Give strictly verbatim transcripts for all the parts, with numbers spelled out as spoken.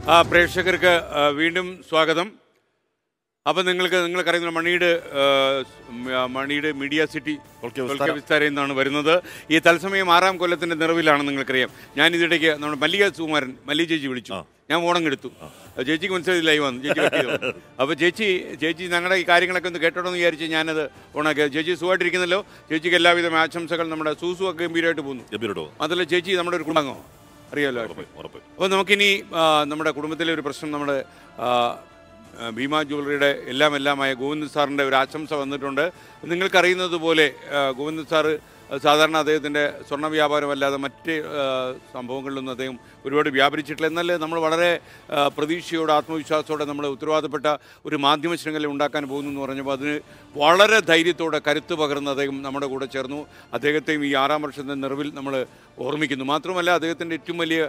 പ്രേക്ഷകർക്ക് വീണ്ടും സ്വാഗതം. അപ്പോൾ നിങ്ങൾക്ക് നിങ്ങൾക്കറിയുന്ന മണിയുടെ മണിയുടെ മീഡിയ സിറ്റി വിസ്താരയിൽ നിന്നാണ് വരുന്നത്. ഈ തത്സമയം ആറാം കൊല്ലത്തിൻ്റെ നിറവിലാണ്. നിങ്ങൾക്കറിയാം, ഞാൻ ഇതിടയ്ക്ക് നമ്മുടെ മല്ലിക സുകുമാരൻ മല്ലി ചേച്ചി വിളിച്ചു. ഞാൻ ഓണം എടുത്തു. ചേച്ചിക്ക് മനസ്സിലായി ലൈവ് വന്നു. ചേച്ചി വെട്ടിയത്. അപ്പോൾ ചേച്ചി ചേച്ചി ഞങ്ങളുടെ ഈ കാര്യങ്ങളൊക്കെ ഒന്ന് കേട്ടോണമെന്ന് വിചാരിച്ച് ഞാനത് ഓണാക്കി. ചേച്ചി സുഖമായിട്ടിരിക്കുന്നല്ലോ. ചേച്ചിക്ക് എല്ലാവിധ ആശംസകൾ. നമ്മുടെ സൂസു ഒക്കെ ഗംഭീരമായിട്ട് പോകുന്നു. അതല്ല ചേച്ചി നമ്മുടെ ഒരു കുടുംബാംഗമോ അറിയാമല്ലോ. അപ്പോൾ നമുക്കിനി നമ്മുടെ കുടുംബത്തിലെ ഒരു പ്രശ്നം, നമ്മുടെ ഭീമ ജ്വല്ലറിയുടെ എല്ലാം എല്ലാമായ ഗോവിന്ദൻ സാറിൻ്റെ ഒരു ആശംസ വന്നിട്ടുണ്ട്. നിങ്ങൾക്കറിയുന്നത് പോലെ ഗോവിന്ദൻ സാറ് സാധാരണ അദ്ദേഹത്തിൻ്റെ സ്വർണ്ണ വ്യാപാരമല്ലാതെ മറ്റ് സംഭവങ്ങളിലൊന്നും അദ്ദേഹം ഒരുപാട് വ്യാപരിച്ചിട്ടില്ല. എന്നാൽ നമ്മൾ വളരെ പ്രതീക്ഷയോടെ ആത്മവിശ്വാസത്തോടെ നമ്മൾ ഉത്തരവാദപ്പെട്ട ഒരു മാധ്യമ ശൃംഖല ഉണ്ടാക്കാൻ പോകുന്നു എന്ന് പറഞ്ഞപ്പോൾ അതിന് വളരെ ധൈര്യത്തോടെ കരുത്ത് പകർന്ന് അദ്ദേഹം നമ്മുടെ കൂടെ ചേർന്നു. അദ്ദേഹത്തെയും ഈ ആറാം വർഷത്തെ നിറവിൽ നമ്മൾ ഓർമ്മിക്കുന്നു. മാത്രമല്ല അദ്ദേഹത്തിൻ്റെ ഏറ്റവും വലിയ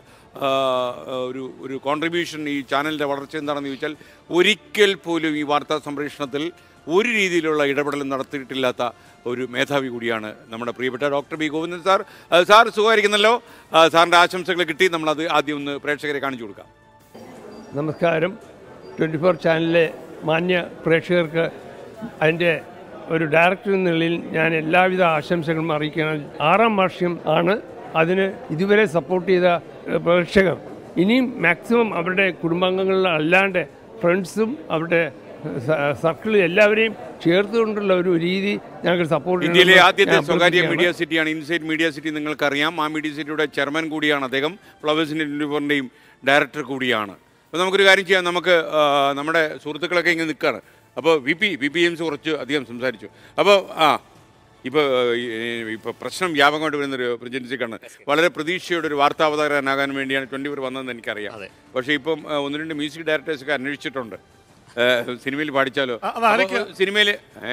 ഒരു ഒരു കോൺട്രിബ്യൂഷൻ ഈ ചാനലിൻ്റെ വളർച്ച എന്താണെന്ന് ചോദിച്ചാൽ, ഒരിക്കൽ പോലും ഈ വാർത്താ സംപ്രേഷണത്തിൽ ഒരു രീതിയിലുള്ള ഇടപെടലും നടത്തിയിട്ടില്ലാത്ത ഒരു മേധാവി കൂടിയാണ് നമ്മുടെ പ്രിയപ്പെട്ട doctor B Govindan sir. Sir സുഖമായിരിക്കുന്നല്ലോ. സാറിൻ്റെ ആശംസകൾ കിട്ടി. നമ്മളത് ആദ്യം ഒന്ന് പ്രേക്ഷകരെ കാണിച്ചു കൊടുക്കാം. നമസ്കാരം. ട്വൻറ്റി ഫോർ ചാനലിലെ മാന്യ പ്രേക്ഷകർക്ക് അതിൻ്റെ ഒരു ഡയറക്ടർ എന്ന നിലയിൽ ഞാൻ എല്ലാവിധ ആശംസകളും അറിയിക്കണം. ആറാം വർഷം ആണ്. അതിന് ഇതുവരെ സപ്പോർട്ട് ചെയ്ത പ്രേക്ഷകർ ഇനിയും മാക്സിമം അവരുടെ കുടുംബാംഗങ്ങളിൽ അല്ലാണ്ട് ഫ്രണ്ട്സും അവരുടെ സർക്കിളിൽ എല്ലാവരെയും ചേർത്തുകൊണ്ടുള്ള ഒരു രീതി ഞങ്ങൾക്ക് സപ്പോർട്ട്. ഇന്ത്യയിലെ ആദ്യത്തെ സ്വകാര്യ മീഡിയ സിറ്റിയാണ് ഇൻസൈറ്റ് മീഡിയ സിറ്റി. നിങ്ങൾക്കറിയാം, ആ മീഡിയ സിറ്റിയുടെ ചെയർമാൻ കൂടിയാണ് അദ്ദേഹം. ഫ്ലവേഴ്സിൻ്റെ ട്വൻറ്റി ഫോറിൻ്റെയും ഡയറക്ടർ കൂടിയാണ്. അപ്പോൾ നമുക്കൊരു കാര്യം ചെയ്യാം. നമുക്ക് നമ്മുടെ സുഹൃത്തുക്കളൊക്കെ ഇങ്ങനെ നിൽക്കുകയാണ്. അപ്പോൾ വി പി വി പി എംസ് കുറച്ച് അധികം സംസാരിച്ചു. അപ്പോൾ ആ ഇപ്പോൾ ഇപ്പോൾ പ്രശ്നം വ്യാപകമായിട്ട് വരുന്നൊരു പ്രജൻസിക്കാണ്. വളരെ പ്രതീക്ഷയുടെ ഒരു വാർത്താവതാരകനാകാൻ വേണ്ടിയാണ് ട്വൻറ്റി ഫോർ വന്നതെന്ന് എനിക്കറിയാം. പക്ഷേ ഇപ്പം ഒന്ന് രണ്ട് മ്യൂസിക് ഡയറക്ടേഴ്സൊക്കെ അന്വേഷിച്ചിട്ടുണ്ട്. സിനിമയിൽ പാടിച്ചാലോ? സിനിമയിൽ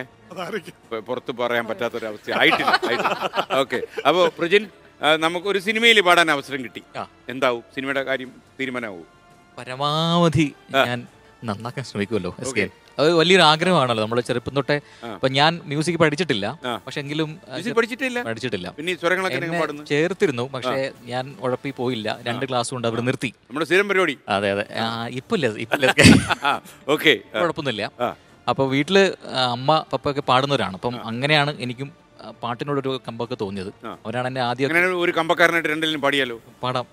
പുറത്ത് പറയാൻ പറ്റാത്തൊരവസ്ഥ ആയിട്ടില്ല ആയിട്ടില്ല ഓക്കെ. അപ്പോൾ പ്രജിൻ, നമുക്കൊരു സിനിമയിൽ പാടാൻ അവസരം കിട്ടി. എന്താവും സിനിമയുടെ കാര്യം? തീരുമാനമാവും? പരമാവധി ഞാൻ നന്നാക്കാൻ ശ്രമിക്കുമല്ലോ. അത് വലിയൊരു ആഗ്രഹമാണല്ലോ നമ്മുടെ ചെറുപ്പം തൊട്ടേ. അപ്പൊ ഞാൻ മ്യൂസിക് പഠിച്ചിട്ടില്ല, പക്ഷെ എങ്കിലും പഠിച്ചിട്ടില്ല. ചേർത്തിരുന്നു, പക്ഷെ ഞാൻ ഉഴപ്പി പോയില്ല. രണ്ട് ക്ലാസ് കൊണ്ട് അവർ നിർത്തി. നമ്മുടെ സ്ഥിരം പരിപാടി. അതെ അതെ. ഇപ്പില്ല ഇപ്പില്ല കുഴപ്പമൊന്നുമില്ല. അപ്പൊ വീട്ടില് അമ്മ പപ്പ ഒക്കെ പാടുന്നവരാണ്. അപ്പം അങ്ങനെയാണ് എനിക്കും പാട്ടിനോടൊരു കമ്പൊക്കെ തോന്നിയത്. അവരാണ് എന്നെ ആദ്യം ഒരു കമ്പക്കാരനായിട്ട് രണ്ടിലും പാടിയാലോ? പാടാം.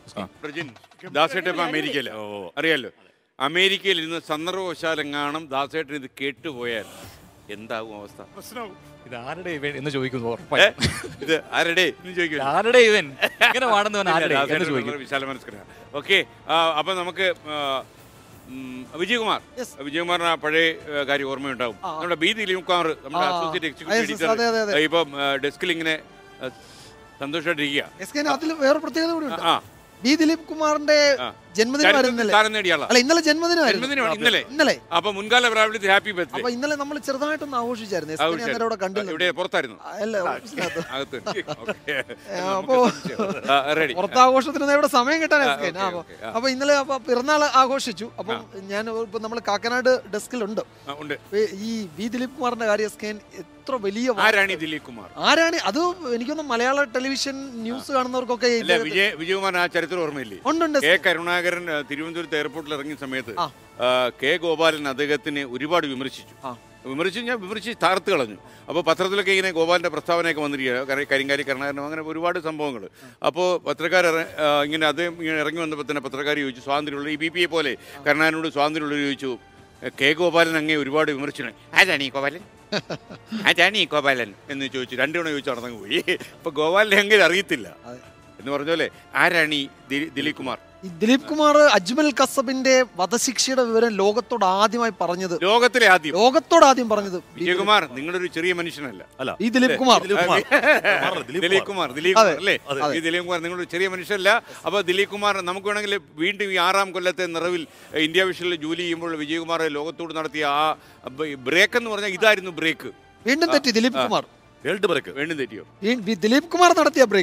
അമേരിക്കയില അറിയാലോ. അമേരിക്കയിൽ ഇരുന്ന് സന്ദർഭവശാലെങ്ങാനും ദാസേട്ടൻ ഇത് കേട്ടുപോയാൽ എന്താകും അവസ്ഥ? ഇത് ആരുടെ ഇവൻ എന്ന് ചോദിക്കുന്നു. ഇത് ആരുടെ എന്ന് ചോദിക്കും. ആരുടെ ഇവൻ ഇങ്ങനെ പാടുന്നവൻ വിശാല മനസ്കരാണ്. ഓക്കെ. അപ്പൊ നമുക്ക് വിജയകുമാർ വിജയകുമാറിന് പഴയ കാര്യം ഓർമ്മയുണ്ടാവും. നമ്മുടെ ബി ദിലീപ് കുമാർ, നമ്മുടെ അസോസിയേറ്റ് എക്സിക്യൂട്ടീവ് എഡിറ്റർ, ഇപ്പം ഡെസ്കിൽ ഇങ്ങനെ സന്തോഷമായിട്ടിരിക്കുക. വേറെ പ്രത്യേകത കൂടി ഉണ്ട്. ബി ദിലീപ് കുമാറിന്റെ ജന്മദിനമായിരുന്നു ഇന്നലെ. ജന്മദിനമായിരുന്നു ഇന്നലെ. അപ്പൊ മുൻകാല പ്രാബല്യത്തിൽ ഹാപ്പി ബർത്ത്ഡേ. അപ്പൊ ഇന്നലെ നമ്മൾ ചെറുതായിട്ടൊന്ന് ആഘോഷിച്ചായിരുന്നു. കണ്ടില്ല, പുറത്തായിരുന്നു. അപ്പൊ പുറത്താഘോഷത്തിന് ഇവിടെ സമയം കിട്ടാൻ. അപ്പൊ ഇന്നലെ പിറന്നാൾ ആഘോഷിച്ചു. അപ്പൊ ഞാൻ ഇപ്പൊ നമ്മൾ കാക്കനാട് ഡെസ്കിലുണ്ട്. ഈ ബി ദിലീപ് കുമാറിന്റെ കാര്യം സ്കാൻ എത്ര വലിയ ആരാണ് ദിലീപ് കുമാർ? ആരാണ് അത്? എനിക്കൊന്നും മലയാള ടെലിവിഷൻ ന്യൂസ് കാണുന്നവർക്കൊക്കെ വിജയകുമാർ ആ ചരിത്രം ഓർമ്മയില്ലേ? ഉണ്ട്. കെ കരുണാകരൻ തിരുവനന്തപുരത്ത് എയർപോർട്ടിൽ ഇറങ്ങിയ സമയത്ത് കെ ഗോപാലൻ അദ്ദേഹത്തിന് ഒരുപാട് വിമർശിച്ചു. വിമർശിച്ച് ഞാൻ വിമർശിച്ച് തകർത്ത് കളഞ്ഞു. അപ്പോൾ പത്രത്തിലൊക്കെ ഇങ്ങനെ ഗോപാലിൻ്റെ പ്രസ്താവനയൊക്കെ വന്നിരിക്കുകയാണ്, കരിങ്കാരി കരുണാകരനും അങ്ങനെ ഒരുപാട് സംഭവങ്ങൾ. അപ്പോൾ പത്രക്കാർ ഇങ്ങനെ അദ്ദേഹം ഇങ്ങനെ ഇറങ്ങി വന്നപ്പോൾ തന്നെ പത്രക്കാർ ചോദിച്ചു, സ്വാതന്ത്ര്യമുള്ള ഈ ബി പി എ പോലെ കരുണാകരനോട് സ്വാതന്ത്ര്യമുള്ളവർ ചോദിച്ചു, കെ ഗോപാലൻ അങ്ങേ ഒരുപാട് വിമർശിച്ചു. ആരാണ് ഈ ഗോപാലൻ? ആരാണ് ഈ ഗോപാലൻ എന്ന് ചോദിച്ചു. രണ്ടു തവണ ചോദിച്ചു നടന്നു പോയി. ഇപ്പൊ ഗോപാലിനെ അങ്ങനെ അറിയത്തില്ല എന്ന് പറഞ്ഞ പോലെ ആരാണ് ഈ ദിലീപ് കുമാർ? ദിലീപ് കുമാർ അജ്മൽ കസബിന്റെ വധശിക്ഷയുടെ വിവരം ലോകത്തോട് ആദ്യമായി പറഞ്ഞത്, ലോകത്തിലെ ആദ്യം ലോകത്തോട് ആദ്യം പറഞ്ഞത് വിജയകുമാർ നിങ്ങളൊരു ചെറിയ മനുഷ്യനല്ല. ഈ ദിലീപ് കുമാർ ദിലീപ് കുമാർ ദിലീപ് കുമാർ അല്ലേ? ഈ ദിലീപ് കുമാർ നിങ്ങളൊരു ചെറിയ മനുഷ്യനല്ല. അപ്പൊ ദിലീപ് കുമാർ നമുക്ക് വേണമെങ്കിൽ വീണ്ടും ഈ ആറാം കൊല്ലത്തെ നിറവിൽ ഇന്ത്യ വിഷനിൽ ജോലി ചെയ്യുമ്പോൾ വിജയകുമാർ ലോകത്തോട് നടത്തിയ ആ ബ്രേക്ക് എന്ന് പറഞ്ഞാൽ ഇതായിരുന്നു ബ്രേക്ക്. വീണ്ടും തെറ്റി ദിലീപ് കുമാർ. ബ്രേക്ക് വീണ്ടും തെറ്റിയോ? ദിലീപ് കുമാർ നടത്തിയ ബ്രേക്ക്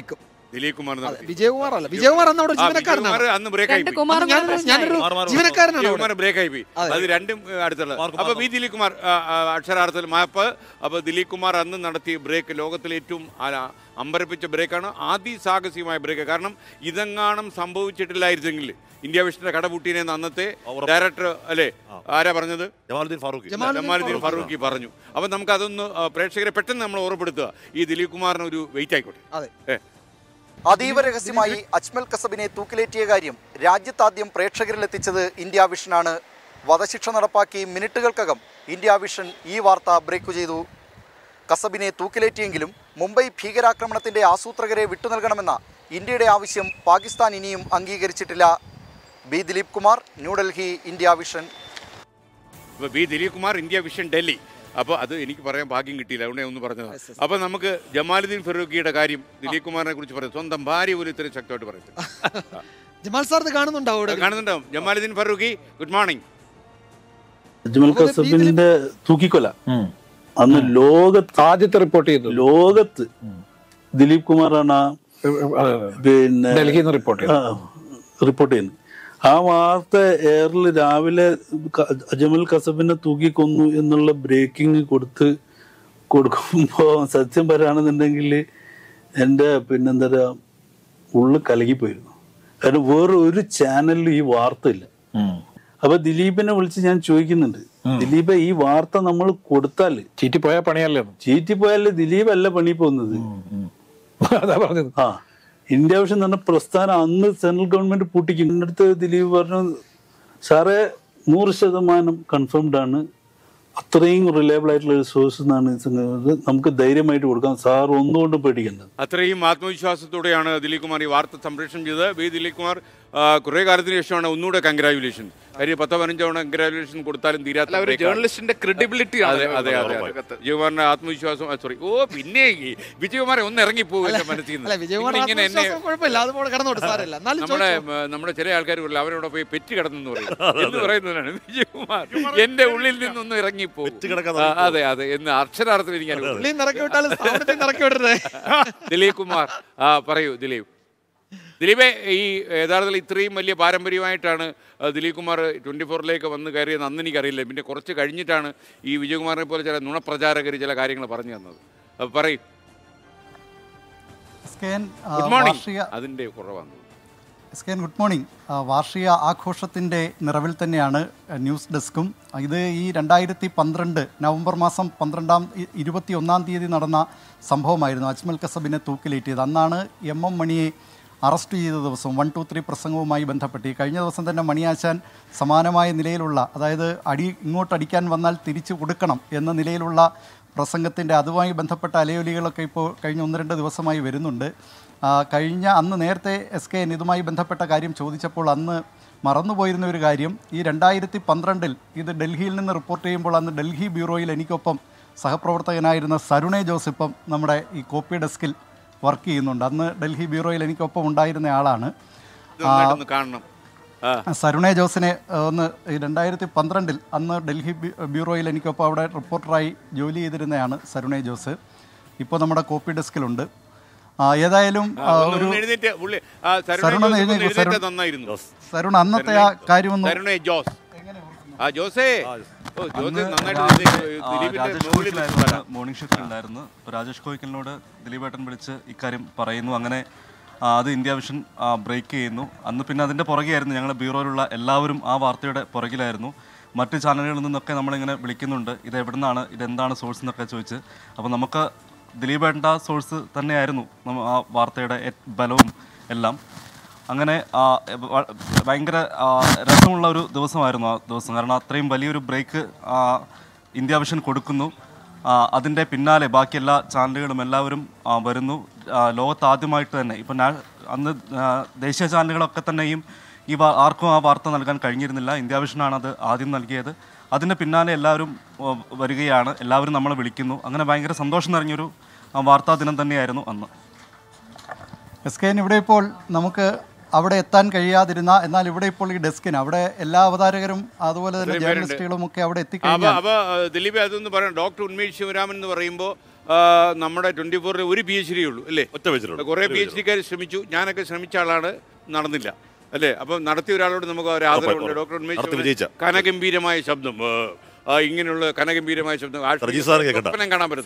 ദിലീപ് കുമാർ വിജയകുമാർ അല്ല, വിജയകുമാർ അന്ന് അവിടെ ജീവനക്കാരനാണ്. അന്ന് ബ്രേക്ക് ആയി ജീവനക്കാരനാണ് ബ്രേക്ക് ആയി പോയി. അത് രണ്ടും അടുത്തുള്ള. അപ്പൊ വി ദിലീപ് കുമാർ അക്ഷരാർത്ഥത്തിൽ മാപ്പ്. അപ്പൊ ദിലീപ് കുമാർ അന്ന് നടത്തിയ ബ്രേക്ക് ലോകത്തിലെ ഏറ്റവും അമ്പരപ്പിച്ച ബ്രേക്കാണ്, അതിസാഹസികമായ ബ്രേക്ക്. കാരണം ഇതെങ്ങാനും സംഭവിച്ചിട്ടില്ലായിരുന്നെങ്കിൽ ഇന്ത്യ വിഷന്റെ കട പൂട്ടിനെ അന്നത്തെ ഡയറക്ടർ അല്ലേ ആരാ പറഞ്ഞത്? ജമാലുദ്ദീൻ ഫാറൂഖി. ജമാലുദ്ദീൻ ഫാറൂഖി പറഞ്ഞു. അപ്പൊ നമുക്ക് അതൊന്ന് പ്രേക്ഷകരെ പെട്ടെന്ന് നമ്മൾ ഓർമ്മപ്പെടുത്തുക. ഈ ദിലീപ് കുമാറിന് ഒരു വെയിറ്റ് ആയിക്കോട്ടെ. അതീവ രഹസ്യമായി അജ്മൽ കസബിനെ തൂക്കിലേറ്റിയ കാര്യം രാജ്യത്താദ്യം പ്രേക്ഷകരിലെത്തിച്ചത് ഇന്ത്യ വിഷനാണ്. വധശിക്ഷ നടപ്പാക്കി മിനിറ്റുകൾക്കകം ഇന്ത്യ വിഷൻ ഈ വാർത്ത ബ്രേക്ക് ചെയ്തു. കസബിനെ തൂക്കിലേറ്റിയെങ്കിലും മുംബൈ ഭീകരാക്രമണത്തിന്റെ ആസൂത്രകരെ വിട്ടുനൽകണമെന്ന ഇന്ത്യയുടെ ആവശ്യം പാകിസ്ഥാൻ ഇനിയും അംഗീകരിച്ചിട്ടില്ല. B Dilip Kumar, New Delhi, India Vision. B Dilip Kumar, India Vision, Delhi. അപ്പോൾ അത് എനിക്ക് പറയാൻ ഭാഗ്യം കിട്ടിയില്ല, അതുകൊണ്ട് ഒന്ന് പറഞ്ഞതാണ്. അപ്പോൾ നമുക്ക് ജമാലുദ്ദീൻ ഫറൂഖിയുടെ കാര്യം ദിലീപ് കുമാറിനെ കുറിച്ച് പറയാം. സ്വന്തം ഭാര്യ പോലും ഇത്രയും ശക്തമായിട്ട് പറയുന്നത്. ജമാൽ സാർ കാണുന്നുണ്ടാവും കാണുന്നുണ്ടാവും ജമാലുദ്ദീൻ ഫറൂഖി, ഗുഡ് മോർണിംഗ്. അജ്മൽ കസബിന്റെ തൂക്കിക്കൊല അന്ന് ലോകത്ത് ആദ്യത്തെ റിപ്പോർട്ട് ചെയ്തു. ലോകത്ത് ദിലീപ് കുമാറാണ് പിന്നെ ഡൽഹിയിൽ നിന്ന് റിപ്പോർട്ട് റിപ്പോർട്ട് ചെയ്യുന്നത്. ആ വാർത്ത എയറിൽ രാവിലെ അജ്മൽ കസബിനെ തൂക്കിക്കൊന്നു എന്നുള്ള ബ്രേക്കിംഗ് കൊടുത്ത് കൊടുക്കുമ്പോൾ സത്യം പറയുകയാണെന്നുണ്ടെങ്കിൽ എൻ്റെ പിന്നെന്താ പറയുക ഉള്ളു കലകിപ്പോയിരുന്നു. കാരണം വേറെ ഒരു ചാനലിലും ഈ വാർത്ത ഇല്ല. അപ്പൊ ദിലീപിനെ വിളിച്ച് ഞാൻ ചോദിക്കുന്നുണ്ട്, ദിലീപ് ഈ വാർത്ത നമ്മൾ കൊടുത്താല് ചീറ്റിപ്പോയാൽ പണിയല്ലേ? ചീറ്റിപ്പോയാല് ദിലീപ് അല്ല പണി പോകുന്നത്. അതാ പറഞ്ഞത്. ആ ഇന്ത്യ വിഷൻ എന്ന് പറഞ്ഞ പ്രസ്ഥാനം അന്ന് സെൻട്രൽ ഗവൺമെന്റ് പൂട്ടിക്കും. എൻ്റെ അടുത്ത് ദിലീപ് പറഞ്ഞു, സാറേ നൂറ് ശതമാനം കൺഫേംഡ് ആണ്, അത്രയും റിലയബിൾ ആയിട്ടുള്ള ഒരു സോഴ്സ് എന്നാണ് നമുക്ക് ധൈര്യമായിട്ട് കൊടുക്കാം, സാർ ഒന്നുകൊണ്ടും പേടിക്കേണ്ടത്. അത്രയും ആത്മവിശ്വാസത്തോടെയാണ് ദിലീപ് കുമാർ ഈ വാർത്ത സംപ്രേഷണം ചെയ്തത്. വി ദിലീപ് കുമാർ കുറെ കാലത്തിന് ശേഷമാണ് ഒന്നുകൂടെ കൺഗ്രാജുലേഷൻ. കാര്യം പത്തോ പതിനഞ്ചോ തവണ കൺഗ്രാജുലേഷൻ കൊടുത്താലും തീരാത്ത ജേർണലിസ്റ്റിന്റെ ക്രെഡിബിലിറ്റി. അതെ അതെ അതെ വിജയകുമാറിന്റെ ആത്മവിശ്വാസം. സോറി ഓ പിന്നെ വിജയകുമാരെ ഒന്ന് ഇറങ്ങിപ്പോകും മനസ്സിൽ നിന്ന്. നമ്മുടെ നമ്മുടെ ചില ആൾക്കാർ അവരോട് പോയി പെറ്റ് കിടന്നു പറയും എന്ന് പറയുന്നതാണ് വിജയകുമാർ. എന്റെ ഉള്ളിൽ നിന്നൊന്നും ഇറങ്ങിപ്പോകും. അതെ അതെ എന്ന് അക്ഷരാർത്ഥത്തിൽ എനിക്ക് ദിലീപ് കുമാർ ആ പറയൂ ദിലീപ്. ദിലീപേ, ഈ യഥാർത്ഥത്തിൽ ഇത്രയും വലിയ പാരമ്പര്യമായിട്ടാണ് ദിലീപ് കുമാർ ട്വൻറ്റി ഫോറിലേക്ക് വന്ന് കയറിയത് അന്ന് എനിക്കറിയില്ല. പിന്നെ കുറച്ച് കഴിഞ്ഞിട്ടാണ് ഈ വിജയകുമാറിനെ പോലെ ചില നുണപ്രചാരകർ ചില കാര്യങ്ങൾ പറഞ്ഞു തന്നത്. പറയും. Good morning. അതിൻ്റെ കുറവാണ്. S K good morning. വാർഷിക ആഘോഷത്തിൻ്റെ നിറവിൽ തന്നെയാണ് ന്യൂസ് ഡെസ്കും. ഇത് ഈ രണ്ടായിരത്തി പന്ത്രണ്ട് നവംബർ മാസം പന്ത്രണ്ടാം ഇരുപത്തി ഒന്നാം തീയതി നടന്ന സംഭവമായിരുന്നു. അജ്മൽ കസബിനെ തൂക്കിലേറ്റിയത്. അന്നാണ് എം എം മണിയെ അറസ്റ്റ് ചെയ്ത ദിവസം. വൺ ടു ത്രീ പ്രസംഗവുമായി ബന്ധപ്പെട്ട് കഴിഞ്ഞ ദിവസം തന്നെ മണിയാശാൻ സമാനമായ നിലയിലുള്ള, അതായത് അടി ഇങ്ങോട്ട് അടിക്കാൻ വന്നാൽ തിരിച്ചു കൊടുക്കണം എന്ന നിലയിലുള്ള പ്രസംഗത്തിൻ്റെ അതുമായി ബന്ധപ്പെട്ട അലയൊലികളൊക്കെ ഇപ്പോൾ കഴിഞ്ഞ ഒന്ന് രണ്ട് ദിവസമായി വരുന്നുണ്ട്. കഴിഞ്ഞ അന്ന് നേരത്തെ എസ് കെ എൻ ഇതുമായി ബന്ധപ്പെട്ട കാര്യം ചോദിച്ചപ്പോൾ അന്ന് മറന്നുപോയിരുന്ന ഒരു കാര്യം, ഈ രണ്ടായിരത്തി പന്ത്രണ്ടിൽ ഇത് ഡൽഹിയിൽ നിന്ന് റിപ്പോർട്ട് ചെയ്യുമ്പോൾ അന്ന് ഡൽഹി ബ്യൂറോയിൽ എനിക്കൊപ്പം സഹപ്രവർത്തകനായിരുന്ന സരുണേ ജോസിപ്പം നമ്മുടെ ഈ കോപ്പി ഡെസ്കിൽ വർക്ക് ചെയ്യുന്നുണ്ട്. അന്ന് ഡൽഹി ബ്യൂറോയിൽ എനിക്കൊപ്പം ഉണ്ടായിരുന്ന ആളാണ്. സരുണേ ജോസിനെ ഒന്ന് രണ്ടായിരത്തി പന്ത്രണ്ടിൽ അന്ന് ഡൽഹി ബ്യൂറോയിൽ എനിക്കൊപ്പം അവിടെ റിപ്പോർട്ടറായി ജോലി ചെയ്തിരുന്നതാണ് സരുണേ ജോസ്. ഇപ്പോൾ നമ്മുടെ കോപ്പി ഡെസ്കിലുണ്ട്. ഏതായാലും സരുൺ അന്നത്തെ ആ കാര്യമൊന്നും മോർണിംഗ് ഷിഫ്റ്റ് ഉണ്ടായിരുന്നു. ഇപ്പോൾ രാജേഷ് കോയിക്കലിനോട് ദിലീപേട്ടൻ വിളിച്ച് ഇക്കാര്യം പറയുന്നു. അങ്ങനെ അത് ഇന്ത്യ വിഷൻ ബ്രേക്ക് ചെയ്യുന്നു. അന്ന് പിന്നെ അതിൻ്റെ പുറകെയായിരുന്നു ഞങ്ങളുടെ ബ്യൂറോയിലുള്ള എല്ലാവരും ആ വാർത്തയുടെ പുറകിലായിരുന്നു. മറ്റ് ചാനലുകളിൽ നിന്നൊക്കെ നമ്മളിങ്ങനെ വിളിക്കുന്നുണ്ട്, ഇത് എവിടെ നിന്നാണ്, ഇതെന്താണ് സോഴ്സ് എന്നൊക്കെ ചോദിച്ച്. അപ്പോൾ നമുക്ക് ദിലീപേട്ടൻ്റെ സോഴ്സ് തന്നെയായിരുന്നു ആ വാർത്തയുടെ ബലവും എല്ലാം. അങ്ങനെ ഭയങ്കര രസമുള്ള ഒരു ദിവസമായിരുന്നു ആ ദിവസം. കാരണം അത്രയും വലിയൊരു ബ്രേക്ക് ഇന്ത്യ വിഷൻ കൊടുക്കുന്നു. അതിൻ്റെ പിന്നാലെ ബാക്കി എല്ലാ ചാനലുകളും എല്ലാവരും വരുന്നു. ലോകത്ത് ആദ്യമായിട്ട് തന്നെ ഇപ്പം അന്ന് ദേശീയ ചാനലുകളൊക്കെ തന്നെയും ഈ ആർക്കും ആ വാർത്ത നൽകാൻ കഴിഞ്ഞിരുന്നില്ല. ഇന്ത്യ വിഷനാണ് അത് ആദ്യം നൽകിയത്. അതിൻ്റെ പിന്നാലെ എല്ലാവരും വരികയാണ്, എല്ലാവരും നമ്മളെ വിളിക്കുന്നു. അങ്ങനെ ഭയങ്കര സന്തോഷം നിറഞ്ഞൊരു വാർത്താ ദിനം തന്നെയായിരുന്നു അന്ന്. എസ് കെ ഇവിടെ ഇപ്പോൾ നമുക്ക് അവിടെ എത്താൻ കഴിയാതിരുന്ന, എന്നാൽ ഇവിടെ ഇപ്പോൾ ഈ ഡെസ്കിന് അവിടെ എല്ലാ അവതാരകരും അതുപോലെ തന്നെ ജേർണലിസ്റ്റുകളും ഒക്കെ അവിടെ എത്തിക്കഴിഞ്ഞാൽ. അപ്പോൾ ദിലീപ് അതൊന്ന് പറയാം. ഡോക്ടർ ഉന്മേഷ് ശിവരാമൻ എന്ന് പറയുമ്പോൾ നമ്മുടെ ട്വൻറ്റി ഫോറിൽ ഒരു പി എച്ച് ഡി ഉള്ളൂ അല്ലേ? ഒറ്റ വെച്ചിട്ടുണ്ട്. കുറേ പി എച്ച് ഡിക്കാർ ശ്രമിച്ചു, ഞാനൊക്കെ ശ്രമിച്ച ആളാണ്, നടന്നില്ല അല്ലേ? അപ്പം നടത്തിയ ഒരാളോട് നമുക്ക് ഒരു ആദരവുണ്ട്. ഡോക്ടർ ഉന്മേഷ് കനഗംഭീരമായ ശബ്ദം, ഇങ്ങനെയുള്ള കനഗംഭീരമായ ശബ്ദം കാണാൻ പറ്റും.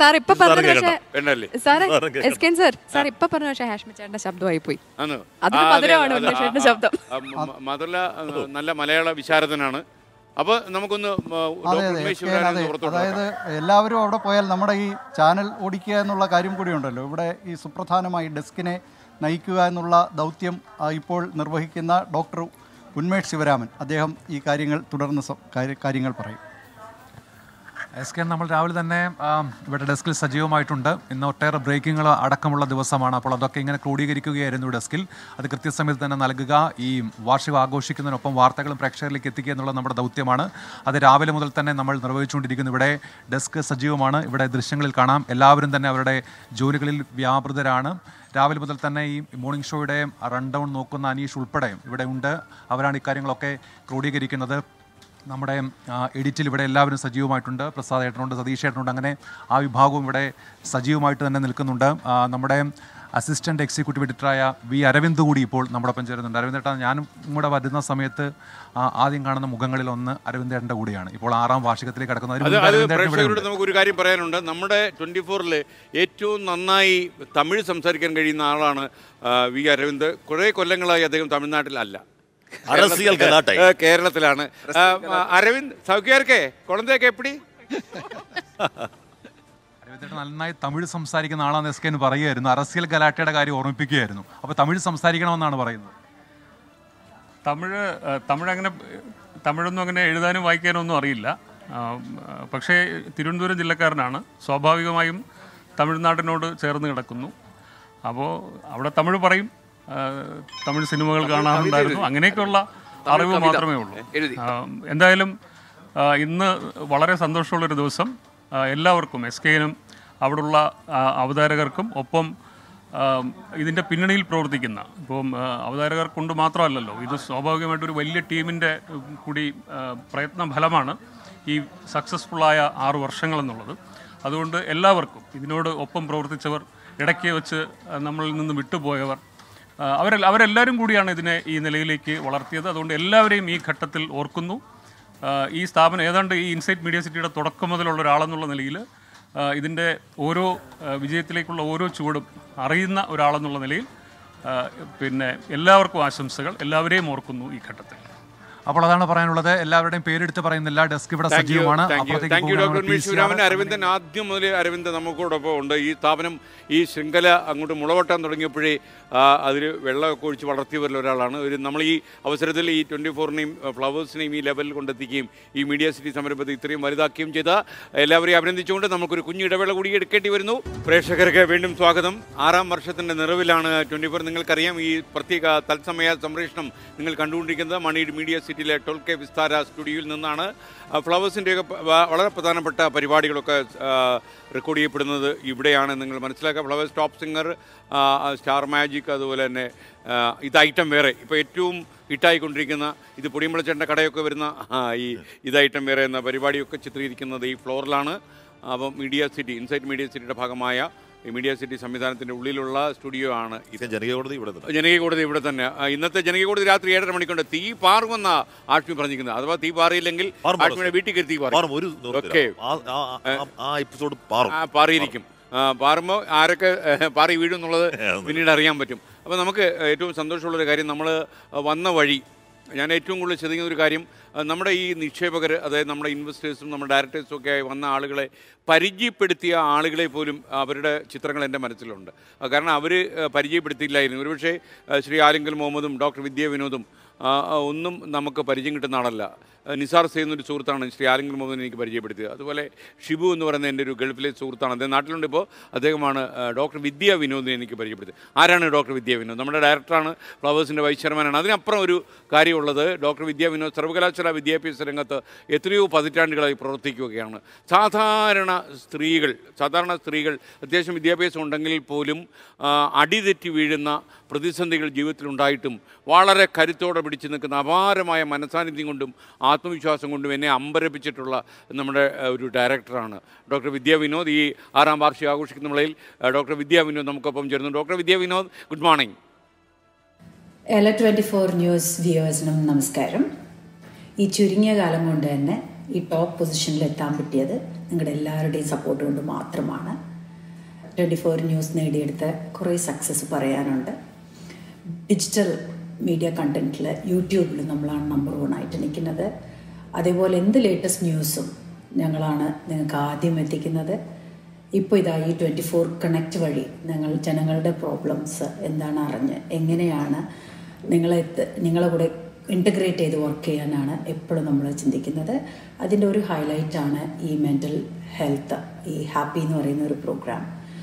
മധുല നല്ല മലയാള വിശാരദനാണ്. അപ്പൊ നമുക്കൊന്ന് അതായത് എല്ലാവരും അവിടെ പോയാൽ നമ്മുടെ ഈ ചാനൽ ഓടിക്കുക എന്നുള്ള കാര്യം കൂടി ഉണ്ടല്ലോ. ഇവിടെ ഈ സുപ്രധാനമായി ഡെസ്കിനെ നയിക്കുക എന്നുള്ള ദൗത്യം ഇപ്പോൾ നിർവഹിക്കുന്ന ഡോക്ടർ ഉന്മേഷ് ശിവരാമൻ, അദ്ദേഹം ഈ കാര്യങ്ങൾ തുടർന്ന് കാര്യങ്ങൾ പറയും. എസ് കെ, നമ്മൾ രാവിലെ തന്നെ ഇവിടെ ഡെസ്കിൽ സജീവമായിട്ടുണ്ട്. ഇന്ന് ഒട്ടേറെ ബ്രേക്കിങ്ങൾ അടക്കമുള്ള ദിവസമാണ്. അപ്പോൾ അതൊക്കെ ഇങ്ങനെ ക്രോഡീകരിക്കുകയായിരുന്നു ഡെസ്കിൽ. അത് കൃത്യസമയത്ത് തന്നെ നൽകുക, ഈ വാർഷികം ആഘോഷിക്കുന്നതിനൊപ്പം വാർത്തകളും പ്രേക്ഷകരിലേക്ക് എത്തിക്കുക എന്നുള്ള നമ്മുടെ ദൗത്യമാണ്. അത് രാവിലെ മുതൽ തന്നെ നമ്മൾ നിർവഹിച്ചുകൊണ്ടിരിക്കുന്നു. ഇവിടെ ഡെസ്ക് സജീവമാണ്. ഇവിടെ ദൃശ്യങ്ങളിൽ കാണാം, എല്ലാവരും തന്നെ അവരുടെ ജോലികളിൽ വ്യാപൃതരാണ്. രാവിലെ മുതൽ തന്നെ ഈ മോർണിംഗ് ഷോയുടെ റൺ ഡൗൺ നോക്കുന്ന അനീഷ് ഉൾപ്പെടെ ഇവിടെ ഉണ്ട്. അവരാണ് ഇക്കാര്യങ്ങളൊക്കെ ക്രോഡീകരിക്കുന്നത്. നമ്മുടെ എഡിറ്റിൽ ഇവിടെ എല്ലാവരും സജീവമായിട്ടുണ്ട്. പ്രസാദ് ഏട്ടനുണ്ട്, സതീഷ് ഏട്ടനുണ്ട്, അങ്ങനെ ആ വിഭാഗവും ഇവിടെ സജീവമായിട്ട് തന്നെ നിൽക്കുന്നുണ്ട്. നമ്മുടെ അസിസ്റ്റൻറ്റ് എക്സിക്യൂട്ടീവ് എഡിറ്ററായ വി അരവിന്ദ് കൂടി ഇപ്പോൾ നമ്മോടൊപ്പം ചേരുന്നുണ്ട്. അരവിന്ദ് ഏട്ടാ, ഞാനും കൂടെ വരുന്ന സമയത്ത് ആദ്യം കാണുന്ന മുഖങ്ങളിൽ ഒന്ന് അരവിന്ദ് ഏട്ടൻ്റെ കൂടിയാണ്. ഇപ്പോൾ ആറാം വാർഷികത്തിലേക്ക് കടക്കുന്നത്. നമുക്കൊരു കാര്യം പറയാനുണ്ട്. നമ്മുടെ ട്വൻറ്റി ഫോറിൽ ഏറ്റവും നന്നായി തമിഴ് സംസാരിക്കാൻ കഴിയുന്ന ആളാണ് വി അരവിന്ദ്. കുറേ കൊല്ലങ്ങളായി അദ്ദേഹം തമിഴ്നാട്ടിലല്ല, കേരളത്തിലാണ്. അരവിന്ദ് സൗഖ്യാർക്കേ കുളന്തേക്ക് എപ്പിടി? അരവിന്ദ് നന്നായി തമിഴ് സംസാരിക്കുന്ന ആളാണ് എസ് കെ എന്ന് പറയുമായിരുന്നു. അറസിയൽ ഗലാട്ടയുടെ കാര്യം ഓർമ്മിപ്പിക്കുകയായിരുന്നു. അപ്പോൾ തമിഴ് സംസാരിക്കണമെന്നാണ് പറയുന്നത്. തമിഴ് തമിഴ് അങ്ങനെ തമിഴൊന്നും അങ്ങനെ എഴുതാനും വായിക്കാനും ഒന്നും അറിയില്ല. പക്ഷേ തിരുവനന്തപുരം ജില്ലക്കാരനാണ്. സ്വാഭാവികമായും തമിഴ്നാട്ടിനോട് ചേർന്ന് കിടക്കുന്നു. അപ്പോൾ അവിടെ തമിഴ് പറയും, തമിഴ് സിനിമകൾ കാണാറുണ്ടായിരുന്നു. അങ്ങനെയൊക്കെയുള്ള അറിവ് മാത്രമേ ഉള്ളൂ. എന്തായാലും ഇന്ന് വളരെ സന്തോഷമുള്ളൊരു ദിവസം. എല്ലാവർക്കും, എസ് കെനും അവിടെയുള്ള അവതാരകർക്കും ഒപ്പം ഇതിൻ്റെ പിന്നണിയിൽ പ്രവർത്തിക്കുന്ന, ഇപ്പം അവതാരകർ കൊണ്ട് മാത്രമല്ലല്ലോ, ഇത് സ്വാഭാവികമായിട്ടൊരു വലിയ ടീമിൻ്റെ കൂടി പ്രയത്ന ഫലമാണ് ഈ സക്സസ്ഫുള്ളായ ആറു വർഷങ്ങളെന്നുള്ളത്. അതുകൊണ്ട് എല്ലാവർക്കും, ഇതിനോട് ഒപ്പം പ്രവർത്തിച്ചവർ, ഇടയ്ക്ക് വെച്ച് നമ്മളിൽ നിന്ന് വിട്ടുപോയവർ, അവരെ അവരെല്ലാവരും കൂടിയാണ് ഇതിനെ ഈ നിലയിലേക്ക് വളർത്തിയത്. അതുകൊണ്ട് എല്ലാവരെയും ഈ ഘട്ടത്തിൽ ഓർക്കുന്നു. ഈ സ്ഥാപനം ഏതാണ്ട് ഈ ഇൻസൈറ്റ് മീഡിയ സിറ്റിയുടെ തുടക്കം മുതലുള്ള ഒരാളെന്നുള്ള നിലയിൽ ഇതിൻ്റെ ഓരോ വിജയത്തിലേക്കുള്ള ഓരോ ചുവടും അറിയുന്ന ഒരാളെന്നുള്ള നിലയിൽ പിന്നെ എല്ലാവർക്കും ആശംസകൾ, എല്ലാവരെയും ഓർക്കുന്നു ഈ ഘട്ടത്തിൽ. അപ്പോൾ അതാണ് പറയാനുള്ളത്. എല്ലാവരുടെയും പേരെടുത്ത് പറയുന്നില്ല. ഡെസ്ക് ഇവിടെ സജീവമാണ്. അരവിന്ദൻ ആദ്യം മുതൽ അരവിന്ദ് നമുക്കോടൊപ്പം ഉണ്ട്. ഈ സ്ഥാപനം, ഈ ശൃംഖല അങ്ങോട്ട് മുളവട്ടാൻ തുടങ്ങിയപ്പോഴേ അതിൽ വെള്ളമൊക്കെ ഒഴിച്ച് വളർത്തിയവരിൽ ഒരാളാണ്. ഒരു നമ്മൾ ഈ അവസരത്തിൽ ഈ ട്വൻറ്റി ഫോറിനെയും ഫ്ലവേഴ്സിനെയും ഈ ലെവലിൽ കൊണ്ടെത്തിക്കുകയും ഈ മീഡിയ സിറ്റി സംരംഭത്തെ ഇത്രയും വലുതാക്കുകയും ചെയ്ത എല്ലാവരെയും അഭിനന്ദിച്ചുകൊണ്ട് നമുക്കൊരു കുഞ്ഞു ഇടവേള കൂടി എടുക്കേണ്ടി വരുന്നു. പ്രേക്ഷകർക്ക് വീണ്ടും സ്വാഗതം. ആറാം വർഷത്തിൻ്റെ നിറവിലാണ് ട്വൻറ്റി ഫോർ. നിങ്ങൾക്കറിയാം, ഈ പ്രത്യേക തത്സമയ സംപ്രേഷണം നിങ്ങൾ കണ്ടുകൊണ്ടിരിക്കുന്നത് മണി മീഡിയ സിറ്റിയിലെ ടോൾ കെ വിസ്താര സ്റ്റുഡിയോയിൽ നിന്നാണ്. ഫ്ലവേഴ്സിൻ്റെയൊക്കെ വളരെ പ്രധാനപ്പെട്ട പരിപാടികളൊക്കെ റെക്കോർഡ് ചെയ്യപ്പെടുന്നത് ഇവിടെയാണ്. നിങ്ങൾ മനസ്സിലാക്കുക, Flowers top singer, star magic, അതുപോലെ തന്നെ ഇത് ഐറ്റം വേറെ, ഇപ്പോൾ ഏറ്റവും ഹിറ്റായിക്കൊണ്ടിരിക്കുന്ന ഇത് പൊടിയമ്പളച്ചേട്ടൻ്റെ കടയൊക്കെ വരുന്ന ഈ ഇത് ഐറ്റം വേറെ എന്ന പരിപാടിയൊക്കെ ചിത്രീകരിക്കുന്നത് ഈ ഫ്ലോറിലാണ്. അപ്പം മീഡിയ സിറ്റി, ഇൻസൈറ്റ് മീഡിയ സിറ്റിയുടെ ഭാഗമായ ഈ മീഡിയ സിറ്റി സംവിധാനത്തിൻ്റെ ഉള്ളിലുള്ള സ്റ്റുഡിയോ ആണ്. ജനകീയ കോടതി ഇവിടെ ജനകീയ കോടതി ഇവിടെ തന്നെ. ഇന്നത്തെ ജനകീയ കോടതി രാത്രി ഏഴര മണിക്കൊണ്ട് തീ പാറുമെന്ന ആഷ്മി പറഞ്ഞിരിക്കുന്നത്. അഥവാ തീ പാറിയില്ലെങ്കിൽ ആഷ്മിയുടെ വീട്ടിൽ കയറി തീ പാറും. ഓക്കെ, പാറിയിരിക്കും. പാറുമ്പോൾ ആരൊക്കെ പാറി വീഴും എന്നുള്ളത് പിന്നീട് അറിയാൻ പറ്റും. അപ്പോൾ നമുക്ക് ഏറ്റവും സന്തോഷമുള്ളൊരു കാര്യം, നമ്മൾ വന്ന വഴി, ഞാൻ ഏറ്റവും കൂടുതൽ ശ്രദ്ധിക്കുന്ന ഒരു കാര്യം, നമ്മുടെ ഈ നിക്ഷേപകർ, അതായത് നമ്മുടെ ഇൻവെസ്റ്റേഴ്സും നമ്മുടെ ഡയറക്ടേഴ്സും ഒക്കെ ആയി വന്ന ആളുകളെ പരിചയപ്പെടുത്തിയ ആളുകളെ പോലും അവരുടെ ചിത്രങ്ങൾ എൻ്റെ മനസ്സിലുണ്ട്. കാരണം അവർ പരിചയപ്പെടുത്തിയില്ലായിരുന്നു. ഒരുപക്ഷെ ശ്രീ ആലിംഗൽ മുഹമ്മദും ഡോക്ടർ വിദ്യ വിനോദും ഒന്നും നമുക്ക് പരിചയം കിട്ടുന്ന ആളല്ല. നിസാർ സെയ്ദ് എന്നൊരു സുഹൃത്താണ് ശ്രീ ആലിംഗൽ മുഹമ്മദിനെ എനിക്ക് പരിചയപ്പെടുത്തിയത്. അതുപോലെ ഷിബു എന്ന് പറയുന്ന എൻ്റെ ഒരു ഗൾഫിലെ സുഹൃത്താണ്. അദ്ദേഹം നാട്ടിലുണ്ട് ഇപ്പോൾ. അദ്ദേഹമാണ് ഡോക്ടർ വിദ്യ വിനോദിനെ എനിക്ക് പരിചയപ്പെടുത്തിയത്. ആരാണ് ഡോക്ടർ വിദ്യ വിനോദ്? നമ്മുടെ ഡയറക്ടറാണ്, ഫ്ലവേഴ്സിൻ്റെ വൈസ് ചെയർമാനാണ്. അതിനപ്പുറം ഒരു കാര്യമുള്ളത്, ഡോക്ടർ വിദ്യ വിനോദ് സർവകലാശാല വിദ്യാഭ്യാസ രംഗത്ത് എത്രയോ പതിറ്റാണ്ടുകളായി പ്രവർത്തിക്കുകയാണ്. സാധാരണ സ്ത്രീകൾ സാധാരണ സ്ത്രീകൾ അത്യാവശ്യം വിദ്യാഭ്യാസം ഉണ്ടെങ്കിൽ പോലും അടിതെറ്റി വീഴുന്ന പ്രതിസന്ധികൾ ജീവിതത്തിലുണ്ടായിട്ടും വളരെ കരുത്തോടെ പിടിച്ചു നിൽക്കുന്ന, അപാരമായ മനസാന്നിധ്യം കൊണ്ടും ആത്മവിശ്വാസം കൊണ്ടും എന്നെ അമ്പരപ്പിച്ചിട്ടുള്ള നമ്മുടെ ഒരു ഡയറക്ടറാണ് ഡോക്ടർ വിദ്യാ വിനോദ്. ഈ ആറാം വാർഷികം ആഘോഷിക്കുന്ന വേളയിൽ ഡോക്ടർ വിദ്യാ വിനോദ് നമുക്കൊപ്പം ചേർന്നു. Doctor Vidya Vinod, good morning. എല ട്വൻറ്റി ഫോർ ന്യൂസ് വ്യൂവേഴ്സിനും നമസ്കാരം. ഈ ചുരുങ്ങിയ കാലം കൊണ്ട് തന്നെ ഈ ടോപ്പ് പൊസിഷനിൽ എത്താൻ പറ്റിയത് നിങ്ങളുടെ എല്ലാവരുടെയും സപ്പോർട്ട് കൊണ്ട് മാത്രമാണ്. ട്വൻറ്റി ഫോർ ന്യൂസ് നേടിയെടുത്ത കുറേ സക്സസ് പറയാനുണ്ട്. ഡിജിറ്റൽ മീഡിയ കണ്ടൻറ്റിൽ യൂട്യൂബിൽ നമ്മളാണ് നമ്പർ വൺ ആയിട്ട് നിൽക്കുന്നത്. അതേപോലെ എന്ത് ലേറ്റസ്റ്റ് ന്യൂസും ഞങ്ങളാണ് നിങ്ങൾക്ക് ആദ്യം എത്തിക്കുന്നത്. ഇപ്പോൾ ഇതാ ഈ ട്വൻറ്റി ഫോർ കണക്റ്റ് വഴി ഞങ്ങൾ ജനങ്ങളുടെ പ്രോബ്ലംസ് എന്താണ് അറിഞ്ഞ് എങ്ങനെയാണ് നിങ്ങളെ നിങ്ങളെ കൂടെ ഇൻ്റഗ്രേറ്റ് ചെയ്ത് വർക്ക് ചെയ്യാനാണ് എപ്പോഴും നമ്മൾ ചിന്തിക്കുന്നത്. അതിൻ്റെ ഒരു ഹൈലൈറ്റാണ് ഈ മെൻ്റൽ ഹെൽത്ത്, ഈ ഹാപ്പി എന്ന് പറയുന്ന ഒരു പ്രോഗ്രാം.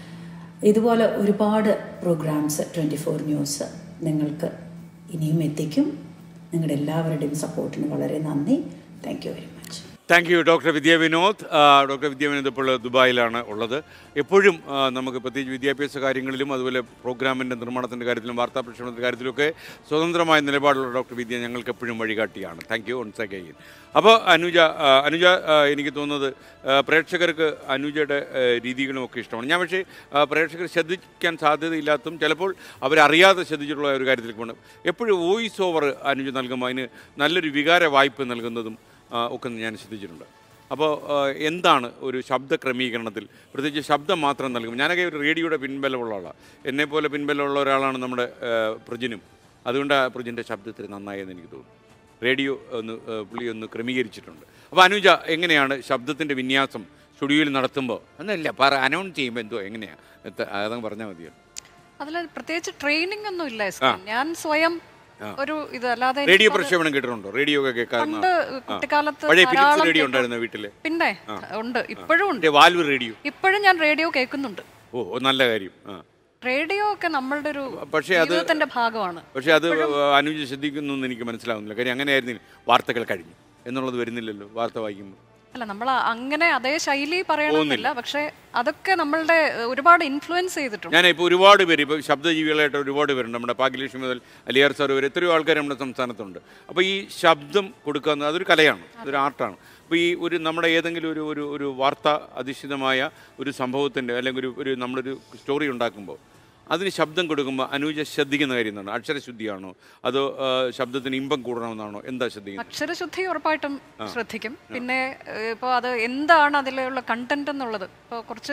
ഇതുപോലെ ഒരുപാട് പ്രോഗ്രാംസ് ട്വൻറ്റി ഫോർ ന്യൂസ് നിങ്ങൾക്ക് ഇനിയും എത്തിക്കും. നിങ്ങളുടെ എല്ലാവരുടെയും സപ്പോർട്ടിന് വളരെ നന്ദി. Thank you very much. Thank you doctor Vidya Vinod. Doctor Vidya Vinod ഇപ്പോൾ ദുബായിലാണ് ഉള്ളത്. എപ്പോഴും നമുക്ക് പ്രത്യേകിച്ച് വിദ്യാഭ്യാസ കാര്യങ്ങളിലും അതുപോലെ പ്രോഗ്രാമിൻ്റെ നിർമ്മാണത്തിൻ്റെ കാര്യത്തിലും വാർത്താ പ്രക്ഷേപണത്തിൻ്റെ കാര്യത്തിലുമൊക്കെ സ്വതന്ത്രമായ നിലപാടുള്ള ഡോക്ടർ വിദ്യ ഞങ്ങൾക്ക് എപ്പോഴും വഴികാട്ടിയാണ്. Thank you once again. അപ്പോൾ അനുജ അനുജ എനിക്ക് തോന്നുന്നത് പ്രേക്ഷകർക്ക് അനുജയുടെ രീതികളുമൊക്കെ ഇഷ്ടമാണ്. ഞാൻ പക്ഷേ പ്രേക്ഷകർ ശ്രദ്ധിക്കാൻ സാധ്യതയില്ലാത്തതും ചിലപ്പോൾ അവരറിയാതെ ശ്രദ്ധിച്ചിട്ടുള്ള ഒരു കാര്യത്തിലേക്ക് പോകണം. എപ്പോഴും വോയിസ് ഓവർ അനുജ നൽകുമ്പോൾ അതിന് നല്ലൊരു വികാര വായ്പ നൽകുന്നതും ഒക്കെ ഞാൻ ശ്രദ്ധിച്ചിട്ടുണ്ട്. അപ്പോൾ എന്താണ് ഒരു ശബ്ദ ക്രമീകരണത്തിൽ പ്രത്യേകിച്ച് ശബ്ദം മാത്രം നൽകും? ഞാനൊക്കെ ഒരു റേഡിയോയുടെ പിൻബലമുള്ള ആളാണ്. എന്നെപ്പോലെ പിൻബലമുള്ള ഒരാളാണ് നമ്മുടെ പ്രജിനും. അതുകൊണ്ട് ആ പ്രജിൻ്റെ ശബ്ദത്തിൽ നന്നായെന്ന് എനിക്ക് തോന്നുന്നു. റേഡിയോ ഒന്ന് പുള്ളി ഒന്ന് ക്രമീകരിച്ചിട്ടുണ്ട്. അപ്പോൾ അനുജ എങ്ങനെയാണ് ശബ്ദത്തിൻ്റെ വിന്യാസം സ്റ്റുഡിയോയിൽ നടത്തുമ്പോൾ? എന്നല്ല പറ, അനൗൺസ് ചെയ്യുമ്പോൾ എന്തോ എങ്ങനെയാണ് അതങ്ങ് പറഞ്ഞാൽ മതിയോ? അതിൽ പ്രത്യേകിച്ച് ട്രെയിനിങ് ഒന്നും ഇല്ല. ഞാൻ സ്വയം ഒരു ഇത് അല്ലാതെ റേഡിയോ പ്രക്ഷേപണം കേട്ടിട്ടുണ്ടോ? റേഡിയോ ഒക്കെ കേൾക്കാറുണ്ട്. കുട്ടിക്കാലത്ത് റേഡിയോ ഉണ്ടായിരുന്നു വീട്ടില്? പിന്നെ ഉണ്ട്, ഇപ്പോഴും ഉണ്ട്. വാൽവ് റേഡിയോ ഇപ്പോഴും ഞാൻ റേഡിയോ കേൾക്കുന്നുണ്ട്. ഓ, നല്ല കാര്യം. റേഡിയോ ഒക്കെ നമ്മളുടെ ഒരു പക്ഷേ അത് ജീവിതത്തിന്റെ ഭാഗമാണ്. പക്ഷെ അത് അനുജ ശ്രദ്ധിക്കുന്നു എന്ന് എനിക്ക് മനസ്സിലാവുന്നില്ല. കാര്യം അങ്ങനെയായിരുന്നില്ല. വാർത്തകൾ കഴിഞ്ഞു എന്നുള്ളത് വരുന്നില്ലല്ലോ വാർത്ത വായിക്കുമ്പോൾ. അല്ല, നമ്മൾ അങ്ങനെ അതേ ശൈലി പറയണമെന്നില്ല, പക്ഷെ അതൊക്കെ നമ്മളുടെ ഒരുപാട് ഇൻഫ്ലുവൻസ് ചെയ്തിട്ടുണ്ട്. ഞാൻ ഇപ്പോൾ ഒരുപാട് പേര് ഇപ്പോൾ ശബ്ദജീവികളായിട്ട് ഒരുപാട് പേരുണ്ട്. നമ്മുടെ ഭാഗ്യലക്ഷ്മി മുതൽ അലിയാർ സാർ വരെ എത്രയോ ആൾക്കാർ നമ്മുടെ സംസ്ഥാനത്തുണ്ട്. അപ്പോൾ ഈ ശബ്ദം കൊടുക്കുക അതൊരു കലയാണ്, അതൊരു ആർട്ടാണ്. അപ്പോൾ ഈ ഒരു നമ്മുടെ ഏതെങ്കിലും ഒരു ഒരു ഒരു വാർത്താ അധിഷ്ഠിതമായ ഒരു സംഭവത്തിൻ്റെ അല്ലെങ്കിൽ ഒരു ഒരു നമ്മളൊരു സ്റ്റോറി ഉണ്ടാക്കുമ്പോൾ അതിന് ശബ്ദം കൊടുക്കുമ്പോൾ അനുജ ശ്രദ്ധിക്കുന്ന കാര്യം എന്താണ്? അക്ഷരശുദ്ധിയാണോ അതോ ശബ്ദത്തിന് ഇമ്പം കൂടണമെന്നാണോ? എന്താ ശ്രദ്ധിക്കുന്നത്? അക്ഷരശുദ്ധി ഉറപ്പായിട്ടും ശ്രദ്ധിക്കും. പിന്നെ ഇപ്പോൾ അത് എന്താണ് അതിലുള്ള കണ്ടന്റ് എന്നുള്ളത്, ഇപ്പോൾ കുറച്ച്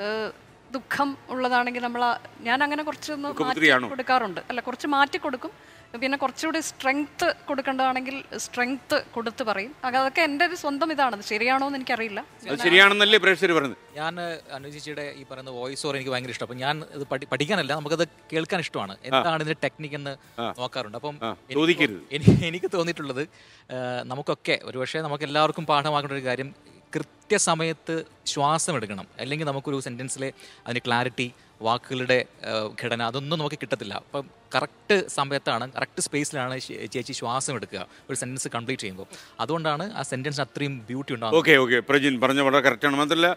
ദുഃഖം ഉള്ളതാണെങ്കിൽ നമ്മൾ ഞാൻ അങ്ങനെ കുറച്ചൊന്ന് മാറ്റി കൊടുക്കാറുണ്ട്. അല്ല, കുറച്ച് മാറ്റി കൊടുക്കും. പിന്നെ കുറച്ചുകൂടി സ്ട്രെങ്ത് കൊടുക്കേണ്ടതാണെങ്കിൽ സ്ട്രെങ്ത് കൊടുത്ത് പറയും. അതൊക്കെ എൻ്റെ ഒരു സ്വന്തം ഇതാണ്. ശരിയാണോ എന്ന് എനിക്കറിയില്ല. ശരിയാണെന്നല്ലേ പ്രേക്ഷകർ പറഞ്ഞത്? ഞാൻ അനുജിയുടെ ഈ പറയുന്ന വോയിസ് ഓവർ എനിക്ക് ഭയങ്കര ഇഷ്ടം. അപ്പം ഞാൻ ഇത് പഠിക്കാനല്ല, നമുക്കത് കേൾക്കാൻ ഇഷ്ടമാണ്. എന്താണ് ഇതിന്റെ ടെക്നിക്ക് എന്ന് നോക്കാറുണ്ട്. അപ്പം എനിക്ക് തോന്നിയിട്ടുള്ളത് നമുക്കൊക്കെ ഒരുപക്ഷെ നമുക്ക് എല്ലാവർക്കും പാഠമാക്കേണ്ട ഒരു കാര്യം, കൃത്യസമയത്ത് ശ്വാസം എടുക്കണം. അല്ലെങ്കിൽ നമുക്കൊരു സെൻറ്റൻസിലെ അതിന് ക്ലാരിറ്റി, വാക്കുകളുടെ ഘടന അതൊന്നും നമുക്ക് കിട്ടത്തില്ല. അപ്പം കറക്റ്റ് സമയത്താണ്, കറക്റ്റ് സ്പേസിലാണ് ചേച്ചി ശ്വാസം എടുക്കുക ഒരു സെൻറ്റൻസ് കംപ്ലീറ്റ് ചെയ്യുമ്പോൾ. അതുകൊണ്ടാണ് ആ സെൻറ്റൻസിന് അത്രയും ബ്യൂട്ടി ഉണ്ടാകുന്നത്. ഓക്കെ ഓക്കെ പ്രജിൻ പറഞ്ഞ വളരെ കറക്റ്റാണ്. മാത്രമല്ല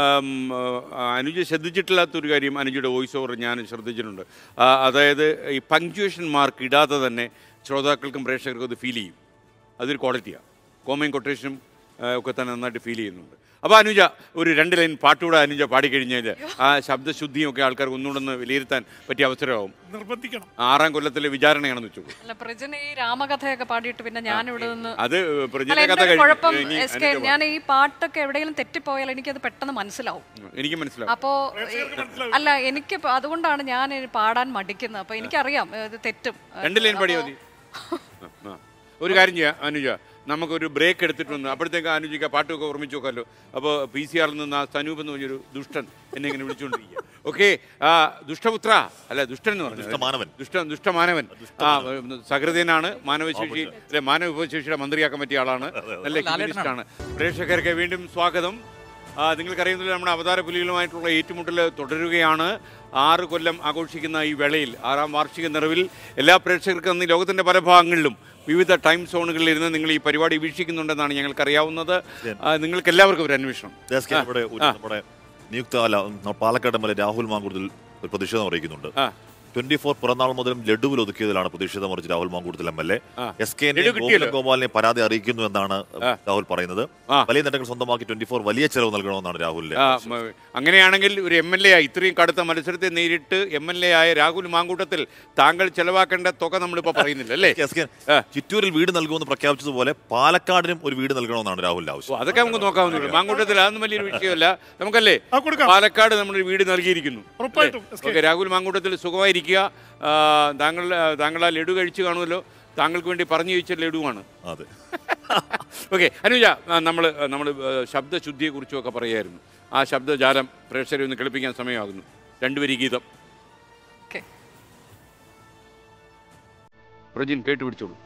അനുജ ശ്രദ്ധിച്ചിട്ടില്ലാത്തൊരു കാര്യം അനുജയുടെ വോയിസ് ഓവർ ഞാൻ ശ്രദ്ധിച്ചിട്ടുണ്ട്. അതായത് ഈ പങ്ക്ച്വേഷൻ മാർക്ക് ഇടാതെ തന്നെ ശ്രോതാക്കൾക്കും പ്രേക്ഷകർക്കും അത് ഫീൽ ചെയ്യും. അതൊരു ക്വാളിറ്റിയാണ്. കോമയും കൊട്ടേഷനും ഒക്കെ തന്നെ നന്നായിട്ട് ഫീൽ ചെയ്യുന്നുണ്ട്. അപ്പോൾ അനുജ ഒരു രണ്ട് ലൈൻ പാട്ടുകൂടെ അനുജ പാടിക്കഴിഞ്ഞാൽ ആ ശബ്ദശുദ്ധിയും ഒക്കെ ആൾക്കാർക്ക് ഒന്നുകൂടെ വിലയിരുത്താൻ പറ്റിയ അവസരമാവും. നിർബന്ധിക്കണം. ആറാം കൊല്ലത്തിലെ വിചാരണയാണെന്ന് വെച്ചു. ഈ രാമകഥയൊക്കെ പാടിയിട്ട് പിന്നെ ഞാൻ ഇവിടെ നിന്ന് അത് കുഴപ്പം ഞാൻ ഈ പാട്ടൊക്കെ എവിടെയെങ്കിലും തെറ്റിപ്പോയാൽ എനിക്കത് പെട്ടെന്ന് മനസ്സിലാവും. എനിക്ക് മനസ്സിലാവും. അപ്പോ അല്ല, എനിക്ക് അതുകൊണ്ടാണ് ഞാൻ പാടാൻ മടിക്കുന്നത്. അപ്പൊ എനിക്കറിയാം ഇത് തെറ്റും. രണ്ട് ലൈൻ പാടിയാൽ മതി. ഒരു കാര്യം ചെയ്യാം അനുജ, നമുക്കൊരു ബ്രേക്ക് എടുത്തിട്ട് വന്നു. അപ്പോഴത്തേക്ക് അനുജിക്ക പാട്ടൊക്കെ ഓർമ്മിച്ച് നോക്കാമല്ലോ. അപ്പോൾ പി സി ആറിൽ നിന്ന് ആ സനൂപ് എന്ന് പറഞ്ഞൊരു ദുഷ്ടൻ എന്നെ ഇങ്ങനെ വിളിച്ചുകൊണ്ടിരിക്കുക. ഓക്കെ, ആ ദുഷ്ടപുത്ര അല്ല ദുഷ്ടൻ എന്ന് പറഞ്ഞു, ദുഷ്ട ദുഷ്ടമാനവൻ. ആ സഹൃദയനാണ്, മാനവശേഷി അല്ലെ മാനവ വിഭവശേഷിയുടെ മന്ത്രിയാക്കാൻ പറ്റിയ ആളാണ്, നല്ല ഹ്യൂമനിസ്റ്റാണ്. പ്രേക്ഷകർക്ക് വീണ്ടും സ്വാഗതം. നിങ്ങൾക്കറിയുന്നില്ല, നമ്മുടെ അവതാര പുലികളുമായിട്ടുള്ള ഏറ്റുമുട്ടൽ തുടരുകയാണ്. ആറ് കൊല്ലം ആഘോഷിക്കുന്ന ഈ വേളയിൽ, ആറാം വാർഷിക നിറവിൽ എല്ലാ പ്രേക്ഷകർക്കും അന്ന് ലോകത്തിൻ്റെ പല ഭാഗങ്ങളിലും വിവിധ ടൈം സോണുകളിൽ ഇരുന്ന് നിങ്ങൾ ഈ പരിപാടി വീക്ഷിക്കുന്നുണ്ടെന്നാണ് ഞങ്ങൾക്കറിയാവുന്നത്. നിങ്ങൾക്ക് എല്ലാവർക്കും ഒരു അന്വേഷണം. നമ്മുടെ നിയുക്ത അല്ല Palakkad M L A Rahul Mankoottathil ഒരു പ്രതിഷേധം അറിയിക്കുന്നുണ്ട്. ട്വന്റി ഫോർ പിറന്നാൾ മുതലും ലഡുവിൽ ഒതുക്കിയതിലാണ് പ്രതിഷേധം അറിയിച്ച് Rahul Mankoottathil M L A. S K ഗോപാലിനെ പരാതി അറിയിക്കുന്നു എന്നാണ് രാഹുൽ പറയുന്നത്. വലിയ നേട്ടങ്ങൾ സ്വന്തമാക്കി ട്വന്റി ഫോർ വലിയ ചെലവ് നൽകണമെന്നാണ് രാഹുലിന്റെ. അങ്ങനെയാണെങ്കിൽ ഒരു എം എൽ എ ഇത്രയും കടുത്ത മത്സരത്തെ നേരിട്ട് എം എൽ എ ആയ രാഹുൽ മാങ്കൂട്ടത്തിൽ താങ്കൾ ചെലവാക്കേണ്ട തുക നമ്മളിപ്പോ പറയുന്നില്ല അല്ലേ? ചിറ്റൂരിൽ വീട് നൽകുമെന്ന് പ്രഖ്യാപിച്ചതുപോലെ പാലക്കാടിനും ഒരു വീട് നൽകണമെന്നാണ് രാഹുലിന്റെ ആവശ്യം. അതൊക്കെ നമുക്ക് നോക്കാവുന്നതാണ്. മാങ്കൂട്ടത്തിൽ അതൊന്നും വലിയൊരു വിഷയമല്ല. നമുക്കല്ലേ പാലക്കാട് നമ്മൾ വീട് നൽകിയിരിക്കുന്നു. ഓക്കെ, രാഹുൽ മാങ്കൂട്ടത്തിൽ സുഖമായിരിക്കുക. താങ്കൾ താങ്കൾ ആ ലഡു കഴിച്ചു കാണുമല്ലോ. താങ്കൾക്ക് വേണ്ടി പറഞ്ഞു ചോദിച്ച ലഡുവാണ്. അതെ. ഓക്കെ അനുജ, നമ്മൾ നമ്മൾ ശബ്ദശുദ്ധിയെക്കുറിച്ചും ഒക്കെ പറയായിരുന്നു. ആ ശബ്ദജാലം പ്രേക്ഷകരെ ഒന്ന് കളിപ്പിക്കാൻ സമയമാകുന്നു. രണ്ടുപേരും ഗീതം പ്രജിൻ കേട്ടുപിടിച്ചോളൂ.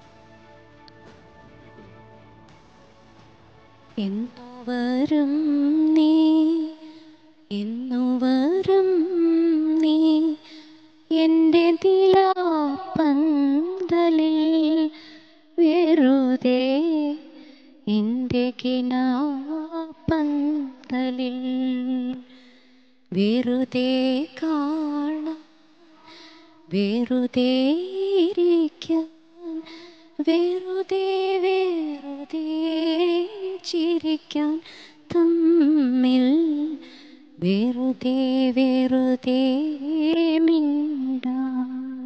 എന്നുവരും നീ എന്നുവരും നീ എൻ്റെ നിലാപ്പന്തലിൽ വെറുതെ എൻ്റെ കിനാപ്പന്തലിൽ വെറുതെ കാണാൻ വെറുതെ ഇരിക്കാൻ വെറുതെ വെറുതെ ചിരിക്കാൻ തമ്മിൽ വെറുതെ വെറുതെ മിണ്ടാൻ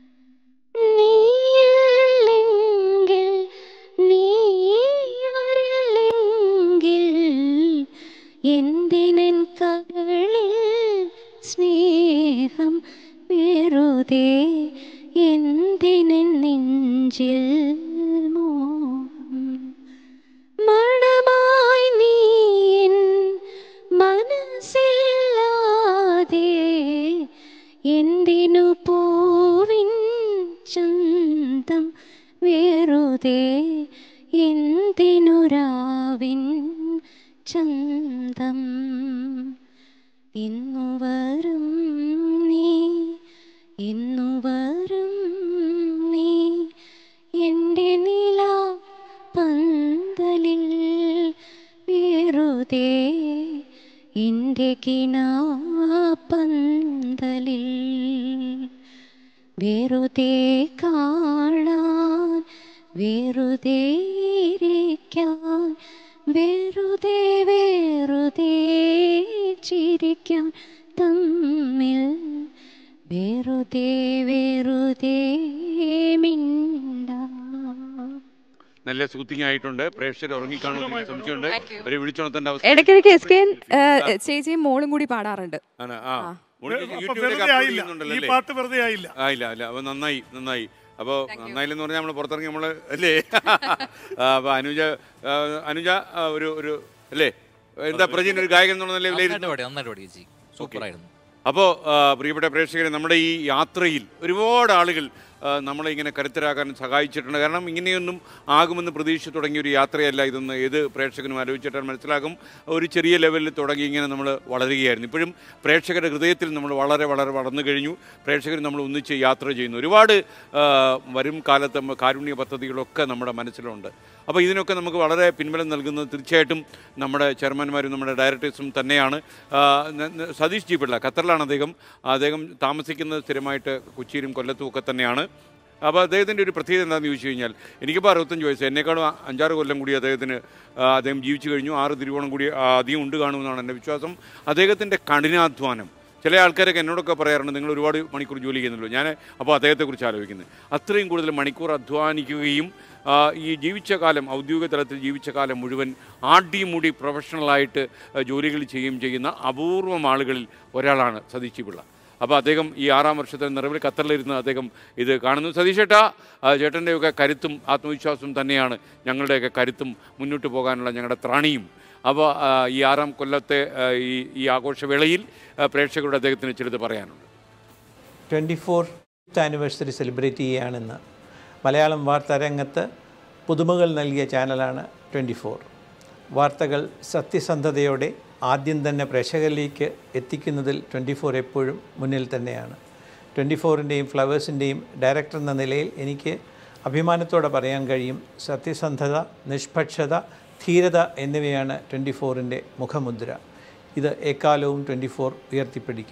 നീയില്ലെങ്കിൽ നീ അറിയില്ലെങ്കിൽ എന്തിനൻ കകളിൽ സ്നേഹം വെറുതെ എന്തിനൻ നെഞ്ചിൽ മോഹം മണമായി നീ മനസ്സില്ലാതെ എന്തിനു പൂവിൻ ചന്തം വെറുതെ എന്തിനു രാവിൻ ചന്തം ഇന്നു വരും നീ ഇന്നു വരും നീ എൻ്റെ നിലാ പന്തലിൽ വെറുതെ എൻ്റെ കിനാപ്പന്തലിൽ വെറുതെ കാണാൻ വെറുതെ ഇരിക്കാൻ വെറുതെ വെറുതെ ചിരിക്കാൻ തമ്മിൽ വെറുതെ വെറുതെ മിണ്ടാൻ. നല്ല സൂത്തിങ് ആയിട്ടുണ്ട്. പ്രേക്ഷകർ ഉറങ്ങിക്കാണുന്ന സംശയമുണ്ട്. ഒരു വിളിച്ചോണത്തിന്റെ അവസ്ഥ ഇടയ്ക്കിടയ്ക്ക് എസ് കെ ചേച്ചിയും മോളും കൂടി പാടാറുണ്ട്. ആയില്ല അല്ല അപ്പൊ നന്നായി നന്നായി. അപ്പോൾ നന്നായില്ലെന്ന് പറഞ്ഞാൽ നമ്മൾ പുറത്തിറങ്ങി നമ്മൾ അല്ലേ? അപ്പൊ അനുജ അനുജ ഒരു ഒരു അല്ലേ എന്താ പ്രജിൻ ഒരു ഗായകൻ എന്നുള്ള നിലയിൽ. അപ്പോൾ പ്രിയപ്പെട്ട പ്രേക്ഷകരെ, നമ്മുടെ ഈ യാത്രയിൽ ഒരുപാട് ആളുകൾ നമ്മളെ ഇങ്ങനെ കരുത്തരാക്കാൻ സഹായിച്ചിട്ടുണ്ട്. കാരണം ഇങ്ങനെയൊന്നും ആകുമെന്ന് പ്രതീക്ഷിച്ച് തുടങ്ങിയ ഒരു യാത്രയല്ല ഇതൊന്ന്. ഏത് പ്രേക്ഷകനും ആലോചിച്ചിട്ടാൽ മനസ്സിലാകും. ഒരു ചെറിയ ലെവലിൽ തുടങ്ങി ഇങ്ങനെ നമ്മൾ വളരുകയായിരുന്നു. ഇപ്പോഴും പ്രേക്ഷകരുടെ ഹൃദയത്തിൽ നമ്മൾ വളരെ വളരെ വളർന്നു കഴിഞ്ഞു. പ്രേക്ഷകർ നമ്മൾ ഒന്നിച്ച് യാത്ര ചെയ്യുന്നു. ഒരുപാട് വരും കാലത്ത് കാരുണ്യ പദ്ധതികളൊക്കെ നമ്മുടെ മനസ്സിലുണ്ട്. അപ്പോൾ ഇതിനൊക്കെ നമുക്ക് വളരെ പിൻബലം നൽകുന്നത് തീർച്ചയായിട്ടും നമ്മുടെ ചെയർമാൻമാരും നമ്മുടെ ഡയറക്ടേഴ്സും തന്നെയാണ്. സതീഷ് ജി പിള്ള ഖത്തറിലാണ് അദ്ദേഹം. അദ്ദേഹം താമസിക്കുന്നത് സ്ഥിരമായിട്ട് കൊച്ചിയിലും കൊല്ലത്തും ഒക്കെ തന്നെയാണ്. അപ്പോൾ അദ്ദേഹത്തിൻ്റെ ഒരു പ്രത്യേകത എന്താണെന്ന് ചോദിച്ചു കഴിഞ്ഞാൽ, എനിക്കിപ്പോൾ അറുപത്തഞ്ച് വയസ്സ്, എന്നെക്കാളും അഞ്ചാറ് കൊല്ലം കൂടി അദ്ദേഹത്തിന് അദ്ദേഹം ജീവിച്ചു കഴിഞ്ഞു. ആറ് തിരുവോണം കൂടി അധികം ഉണ്ട് കാണുമെന്നാണ് എൻ്റെ വിശ്വാസം. അദ്ദേഹത്തിൻ്റെ കഠിനാധ്വാനം, ചില ആൾക്കാരൊക്കെ എന്നോടൊക്കെ പറയാറുണ്ട് നിങ്ങൾ ഒരുപാട് മണിക്കൂർ ജോലി ചെയ്യുന്നുള്ളൂ. ഞാൻ അപ്പോൾ അദ്ദേഹത്തെക്കുറിച്ച് ആലോചിക്കുന്നത് അത്രയും കൂടുതൽ മണിക്കൂർ അധ്വാനിക്കുകയും ഈ ജീവിച്ച കാലം ഔദ്യോഗിക തലത്തിൽ ജീവിച്ച കാലം മുഴുവൻ ആടിമൂടി പ്രൊഫഷണലായിട്ട് ജോലികൾ ചെയ്യുകയും ചെയ്യുന്ന അപൂർവം ആളുകളിൽ ഒരാളാണ് സതീഷ് പിള്ള. അപ്പോൾ അദ്ദേഹം ഈ ആറാം വർഷത്തെ നിറവിൽ ഖത്തറിലിരുന്ന് അദ്ദേഹം ഇത് കാണുന്നു. സതീഷ് ചേട്ടാ, ചേട്ടൻ്റെയൊക്കെ കരുത്തും ആത്മവിശ്വാസവും തന്നെയാണ് ഞങ്ങളുടെയൊക്കെ കരുത്തും മുന്നോട്ട് പോകാനുള്ള ഞങ്ങളുടെ ത്രാണിയും. അപ്പോൾ ഈ ആറാം കൊല്ലത്തെ ഈ ഈ ആഘോഷവേളയിൽ പ്രേക്ഷകരുടെ അദ്ദേഹത്തിന് ചിലത് പറയാനുണ്ട്. ട്വൻറ്റി ഫോർത്ത് ആനിവേഴ്സറി സെലിബ്രേറ്റ് ചെയ്യുകയാണെന്ന് മലയാളം വാർത്താരംഗത്ത് പുതുമകൾ നൽകിയ ചാനലാണ് ട്വൻറ്റി ഫോർ. വാർത്തകൾ സത്യസന്ധതയോടെ ആദ്യം തന്നെ പ്രേക്ഷകരിലേക്ക് എത്തിക്കുന്നതിൽ ട്വൻറ്റി ഫോർ എപ്പോഴും മുന്നിൽ തന്നെയാണ്. ട്വൻറ്റി ഫോറിൻ്റെയും ഫ്ലവേഴ്സിൻ്റെയും ഡയറക്ടർ എന്ന നിലയിൽ എനിക്ക് അഭിമാനത്തോടെ പറയാൻ കഴിയും, സത്യസന്ധത, നിഷ്പക്ഷത, ധീരത എന്നിവയാണ് ട്വൻറ്റി ഫോറിൻ്റെ മുഖമുദ്ര. ഇത് എക്കാലവും ട്വൻറ്റി ഫോർ ഉയർത്തിപ്പിടിക്കും.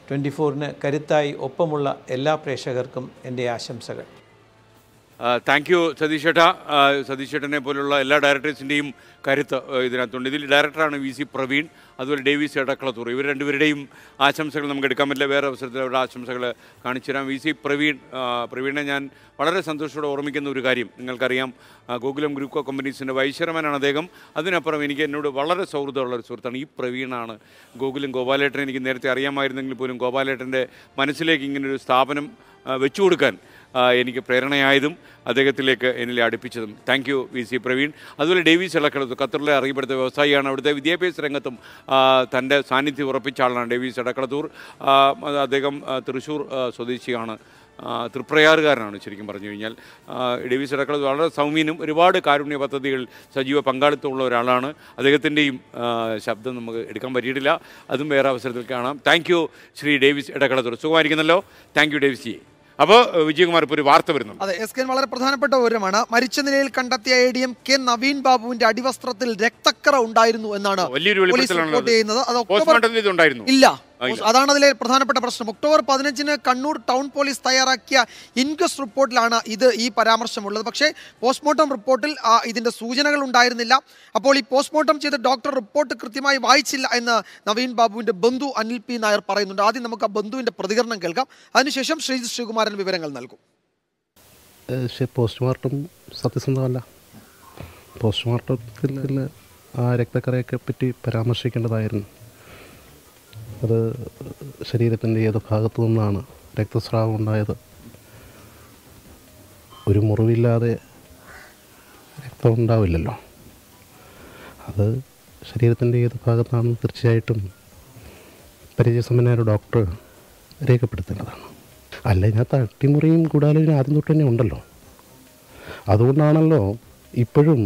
ട്വൻറ്റി ഫോറിന് കരുത്തായി ഒപ്പമുള്ള എല്ലാ പ്രേക്ഷകർക്കും എൻ്റെ ആശംസകൾ. താങ്ക് യു സതീഷ് ചേട്ടാ. സതീഷ് ചേട്ടനെ പോലുള്ള എല്ലാ ഡയറക്ടേഴ്സിൻ്റെയും കരുത്ത് ഇതിനകത്തുണ്ട്. ഇതിൽ ഡയറക്ടറാണ് വി സി പ്രവീൺ, അതുപോലെ ഡേവിസ് എടക്കളത്തൂർ. ഇവർ രണ്ടുപേരുടെയും ആശംസകൾ നമുക്ക് എടുക്കാൻ പറ്റില്ല, വേറെ അവസരത്തിൽ അവരുടെ ആശംസകൾ കാണിച്ചു തരാം. വി സി പ്രവീൺ പ്രവീണിനെ ഞാൻ വളരെ സന്തോഷത്തോടെ ഓർമ്മിക്കുന്ന ഒരു കാര്യം, നിങ്ങൾക്കറിയാം ഗോകുലം ഗ്രൂപ്പ് ഓഫ് കമ്പനീസിൻ്റെ വൈസ് ചെയർമാനാണ് അദ്ദേഹം. അതിനപ്പുറം എനിക്ക് എന്നോട് വളരെ സൗഹൃദമുള്ളൊരു സുഹൃത്താണ് ഈ പ്രവീണാണ്. ഗോകുലം ഗോപാലേട്ടൻ എനിക്ക് നേരത്തെ അറിയാമായിരുന്നെങ്കിൽ പോലും ഗോപാലേട്ടൻ്റെ മനസ്സിലേക്ക് ഇങ്ങനൊരു സ്ഥാപനം വെച്ചു കൊടുക്കാൻ എനിക്ക് പ്രേരണയായതും അദ്ദേഹത്തിലേക്ക് എന്നിൽ അടുപ്പിച്ചതും. Thank you V C Praveen. അതുപോലെ ഡേവിസ് എടക്കളത്തൂർ, ഖത്തറിലെ അറിയപ്പെടുന്ന വ്യവസായിയാണ്. അവിടുത്തെ വിദ്യാഭ്യാസ രംഗത്തും തൻ്റെ സാന്നിധ്യം ഉറപ്പിച്ച ആളാണ് ഡേവിസ് എടക്കളത്തൂർ. അദ്ദേഹം തൃശ്ശൂർ സ്വദേശിയാണ്, തൃപ്രയാറുകാരനാണ് ശരിക്കും പറഞ്ഞു കഴിഞ്ഞാൽ. ഡേവിസ് എടക്കളത്തൂർ വളരെ സൗമ്യനും ഒരുപാട് കാരുണ്യ പദ്ധതികൾ സജീവ പങ്കാളിത്തമുള്ള ഒരാളാണ്. അദ്ദേഹത്തിൻ്റെയും ശബ്ദം നമുക്ക് എടുക്കാൻ പറ്റിയിട്ടില്ല, അതും വേറെ അവസരത്തിൽ കാണാം. Thank you Shri Davis Edakkalathur. സുഖമായിരിക്കുന്നല്ലോ? Thank you Davis ji. അപ്പോൾ വിജയകുമാർ ഇപ്പോൾ ഒരു വാർത്ത വരുന്നു. അതെ, എസ് കെ വളരെ പ്രധാനപ്പെട്ട വിവരമാണ്. മരിച്ച നിലയിൽ കണ്ടെത്തിയ A D M K Naveen ബാബുവിന്റെ അടിവസ്ത്രത്തിൽ രക്തക്കറ ഉണ്ടായിരുന്നു എന്നാണ് പോലീസ് റിപ്പോർട്ട് ചെയ്യുന്നത്. അത് ഒക്ടോബർ ഇല്ല, അതാണ് അതിലെ പ്രധാനപ്പെട്ട പ്രശ്നം. ഒക്ടോബർ പതിനഞ്ചിന് കണ്ണൂർ ടൗൺ പോലീസ് തയ്യാറാക്കിയ ഇൻക്വസ്റ്റ് റിപ്പോർട്ടിലാണ് ഇത് ഈ പരാമർശമുള്ളത്. പക്ഷേ പോസ്റ്റ്മോർട്ടം റിപ്പോർട്ടിൽ ഇതിന്റെ സൂചനകൾ ഉണ്ടായിരുന്നില്ല. അപ്പോൾ ഈ പോസ്റ്റ്മോർട്ടം ചെയ്ത ഡോക്ടർ റിപ്പോർട്ട് കൃത്യമായി വായിച്ചില്ല എന്ന് നവീൻ ബാബുവിന്റെ ബന്ധു അനിൽ പി നായർ പറയുന്നുണ്ട്. ആദ്യം നമുക്ക് ആ ബന്ധുവിന്റെ പ്രതികരണം കേൾക്കാം, അതിനുശേഷം ശ്രീജിത് ശ്രീകുമാരൻ വിവരങ്ങൾ നൽകും. പോസ്റ്റ്മോർട്ടം സത്യസന്ധമല്ല. പോസ്റ്റ്മോർട്ടത്തിൽ ആ രക്തക്കറയൊക്കെ പറ്റി പരാമർശിക്കേണ്ടതായിരുന്നു. അത് ശരീരത്തിൻ്റെ ഏത് ഭാഗത്തു നിന്നാണ് രക്തസ്രാവം ഉണ്ടായത്? ഒരു മുറിവില്ലാതെ രക്തം ഉണ്ടാവില്ലല്ലോ. അത് ശരീരത്തിൻ്റെ ഏത് ഭാഗത്താണെന്ന് തീർച്ചയായിട്ടും പരിചയസമ്പന്നനായ ഡോക്ടർ രേഖപ്പെടുത്തേണ്ടതാണ്. അല്ല, ഇതിനകത്ത് അട്ടിമുറിയും കൂടാലും ആദ്യം തൊട്ട് തന്നെ ഉണ്ടല്ലോ. അതുകൊണ്ടാണല്ലോ ഇപ്പോഴും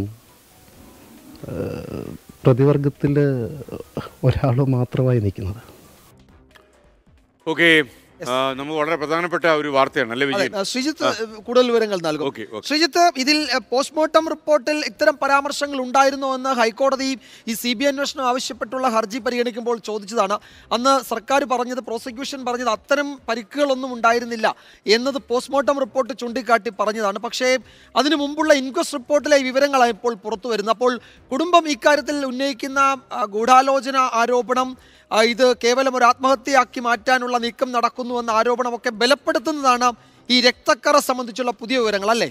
പ്രതിവർഗത്തിൽ ഒരാൾ മാത്രമായി നിൽക്കുന്നത്. ഓക്കെ, നമുക്ക് വളരെ പ്രധാനപ്പെട്ട ഒരു വാർത്തയാണ് അല്ലേ വിജയൻ? ശ്രീജിത്ത് കൂടുതൽ വിവരങ്ങൾ നൽകും. ശ്രീജിത്ത്, ഇതിൽ പോസ്റ്റ്മോർട്ടം റിപ്പോർട്ടിൽ ഇത്തരം പരാമർശങ്ങൾ ഉണ്ടായിരുന്നോ എന്ന് ഹൈക്കോടതി ഈ സി ബി ഐ അന്വേഷണം ആവശ്യപ്പെട്ടുള്ള ഹർജി പരിഗണിക്കുമ്പോൾ ചോദിച്ചതാണ്. അന്ന് സർക്കാർ പറഞ്ഞത്, പ്രോസിക്യൂഷൻ പറഞ്ഞത് അത്തരം പരിക്കുകളൊന്നും ഉണ്ടായിരുന്നില്ല എന്നത് പോസ്റ്റ്മോർട്ടം റിപ്പോർട്ട് ചൂണ്ടിക്കാട്ടി പറഞ്ഞതാണ്. പക്ഷേ അതിനു മുമ്പുള്ള ഇൻക്വസ്റ്റ് റിപ്പോർട്ടിലെ വിവരങ്ങളാണ് ഇപ്പോൾ പുറത്തു വരുന്നത്. അപ്പോൾ കുടുംബം ഇക്കാര്യത്തിൽ ഉന്നയിക്കുന്ന ഗൂഢാലോചന ആരോപണം, ഇത് കേവലം ഒരു ആത്മഹത്യയാക്കി മാറ്റാനുള്ള നീക്കം നടക്കുന്നുവെന്ന ആരോപണമൊക്കെ ബലപ്പെടുത്തുന്നതാണ് ഈ രക്തക്കറ സംബന്ധിച്ചുള്ള പുതിയ വിവരങ്ങൾ, അല്ലേ?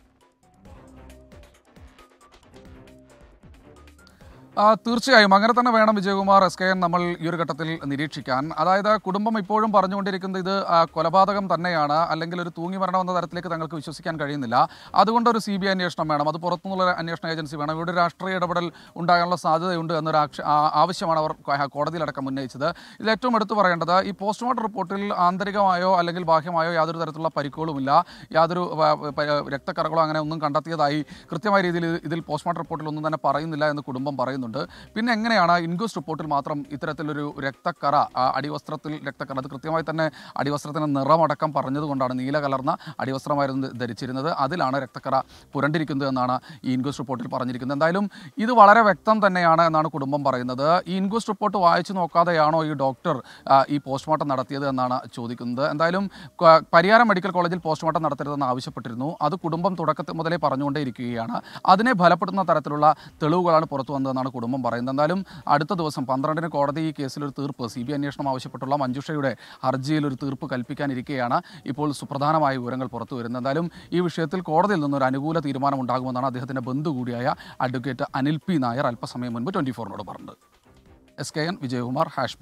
തീർച്ചയായും അങ്ങനെ തന്നെ വേണം വിജയകുമാർ. എസ് കെ എൻ നമ്മൾ ഈ ഒരു ഘട്ടത്തിൽ നിരീക്ഷിക്കാൻ. അതായത് കുടുംബം ഇപ്പോഴും പറഞ്ഞുകൊണ്ടിരിക്കുന്നത് ഇത് കൊലപാതകം തന്നെയാണ്, അല്ലെങ്കിൽ ഒരു തൂങ്ങി മരണം എന്ന തരത്തിലേക്ക് തങ്ങൾക്ക് വിശ്വസിക്കാൻ കഴിയുന്നില്ല. അതുകൊണ്ട് ഒരു സി ബി ഐ അന്വേഷണം വേണം, അത് പുറത്തുനിന്നുള്ള അന്വേഷണ ഏജൻസി വേണം, ഇവിടെ രാഷ്ട്രീയ ഇടപെടൽ ഉണ്ടാകാനുള്ള സാധ്യതയുണ്ട് എന്നൊരു ആവശ്യമാണ് അവർ കോടതിയിലടക്കം ഉന്നയിച്ചത്. ഇതിൽ ഏറ്റവും എടുത്തു പറയേണ്ടത്, ഈ പോസ്റ്റ്മോർട്ടം റിപ്പോർട്ടിൽ ആന്തരികമായോ അല്ലെങ്കിൽ ബാഹ്യമായോ യാതൊരു തരത്തിലുള്ള പരിക്കുകളുമില്ല, യാതൊരു രക്തക്കറകളോ അങ്ങനെ ഒന്നും കണ്ടെത്തിയതായി കൃത്യമായ രീതിയിൽ ഇതിൽ പോസ്റ്റ്മോർട്ടം റിപ്പോർട്ടിൽ ഒന്നും തന്നെ പറയുന്നില്ല എന്ന് കുടുംബം പറയുന്നു. പിന്നെ എങ്ങനെയാണ് ഇൻക്വസ്റ്റ് റിപ്പോർട്ടിൽ മാത്രം ഇത്തരത്തിലൊരു രക്തക്കറ, അടിവസ്ത്രത്തിൽ രക്തക്കറ, അത് കൃത്യമായി തന്നെ അടിവസ്ത്രത്തിന് നിറമടക്കം പറഞ്ഞതുകൊണ്ടാണ് നീല കലർന്ന അടിവസ്ത്രമായിരുന്നു ധരിച്ചിരുന്നത്, അതിലാണ് രക്തക്കറ പുരണ്ടിരിക്കുന്നത് എന്നാണ് ഈ ഇൻക്വസ്റ്റ് റിപ്പോർട്ടിൽ പറഞ്ഞിരിക്കുന്നത്. എന്തായാലും ഇത് വളരെ വ്യക്തം തന്നെയാണ് എന്നാണ് കുടുംബം പറയുന്നത്. ഈ ഇൻക്വസ്റ്റ് റിപ്പോർട്ട് വായിച്ചു നോക്കാതെയാണോ ഈ ഡോക്ടർ ഈ പോസ്റ്റ്മോർട്ടം നടത്തിയത് എന്നാണ് ചോദിക്കുന്നത്. എന്തായാലും പരിയാരം മെഡിക്കൽ കോളേജിൽ പോസ്റ്റ്മോർട്ടം നടത്തരുതെന്ന് ആവശ്യപ്പെട്ടിരുന്നു. അത് കുടുംബം തുടക്കത്തിൽ മുതലേ പറഞ്ഞുകൊണ്ടേയിരിക്കുകയാണ്. അതിനെ ഫലപ്പെടുത്തുന്ന തരത്തിലുള്ള തെളിവുകളാണ് പുറത്തു വന്നതെന്നാണ് കുടുംബം പറയുന്നത്. എന്തായാലും അടുത്ത ദിവസം പന്ത്രണ്ടിന് കോടതി ഈ കേസിലൊരു തീർപ്പ്, സി ബി ഐ അന്വേഷണം ആവശ്യപ്പെട്ടുള്ള മഞ്ജുഷയുടെ ഹർജിയിൽ ഒരു തീർപ്പ് കൽപ്പിക്കാനിരിക്കെയാണ് ഇപ്പോൾ സുപ്രധാനമായ വിവരങ്ങൾ പുറത്തു വരുന്നത്. എന്തായാലും ഈ വിഷയത്തിൽ കോടതിയിൽ നിന്നൊരു അനുകൂല തീരുമാനം ഉണ്ടാകുമെന്നാണ് അദ്ദേഹത്തിൻ്റെ ബന്ധു കൂടിയായ അഡ്വക്കേറ്റ് അനിൽ പി നായർ അല്പസമയം മുൻപ് ട്വൻറ്റി ഫോറിനോട് പറഞ്ഞത്. എസ് കെ എൻ വിജയകുമാർ ഹാഷ്.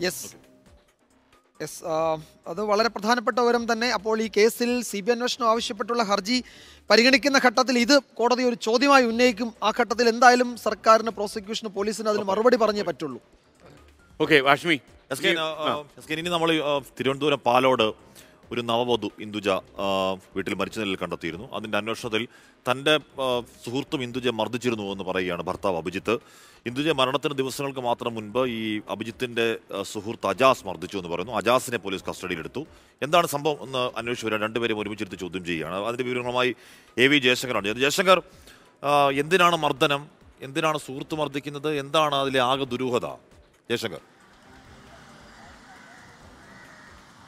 യെസ്, അത് വളരെ പ്രധാനപ്പെട്ട വിവരം തന്നെ. അപ്പോൾ ഈ കേസിൽ സി ബി ഐ അന്വേഷണം ആവശ്യപ്പെട്ടുള്ള ഹർജി പരിഗണിക്കുന്ന ഘട്ടത്തിൽ ഇത് കോടതി ഒരു ചോദ്യമായി ഉന്നയിക്കും. ആ ഘട്ടത്തിൽ എന്തായാലും സർക്കാരിന്, പ്രോസിക്യൂഷന്, പോലീസിന് അതിന് മറുപടി പറഞ്ഞേ പറ്റുള്ളൂ. ഓക്കെ വാഷ്മി, ഇനി നമ്മൾ തിരുവനന്തപുരം പാലോട് ഒരു നവവധു ഇന്ദുജ വീട്ടിൽ മരിച്ച നിലയിൽ കണ്ടെത്തിയിരുന്നു. അതിൻ്റെ അന്വേഷണത്തിൽ തൻ്റെ സുഹൃത്തും ഇന്ദുജ മർദ്ദിച്ചിരുന്നു എന്ന് പറയുകയാണ് ഭർത്താവ് അഭിജിത്ത്. ഇന്ദുജ മരണത്തിന് ദിവസങ്ങൾക്ക് മാത്രം മുൻപ് ഈ അഭിജിത്തിന്റെ സുഹൃത്ത് അജാസ് മർദ്ദിച്ചു എന്ന് പറയുന്നു. അജാസിനെ പോലീസ് കസ്റ്റഡിയിലെടുത്തു. എന്താണ് സംഭവം എന്ന് അന്വേഷിച്ചു വരാൻ രണ്ടുപേരും ഒരുമിച്ചെടുത്ത് ചോദ്യം ചെയ്യുകയാണ്. അതിന്റെ വിവരങ്ങളുമായി എ വി ജയശങ്കറാണ്. ജയശങ്കർ, എന്തിനാണ് മർദ്ദനം? എന്തിനാണ് സുഹൃത്ത് മർദ്ദിക്കുന്നത്? എന്താണ് അതിലെ ആകെ ദുരൂഹത? ജയശങ്കർ.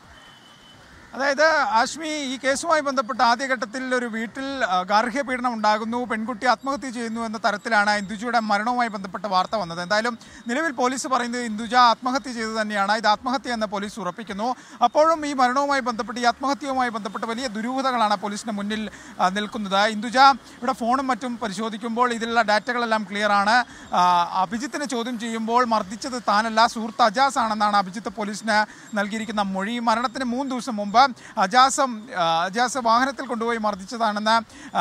അതായത് ആശ്മി, ഈ കേസുമായി ബന്ധപ്പെട്ട് ആദ്യഘട്ടത്തിൽ ഒരു വീട്ടിൽ ഗാർഹിക പീഡനം ഉണ്ടാകുന്നു, പെൺകുട്ടി ആത്മഹത്യ ചെയ്യുന്നു എന്ന തരത്തിലാണ് ഇന്ദുജയുടെ മരണവുമായി ബന്ധപ്പെട്ട വാർത്ത വന്നത്. എന്തായാലും നിലവിൽ പോലീസ് പറയുന്നത് ഇന്ദുജ ആത്മഹത്യ ചെയ്തു തന്നെയാണ്, ഇത് ആത്മഹത്യ എന്ന് പോലീസ് ഉറപ്പിക്കുന്നു. അപ്പോഴും ഈ മരണവുമായി ബന്ധപ്പെട്ട്, ഈ ആത്മഹത്യയുമായി ബന്ധപ്പെട്ട് വലിയ ദുരൂഹതകളാണ് പോലീസിന് മുന്നിൽ നിൽക്കുന്നത്. ഇന്ദുജ ഇവിടെ ഫോണും മറ്റും പരിശോധിക്കുമ്പോൾ ഇതിലുള്ള ഡാറ്റകളെല്ലാം ക്ലിയർ ആണ്. അഭിജിത്തിനെ ചോദ്യം ചെയ്യുമ്പോൾ മർദ്ദിച്ചത് താനല്ല, സുഹൃത്ത് അജാസ് ആണെന്നാണ് അഭിജിത്ത് പോലീസിന് നൽകിയിരിക്കുന്ന മൊഴി. മരണത്തിന് മൂന്ന് ദിവസം മുമ്പ് അജാസം അജാസ് വാഹനത്തിൽ കൊണ്ടുപോയി മർദ്ദിച്ചതാണെന്ന്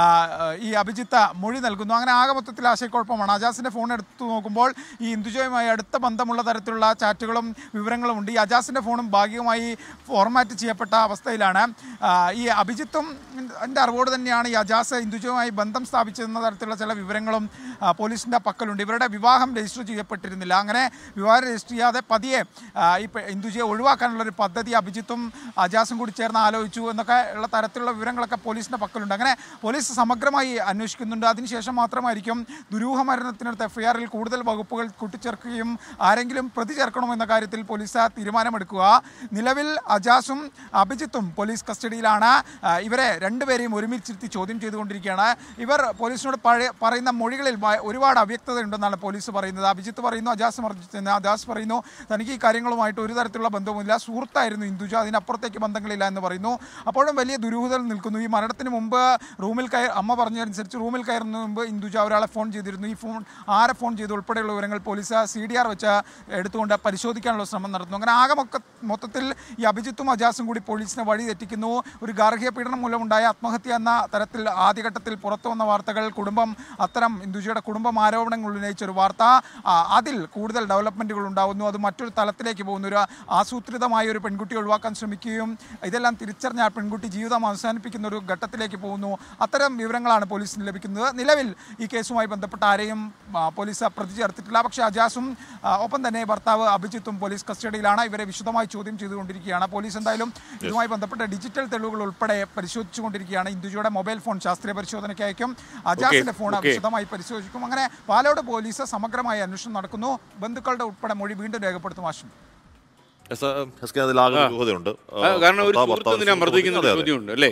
ഈ അഭിജിത്ത് മൊഴി നൽകുന്നു. അങ്ങനെ ആകെ മൊത്തത്തിൽ ആശയക്കുഴപ്പമാണ്. അജാസിൻ്റെ ഫോൺ എടുത്തു നോക്കുമ്പോൾ ഈ ഇന്ദുജയുമായി അടുത്ത ബന്ധമുള്ള തരത്തിലുള്ള ചാറ്റുകളും വിവരങ്ങളും ഉണ്ട്. ഈ അജാസിൻ്റെ ഫോണും ഭാഗികമായി ഫോർമാറ്റ് ചെയ്യപ്പെട്ട അവസ്ഥയിലാണ്. ഈ അഭിജിത്തും എൻ്റെ അറിവോട് തന്നെയാണ് ഈ അജാസ് ഇന്ദുജയുമായി ബന്ധം സ്ഥാപിച്ചെന്ന തരത്തിലുള്ള ചില വിവരങ്ങളും പോലീസിൻ്റെ പക്കലുണ്ട്. ഇവരുടെ വിവാഹം രജിസ്റ്റർ ചെയ്യപ്പെട്ടിരുന്നില്ല. അങ്ങനെ വിവാഹം രജിസ്റ്റർ ചെയ്യാതെ പതിയെ ഈ ഇന്ദുജയെ ഒഴിവാക്കാനുള്ളൊരു പദ്ധതി അഭിജിത്തും അജാസും കൂടി ചേർന്ന് ആലോചിച്ചു എന്നൊക്കെ ഉള്ള തരത്തിലുള്ള വിവരങ്ങളൊക്കെ പോലീസിൻ്റെ പക്കലുണ്ട്. അങ്ങനെ പോലീസ് സമഗ്രമായി അന്വേഷിക്കുന്നുണ്ട്. അതിനുശേഷം മാത്രമായിരിക്കും ദുരൂഹ മരണത്തിനടുത്ത് എഫ് ഐ ആറിൽ കൂടുതൽ വകുപ്പുകൾ കൂട്ടിച്ചേർക്കുകയും ആരെങ്കിലും പ്രതി ചേർക്കണമോ എന്ന കാര്യത്തിൽ പോലീസ് തീരുമാനമെടുക്കുക. നിലവിൽ അജാസും അഭിജിത്തും പോലീസ് കസ്റ്റഡിയിലാണ്. ഇവരെ രണ്ടുപേരെയും ഒരുമിച്ചിരുത്തി ചോദ്യം ചെയ്തുകൊണ്ടിരിക്കുകയാണ്. ഇവർ പോലീസിനോട് പഴയ പറയുന്ന മൊഴികളിൽ ഒരുപാട് അവ്യക്തത ഉണ്ടെന്നാണ് പോലീസ് പറയുന്നത്. അഭിജിത്ത് പറയുന്നു അജാസ് മർദ്ദിച്ചെന്ന്, അജാസ് പറയുന്നു തനിക്ക് ഈ കാര്യങ്ങളുമായിട്ട് ഒരു തരത്തിലുള്ള ബന്ധവുമില്ല, സുഹൃത്തായിരുന്നു ഇന്ദുജ, അതിനപ്പുറത്തേക്ക് ബന്ധങ്ങളില്ല എന്ന് പറയുന്നു. അപ്പോഴും വലിയ ദുരൂഹതകൾ നിൽക്കുന്നു. ഈ മരണത്തിന് മുമ്പ് റൂമിൽ കയറി, അമ്മ പറഞ്ഞതനുസരിച്ച് റൂമിൽ കയറുന്നതിന് മുമ്പ് ഇന്ദുജ ഒരാളെ ഫോൺ ചെയ്തിരുന്നു. ഈ ഫോൺ ആരെ ഫോൺ ചെയ്തു ഉൾപ്പെടെയുള്ള വിവരങ്ങൾ പോലീസ് സി ഡി ആർ വെച്ച് എടുത്തുകൊണ്ട് പരിശോധിക്കാനുള്ള ശ്രമം നടത്തുന്നു. അങ്ങനെ ആകെ മൊത്തത്തിൽ ഈ അഭിജിത്തും അജാസും കൂടി പോലീസിനെ വഴി തെറ്റിക്കുന്നു. ഒരു ഗാർഹിക പീഡനം മൂലമുണ്ടായ ആത്മഹത്യ എന്ന തരത്തിൽ ആദ്യഘട്ടത്തിൽ പുറത്തു വന്ന വാർത്തകൾ, കുടുംബം അത്തരം ഇന്ദുജയുടെ കുടുംബം ആരോപണങ്ങൾ ഉന്നയിച്ചൊരു വാർത്ത, അതിൽ കൂടുതൽ ഡെവലപ്മെൻറ്റുകൾ ഉണ്ടാകുന്നു. അത് മറ്റൊരു തലത്തിലേക്ക് പോകുന്നു. ഒരു ആസൂത്രിതമായ ഒരു പെൺകുട്ടി ഒഴിവാക്കാൻ ശ്രമിക്കുകയും ഇതെല്ലാം തിരിച്ചറിഞ്ഞ ആ പെൺകുട്ടി ജീവിതം അവസാനിപ്പിക്കുന്ന ഒരു ഘട്ടത്തിലേക്ക് പോകുന്നു. അത്തരം വിവരങ്ങളാണ് പോലീസിന് ലഭിക്കുന്നത്. നിലവിൽ ഈ കേസുമായി ബന്ധപ്പെട്ട ആരെയും പോലീസ് പ്രതി ചേർത്തിട്ടില്ല. പക്ഷേ അജാസും ഒപ്പം തന്നെ ഭർത്താവ് അഭിജിത്തും പോലീസ് കസ്റ്റഡിയിലാണ്. ഇവരെ വിശദമായി ചോദ്യം ചെയ്തുകൊണ്ടിരിക്കുകയാണ്. പോലീസ് എന്തായാലും ഇതുമായി ബന്ധപ്പെട്ട ഡിജിറ്റൽ തെളിവുകൾ ഉൾപ്പെടെ പരിശോധിച്ചുകൊണ്ടിരിക്കുകയാണ്. ഇന്ദുജയുടെ മൊബൈൽ ഫോൺ ശാസ്ത്രീയ പരിശോധനയ്ക്ക് അയക്കും, അജാസിന്റെ ഫോൺ വിശദമായി പരിശോധിക്കും. അങ്ങനെ പാലോട് പോലീസ് സമഗ്രമായ അന്വേഷണം നടക്കുന്നു. ബന്ധുക്കളുടെ ഉൾപ്പെടെ മൊഴി വീണ്ടും രേഖപ്പെടുത്തും. ആശം കാരണം ഒരു സുഹൃത്ത് ഞാൻ മർദ്ദിക്കുന്ന ചോദ്യമുണ്ട് അല്ലേ,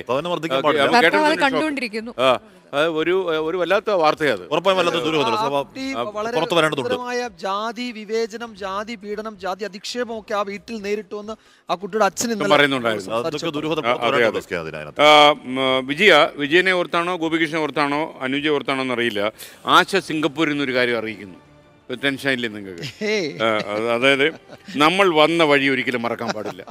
ഒരു ഒരു വല്ലാത്ത വാർത്തയാണ്. ജാതി വിവേചനം, ജാതി പീഡനം, ജാതി അധിക്ഷേപം ഒക്കെ ആ വീട്ടിൽ നേരിട്ടു എന്ന് ആ കുട്ടിയുടെ അച്ഛൻ പറയുന്നുണ്ടായിരുന്നു. വിജയ വിജയനെ ഓർത്താണോ ഗോപികൃഷ്ണനെ ഓർത്താണോ അനുജയെ ഓർത്താണോ എന്നറിയില്ല, ആശ സിംഗപ്പൂരിൽ നിന്നൊരു കാര്യം അറിയിക്കുന്നു. ടെൻഷനില്ലേ നിങ്ങൾക്ക്? അതായത് നമ്മൾ വന്ന വഴി ഒരിക്കലും മറക്കാൻ പാടില്ല.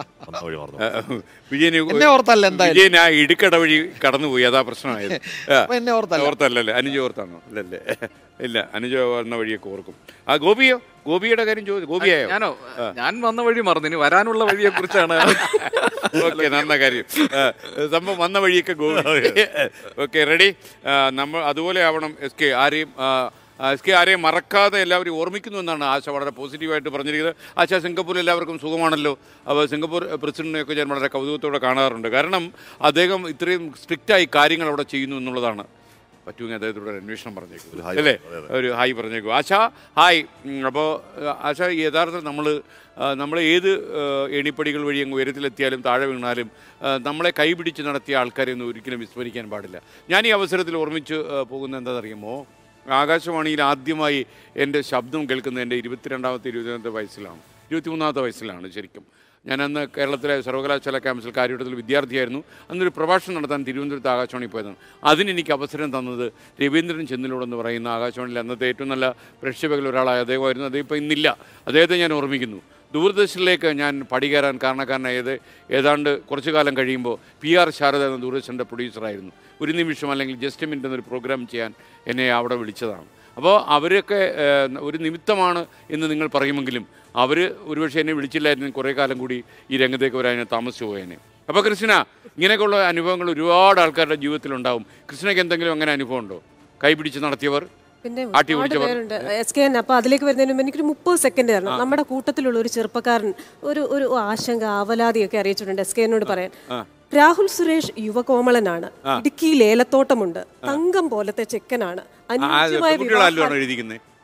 വിജയന് വിജയൻ ആ ഇടുക്കട വഴി കടന്നുപോയി, അതാ പ്രശ്നമായത്. ഓർത്തല്ലേ? അനുജ ഓർത്താണോ? ഇല്ലല്ലേ, ഇല്ല, അനുജ വന്ന വഴിയൊക്കെ ഓർക്കും. ആ ഗോപിയോ? ഗോപിയുടെ കാര്യം ചോദിച്ചു. ഗോപിയായോ? ഞാനോ? ഞാൻ വന്ന വഴി മറന്നു, ഇനി വരാനുള്ള വഴിയെ കുറിച്ചാണ്. ഓക്കെ, നല്ല കാര്യം. സംഭവം വന്ന വഴിയൊക്കെ ഗോപി. Okay, ready. നമ്മൾ അതുപോലെ ആവണം. എസ് കെ ആരെയും എസ് കെ ആരെയും മറക്കാതെ എല്ലാവരും ഓർമ്മിക്കുന്നു എന്നാണ് ആശ വളരെ പോസിറ്റീവായിട്ട് പറഞ്ഞിരിക്കുന്നത്. ആശ സിംഗപ്പൂരിൽ എല്ലാവർക്കും സുഖമാണല്ലോ. അപ്പോൾ സിംഗപ്പൂർ പ്രസിഡന്റിനെയൊക്കെ ഞാൻ വളരെ കൗതുകത്തോടെ കാണാറുണ്ട്. കാരണം അദ്ദേഹം ഇത്രയും സ്ട്രിക്റ്റായി കാര്യങ്ങൾ അവിടെ ചെയ്യുന്നു എന്നുള്ളതാണ്. പറ്റുമെങ്കിൽ അദ്ദേഹത്തോടെ അന്വേഷണം പറഞ്ഞേക്കും അല്ലേ, ഒരു ഹായ് പറഞ്ഞേക്കും. ആശ ഹായ്. അപ്പോൾ ആശ യഥാർത്ഥത്തിൽ നമ്മൾ നമ്മൾ ഏത് എണിപ്പടികൾ വഴി അങ്ങ് ഉയരത്തിലെത്തിയാലും താഴെ വീണാലും നമ്മളെ കൈപിടിച്ച് നടത്തിയ ആൾക്കാരെ ഒന്നും ഒരിക്കലും വിസ്മരിക്കാൻ പാടില്ല. ഞാൻ ഈ അവസരത്തിൽ ഓർമ്മിച്ച് പോകുന്നത് എന്താണെന്നറിയുമോ, ആകാശവാണിയിൽ ആദ്യമായി എൻ്റെ ശബ്ദം കേൾക്കുന്നത് എൻ്റെ ഇരുപത്തിരണ്ടാമത്തെ ഇരുപത്തിരണ്ടാമത്തെ വയസ്സിലാണ് ഇരുപത്തിമൂന്നാമത്തെ വയസ്സിലാണ് ശരിക്കും. ഞാനന്ന് കേരളത്തിലെ സർവകലാശാല ക്യാമ്പസിൽ കാര്യത്തിൽ വിദ്യാർത്ഥിയായിരുന്നു. അന്നൊരു പ്രഭാഷണം നടത്താൻ തിരുവനന്തപുരത്ത് ആകാശവാണി പോയതാണ്. അതിനെനിക്ക് അവസരം തന്നത് രവീന്ദ്രൻ ചെന്നിലോടെന്ന് പറയുന്ന ആകാശവാണിയിൽ അന്നത്തെ ഏറ്റവും നല്ല പ്രേക്ഷകരിൽ ഒരാളായ അദ്ദേഹമായിരുന്നു. അദ്ദേഹം ഇപ്പോൾ ഇന്നില്ല. അദ്ദേഹത്തെ ഞാൻ ഓർമ്മിക്കുന്നു. ദൂരദർശനിലേക്ക് ഞാൻ പടി കയറാൻ കാരണക്കാരനായത് ഏതാണ്ട് കുറച്ചു കാലം കഴിയുമ്പോൾ പി ആർ ശാരദ എന്ന ദൂരദർശൻ്റെ പ്രൊഡ്യൂസറായിരുന്നു. ഒരു നിമിഷം അല്ലെങ്കിൽ ജസ്റ്റ് മിനിറ്റ് എന്നൊരു പ്രോഗ്രാം ചെയ്യാൻ എന്നെ അവിടെ വിളിച്ചതാണ്. അപ്പോൾ അവരൊക്കെ ഒരു നിമിത്തമാണ് എന്ന് നിങ്ങൾ പറയുമെങ്കിലും അവർ ഒരുപക്ഷെ എന്നെ വിളിച്ചില്ലായിരുന്നു, കുറേ കാലം കൂടി ഈ രംഗത്തേക്ക് വരാൻ താമസിച്ചു പോയേനെ. അപ്പോൾ കൃഷ്ണ, ഇങ്ങനെയൊക്കെയുള്ള അനുഭവങ്ങൾ ഒരുപാട് ആൾക്കാരുടെ ജീവിതത്തിലുണ്ടാവും. കൃഷ്ണയ്ക്ക് എന്തെങ്കിലും അങ്ങനെ അനുഭവം ഉണ്ടോ? കൈപിടിച്ച് നടത്തിയവർ, പിന്നെ ഒരുപാട് പേരുണ്ട് എസ് കെ എൻ. അപ്പോൾ അതിലേക്ക് വരുന്നതിന് മുമ്പ് എനിക്കൊരു മുപ്പത് സെക്കൻഡ് തരണം. നമ്മുടെ കൂട്ടത്തിലുള്ള ഒരു ചെറുപ്പക്കാരൻ ഒരു ഒരു ആശങ്ക, ആവലാതിയൊക്കെ അറിയിച്ചിട്ടുണ്ട് എസ് കെ എന്നോട് പറയാൻ. രാഹുൽ സുരേഷ് യുവകോമളനാണ്, ഇടുക്കിയിൽ ഏലത്തോട്ടമുണ്ട്, തങ്കം പോലത്തെ ചെക്കനാണ്, അനുയോജ്യമായ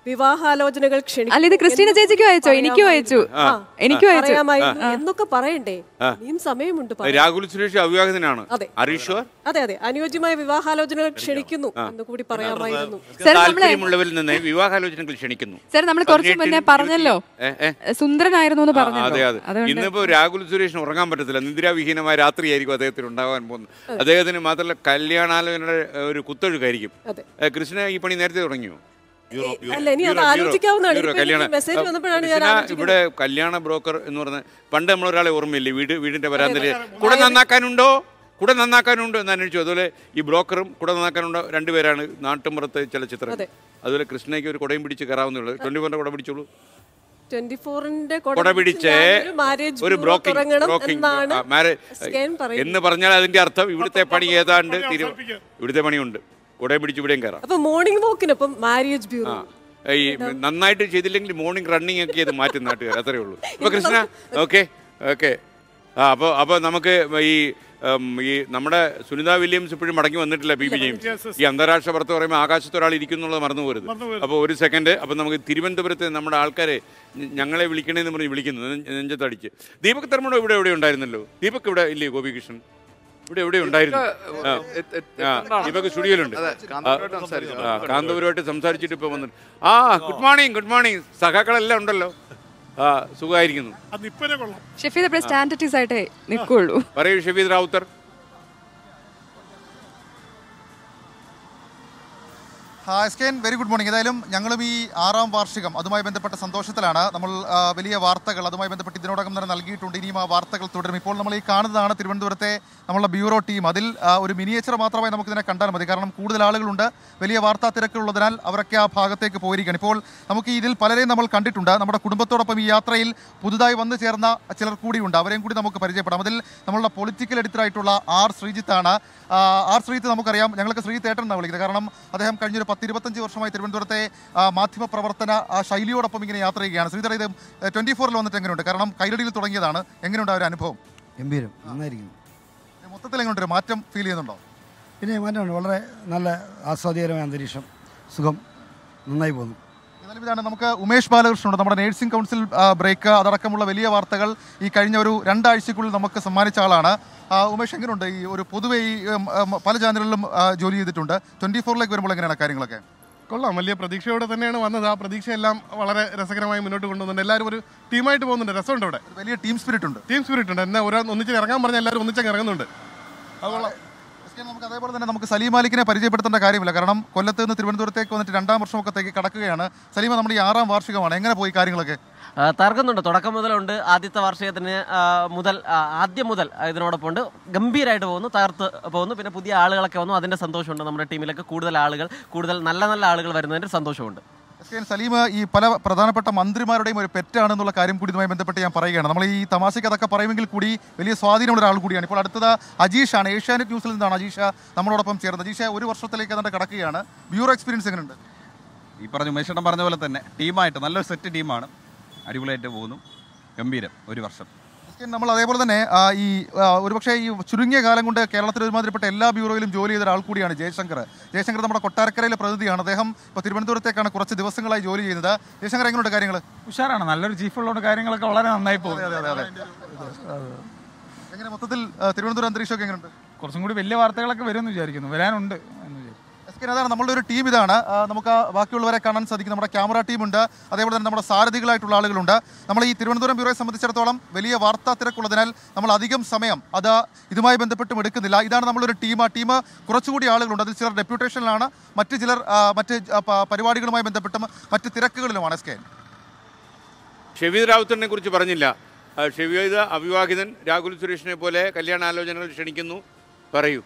വിവാഹാലോചനകൾ അല്ല ഇത് ക്രിസ്റ്റീന ചേച്ചിക്ക് അയച്ചോ എനിക്കും അയച്ചു എനിക്കും അയച്ചു എന്നൊക്കെ പറയണ്ടേ? ഇനിയും സമയമുണ്ട്. രാഹുൽ സുരേഷ് അവിവാഹിതനാണ്. അതെ അതെ അതെ അനുയോജ്യമായ വിവാഹാലോചനകൾ ക്ഷണിക്കുന്നു എന്ന് കൂടി പറയാമായിരുന്നു. താല്പര്യമുള്ളവരിൽ നിന്ന് വിവാഹാലോചനകൾ ക്ഷണിക്കുന്നു. സാർ നമ്മൾ കുറച്ച് മുന്നേ പറഞ്ഞല്ലോ സുന്ദരനായിരുന്നു എന്ന് പറഞ്ഞു. അതെ അതെ ഇന്നിപ്പോ രാഹുൽ സുരേഷിന് ഉറങ്ങാൻ പറ്റത്തില്ല. നിദ്രാവിഹീനമായ രാത്രിയായിരിക്കും അദ്ദേഹത്തിന് ഉണ്ടാകാൻ പോകുന്നത്. അദ്ദേഹത്തിന് മാത്രമല്ല കല്യാണാലോചനയുടെ ഒരു കുത്തൊഴുക്കായിരിക്കും. കൃഷ്ണ ഈ പണി നേരത്തെ തുടങ്ങിയോ? ഇവിടെ കല്യാണ ബ്രോക്കർ എന്ന് പറഞ്ഞ പണ്ട് നമ്മളൊരാളെ ഓർമ്മയില്ലേ, വീട് വീടിന്റെ വരാന്തല് കൂടെ നന്നാക്കാനുണ്ടോ കൂടെ നന്നാക്കാനുണ്ടോ എന്ന് അന്വേഷിച്ചു. അതുപോലെ ഈ ബ്രോക്കറും കൂടെ നന്നാക്കാനുണ്ടോ രണ്ടുപേരാണ് നാട്ടുമ്പുറത്തെ ചില ചിത്രങ്ങൾ. അതുപോലെ കൃഷ്ണയ്ക്ക് ഒരു കുടയും പിടിച്ച് കയറാവുന്നുള്ളൂ. ട്വന്റി ഫോറിന്റെ കുട പിടിച്ചോളൂ. കുട പിടിച്ച് ഒരു ബ്രോക്കിംഗ് എന്ന് പറഞ്ഞാൽ അതിന്റെ അർത്ഥം ഇവിടുത്തെ പണി ഏതാണ്ട് ഇവിടുത്തെ പണിയുണ്ട്. കുടയും പിടിച്ച് ഇവിടെയും കയറാം. മോർണിംഗ് വോക്കിനൊപ്പം മാരേജ് ബ്യൂറോ ഈ നന്നായിട്ട് ചെയ്തില്ലെങ്കിൽ മോർണിംഗ് റണ്ണിങ് ഒക്കെ ഇത് മാറ്റും നാട്ടുകാർ. അത്രേ ഉള്ളൂ. അപ്പൊ കൃഷ്ണ ഓക്കെ ഓക്കെ ആ അപ്പോൾ അപ്പോൾ നമുക്ക് ഈ ഈ നമ്മുടെ സുനിത വില്യംസ് ഇപ്പോഴും മടങ്ങി വന്നിട്ടില്ല. പി പി ജെയിംസ് ഈ അന്താരാഷ്ട്ര പുറത്ത് പറയുമ്പോൾ ആകാശത്ത് ഒരാൾ ഇരിക്കുന്നുള്ളത് മറന്നു പോരുത്. അപ്പോൾ ഒരു സെക്കൻഡ് അപ്പോൾ നമുക്ക് തിരുവനന്തപുരത്ത് നമ്മുടെ ആൾക്കാരെ ഞങ്ങളെ വിളിക്കണേന്ന് പറഞ്ഞ് വിളിക്കുന്നു നെഞ്ചത്തടിച്ച്. ദീപക് തർമ്മടോ ഇവിടെ എവിടെ ഉണ്ടായിരുന്നല്ലോ. ദീപക് ഇവിടെ ഇല്ലേ? ഗോപികൃഷ്ണൻ ഇവിടെ എവിടെ ഉണ്ടായിരുന്നു? ദീപക് സ്റ്റുഡിയോയിലുണ്ട്. കാന്തപുരമായിട്ട് സംസാരിച്ചിട്ട് ഇപ്പൊ വന്നിട്ട് ആ ഗുഡ് മോർണിംഗ് ഗുഡ് മോർണിംഗ് സഖാക്കളെല്ലാം ഉണ്ടല്ലോ. ആ സുഖമായിരിക്കുന്നു. പറയൂ Shafeed Ravuthar. S K N very good morning. ഏതായാലും ഞങ്ങളും ഈ ആറാം വാർഷികം അതുമായി ബന്ധപ്പെട്ട സന്തോഷത്തിലാണ്. നമ്മൾ വലിയ വാർത്തകൾ അതുമായി ബന്ധപ്പെട്ട് ഇതിനോടകം തന്നെ നൽകിയിട്ടുണ്ട്. ഇനിയും ആ വാർത്തകൾ തുടരും. ഇപ്പോൾ നമ്മൾ ഈ കാണുന്നതാണ് തിരുവനന്തപുരത്തെ നമ്മളുടെ ബ്യൂറോ ടീം. അതിൽ ഒരു മിനിയേച്ചർ മാത്രമായി നമുക്കിതിനെ കണ്ടാൽ മതി. കാരണം കൂടുതൽ ആളുകളുണ്ട്, വലിയ വാർത്താ തിരക്കുള്ളതിനാൽ അവരൊക്കെ ആ ഭാഗത്തേക്ക് പോയിരിക്കുകയാണ്. ഇപ്പോൾ നമുക്ക് ഇതിൽ പലരെയും നമ്മൾ കണ്ടിട്ടുണ്ട്. നമ്മുടെ കുടുംബത്തോടൊപ്പം ഈ യാത്രയിൽ പുതുതായി വന്നു ചേർന്ന ചിലർ കൂടിയുണ്ട്. അവരെയും കൂടി നമുക്ക് പരിചയപ്പെടാം. അതിൽ നമ്മളുടെ പൊളിറ്റിക്കൽ എഡിറ്ററായിട്ടുള്ള ആർ ശ്രീജിത്താണ്. ആർ ശ്രീജിത്ത് നമുക്കറിയാം, ഞങ്ങൾക്ക് ശ്രീജിത്ത് ഏട്ടൻ എന്നാണ് വിളിക്കുന്നത്. കാരണം അദ്ദേഹം കഴിഞ്ഞൊരു പത്ത് ഇരുപത്തഞ്ച് വർഷമായി തിരുവനന്തപുരത്തെ മാധ്യമ പ്രവർത്തന ശൈലിയോടൊപ്പം ഇങ്ങനെ യാത്ര ചെയ്യുകയാണ്. ശ്രീജിത്ത് ഇത് ട്വന്റി ഫോറിൽ വന്നിട്ട് എങ്ങനെയുണ്ട്? കാരണം കൈരടിയിൽ തുടങ്ങിയതാണ്. എങ്ങനെയുണ്ട് ആ ഒരു അനുഭവം? ഗംഭീരം, നന്നായിരിക്കുന്നു. മൊത്തത്തിൽ എങ്ങനെയുണ്ട്? മാറ്റം ഫീൽ ചെയ്യുന്നുണ്ടോ? പിന്നെ മാറ്റമുണ്ട്. വളരെ നല്ല ആസ്വാദ്യകരമായ അന്തരീക്ഷം, സുഖം, നന്നായി പോകുന്നു. ഇതാണ് നമുക്ക് ഉമേഷ് ബാലകൃഷ്ണനുണ്ട്. നമ്മുടെ നേഴ്സിംഗ് കൗൺസിൽ ബ്രേക്ക് അതടക്കമുള്ള വലിയ വാർത്തകൾ ഈ കഴിഞ്ഞ ഒരു രണ്ടാഴ്ചക്കുള്ളിൽ നമുക്ക് സമ്മാനിച്ച ആളാണ്. ഉമേഷ്, എങ്ങനെയുണ്ട്? ഈ ഒരു പൊതുവെ ഈ പല ചാനലുകളിലും ജോലി ചെയ്തിട്ടുണ്ട്. ട്വന്റി ഫോറിലേക്ക് വരുമ്പോൾ എങ്ങനെയാണ് കാര്യങ്ങളൊക്കെ? കൊള്ളാം, വലിയ പ്രതീക്ഷയോടെ തന്നെയാണ് വന്നത്. ആ പ്രതീക്ഷയെല്ലാം വളരെ രസകരമായി മുന്നോട്ട് കൊണ്ടുപോകുന്നുണ്ട്. എല്ലാവരും ഒരു ടീമായിട്ട് പോകുന്നുണ്ട്. രസമുണ്ട്. ഇവിടെ വലിയ ടീം സ്പിരിറ്റ് ഉണ്ട്. ടീം സ്പിരിറ്റ് ഉണ്ട്. എന്നെ ഒരാൾ ഒന്നിച്ച് ഇറങ്ങാൻ പറഞ്ഞാൽ എല്ലാവരും ഒന്നിച്ചങ്ങ് ഇറങ്ങുന്നുണ്ട്. അതുകൊള്ളാം. നമുക്ക് അതേപോലെ തന്നെ നമുക്ക് സലീം മാലിക്കിനെ പരിചയപ്പെടുത്തേണ്ട കാര്യമില്ല. കാരണം കൊല്ലത്ത് നിന്ന് തിരുവനന്തപുരത്തേക്ക് വന്നിട്ട് രണ്ടാം വർഷമൊക്കെ കടക്കുകയാണ്. സലീമ, നമ്മുടെ ഈ ആറാം വാർഷികമാണ്. എങ്ങനെ പോയി കാര്യങ്ങളൊക്കെ? തർക്കുന്നുണ്ട്. തുടക്കം മുതലുണ്ട്. ആദ്യത്തെ വാർഷികത്തിന് മുതൽ ആദ്യം മുതൽ ഇതിനോടൊപ്പം ഉണ്ട്. ഗംഭീരമായിട്ട് പോകുന്നു, തകർത്ത് പോകുന്നു. പിന്നെ പുതിയ ആളുകളൊക്കെ വന്നു, അതിൻ്റെ സന്തോഷമുണ്ട്. നമ്മുടെ ടീമിലൊക്കെ കൂടുതൽ ആളുകൾ കൂടുതൽ നല്ല നല്ല ആളുകൾ വരുന്നതിൻ്റെ സന്തോഷമുണ്ട്. സലീം, ഈ പല പ്രധാനപ്പെട്ട മന്ത്രിമാരുടെയും ഒരു പെറ്റാണെന്നുള്ള കാര്യം കൂടി ഇതുമായി ബന്ധപ്പെട്ട് ഞാൻ പറയുകയാണ്. നമ്മൾ ഈ തമാശയ്ക്ക് അതൊക്കെ പറയുമെങ്കിൽ കൂടി വലിയ സ്വാധീനമുള്ള ഒരാൾ കൂടിയാണ്. ഇപ്പോൾ അടുത്തത് അജീഷാണ്. ഏഷ്യാനെറ്റ് ന്യൂസിൽ നിന്നാണ് അജീഷ നമ്മളോടൊപ്പം ചേർന്നത്. അജീഷ ഒരു വർഷത്തിലേക്ക് അതിൻ്റെ കിടക്കുകയാണ്. ബ്യൂറോ എക്സ്പീരിയൻസ് എങ്ങനെയുണ്ട്? ഈ പറഞ്ഞ ഉമേഷേട്ടൻ പറഞ്ഞ പോലെ തന്നെ ടീമായിട്ട് നല്ലൊരു സെറ്റ് ടീമാണ്. അടിപൊളിയായിട്ട് പോകുന്നു. ഗംഭീരം ഒരു വർഷം. നമ്മൾ അതേപോലെ തന്നെ ഈ ഒരുപക്ഷെ ഈ ചുരുങ്ങിയ കാലം കൊണ്ട് കേരളത്തിൽ ഒരുമാതിരിപ്പെട്ട എല്ലാ ബ്യൂറോയിലും ജോലി ചെയ്ത ഒരാൾ കൂടിയാണ് ജയശങ്കർ. ജയശങ്കർ നമ്മുടെ കൊട്ടാരക്കരയിലെ പ്രതിനിധിയാണ്. അദ്ദേഹം ഇപ്പോൾ തിരുവനന്തപുരത്തേക്കാണ് കുറച്ച് ദിവസങ്ങളായി ജോലി ചെയ്യുന്നത്. ജയശങ്കർ, എങ്ങനെയുണ്ട് കാര്യങ്ങൾ? ഉഷാറാണ്. നല്ലൊരു ചീഫ് ഉള്ളതുകൊണ്ട് കാര്യങ്ങളൊക്കെ വളരെ നന്നായി പോകും. എങ്ങനെ മൊത്തത്തിൽ തിരുവനന്തപുരം അന്തരീക്ഷമൊക്കെ എങ്ങനെയുണ്ട്? കുറച്ചും കൂടി വലിയ വാർത്തകളൊക്കെ വരുമെന്ന് വിചാരിക്കുന്നു, വരാനുണ്ട്. അതാണ് നമ്മളുടെ ഒരു ടീം. ഇതാണ് നമുക്ക് ബാക്കിയുള്ളവരെ കാണാൻ സാധിക്കും. നമ്മുടെ ക്യാമറ ടീമുണ്ട്, അതേപോലെ തന്നെ നമ്മുടെ സാരഥികളായിട്ടുള്ള ആളുകളുണ്ട്. നമ്മൾ ഈ തിരുവനന്തപുരം ബ്യൂറോയെ സംബന്ധിച്ചിടത്തോളം വലിയ വാർത്താ തിരക്കുള്ളതിനാൽ നമ്മൾ അധികം സമയം അത് ഇതുമായി ബന്ധപ്പെട്ടും എടുക്കുന്നില്ല. ഇതാണ് നമ്മളൊരു ടീം. ആ ടീം കുറച്ചുകൂടി ആളുകളുണ്ട്. അതിൽ ചിലർ ഡെപ്യൂട്ടേഷനിലാണ്, മറ്റു ചിലർ മറ്റ് പരിപാടികളുമായി ബന്ധപ്പെട്ടും മറ്റ് തിരക്കുകളിലുമാണ്. എസ് കെ ഷഫീദ് റാവുത്തറിനെ കുറിച്ച് പറഞ്ഞില്ല. ഷഫീദ് അവിവാഹിതൻ, രാഹുൽ സുരേഷിനെ പോലെ കല്യാണാലോചനകൾ ക്ഷണിക്കുന്നു. പറയൂ.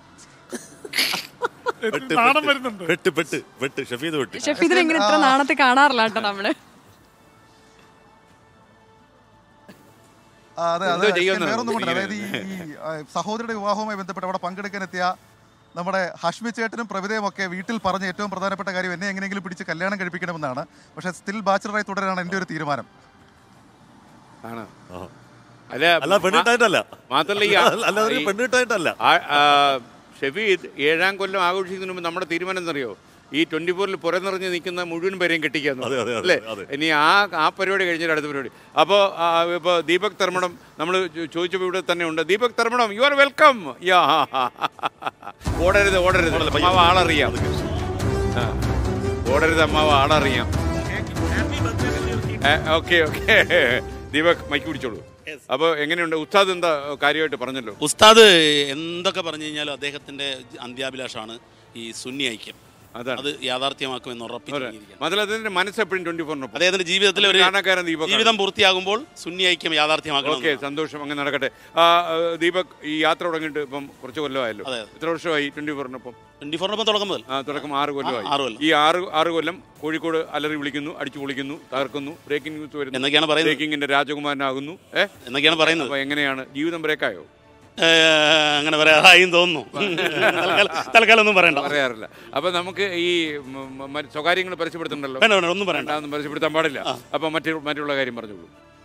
ഷഫീദിനെ ഇങ്ങനെ ഇത്ര നാണത്തെ കാണാറില്ല കേട്ടോ നമ്മള്. അതായത് ഈ സഹോദരിയുടെ വിവാഹവുമായി ബന്ധപ്പെട്ട് അവിടെ പങ്കെടുക്കാനെത്തിയ നമ്മുടെ ഹഷ്മി ചേട്ടനും പ്രവിതയും ഒക്കെ വീട്ടിൽ പറഞ്ഞ ഏറ്റവും പ്രധാനപ്പെട്ട കാര്യം എന്നെ എങ്ങനെയെങ്കിലും പിടിച്ച് കല്യാണം കഴിപ്പിക്കണമെന്നാണ്. പക്ഷെ സ്റ്റിൽ ബാച്ചിലറായി തുടരാനാണ് എൻ്റെ ഒരു തീരുമാനം. മാത്രമല്ല ഷഫീദ് ഏഴാം കൊല്ലം ആഘോഷിക്കുന്നതിന് മുമ്പ് നമ്മുടെ തീരുമാനം എന്നറിയോ? ഈ ട്വന്റി ഫോറിൽ പുറന്നിറങ്ങി നിൽക്കുന്ന മുഴുവൻ പേരെയും കെട്ടിക്കാന്ന് അല്ലേ? ഇനി ആ ആ പരിപാടി കഴിഞ്ഞിട്ട് അടുത്ത പരിപാടി. അപ്പോൾ ഇപ്പോൾ ദീപക് തർമ്മടം നമ്മൾ ചോദിച്ചപ്പോൾ ഇവിടെ തന്നെ ഉണ്ട്. Deepak Dharmadam, you are welcome. Yeah ഓടരുത് ഓടരുത് അമ്മാവ ആളറിയാം. ഓടരുത് അമ്മാവ ആളറിയാം. ഓക്കെ ഓക്കെ ദീപക് മൈക്ക് പിടിച്ചോളൂ. അപ്പോൾ എങ്ങനെയുണ്ട് ഉസ്താദ്? എന്താ കാര്യമായിട്ട് പറഞ്ഞല്ലോ ഉസ്താദ്? എന്തൊക്കെ പറഞ്ഞു കഴിഞ്ഞാലും അദ്ദേഹത്തിന്റെ അന്ത്യാഭിലാഷമാണ് ഈ സുന്നി ഐക്യം. അത് യാഥാർത്ഥ്യമാക്കുമെന്ന് ഉറപ്പിച്ചിരിക്കുകയാണ്. മനസ്സെപ്പോഴും ട്വന്റി ഫോറിനൊപ്പം അദ്ദേഹത്തിന്റെ ജീവിതത്തിലെ ഒരു ജീവിതം പൂർത്തിയാകുമ്പോൾ സുന്നി ഐക്യം യാഥാർത്ഥ്യമാക്കണം. ഓക്കെ, സന്തോഷം, അങ്ങനെ നടക്കട്ടെ. ദീപക്, ഈ യാത്ര തുടങ്ങിയിട്ട് ഇപ്പം കുറച്ച് കൊല്ലമായല്ലോ. എത്ര വർഷമായി ട്വന്റി ഫോറിനൊപ്പം? ട്വന്റി ഫോറിനൊപ്പം തുടക്കം മുതൽ ആ തുടക്കം ആറ് കൊല്ലമായി. ഈ ആറ് ആറ് കൊല്ലം കോഴിക്കോട് അലറി വിളിക്കുന്നു, അടിച്ചു പൊളിക്കുന്നു, തകർക്കുന്നു, ബ്രേക്കിംഗ് ന്യൂസ് വരുന്നു എന്നൊക്കെയാണ് പറയുന്നത്. ബ്രേക്കിംഗിന്റെ രാജകുമാരനാകുന്നു ഏഹ് എന്നൊക്കെയാണ് പറയുന്നത്. അപ്പോൾ എങ്ങനെയാണ് ജീവിതം ബ്രേക്കായോ? അങ്ങനെ പറയാറായും തോന്നുന്നു. തൽക്കാലം ഒന്നും പറയണ്ട, പറയാറില്ല. അപ്പൊ നമുക്ക് ഈ സ്വകാര്യങ്ങൾ പരസ്യപ്പെടുത്തുന്നുണ്ടല്ലോ, ഒന്നും പറയണ്ട, ഒന്നും പരസ്യപ്പെടുത്താൻ പാടില്ല. അപ്പൊ മറ്റു മറ്റുള്ള കാര്യം പറഞ്ഞോളൂ.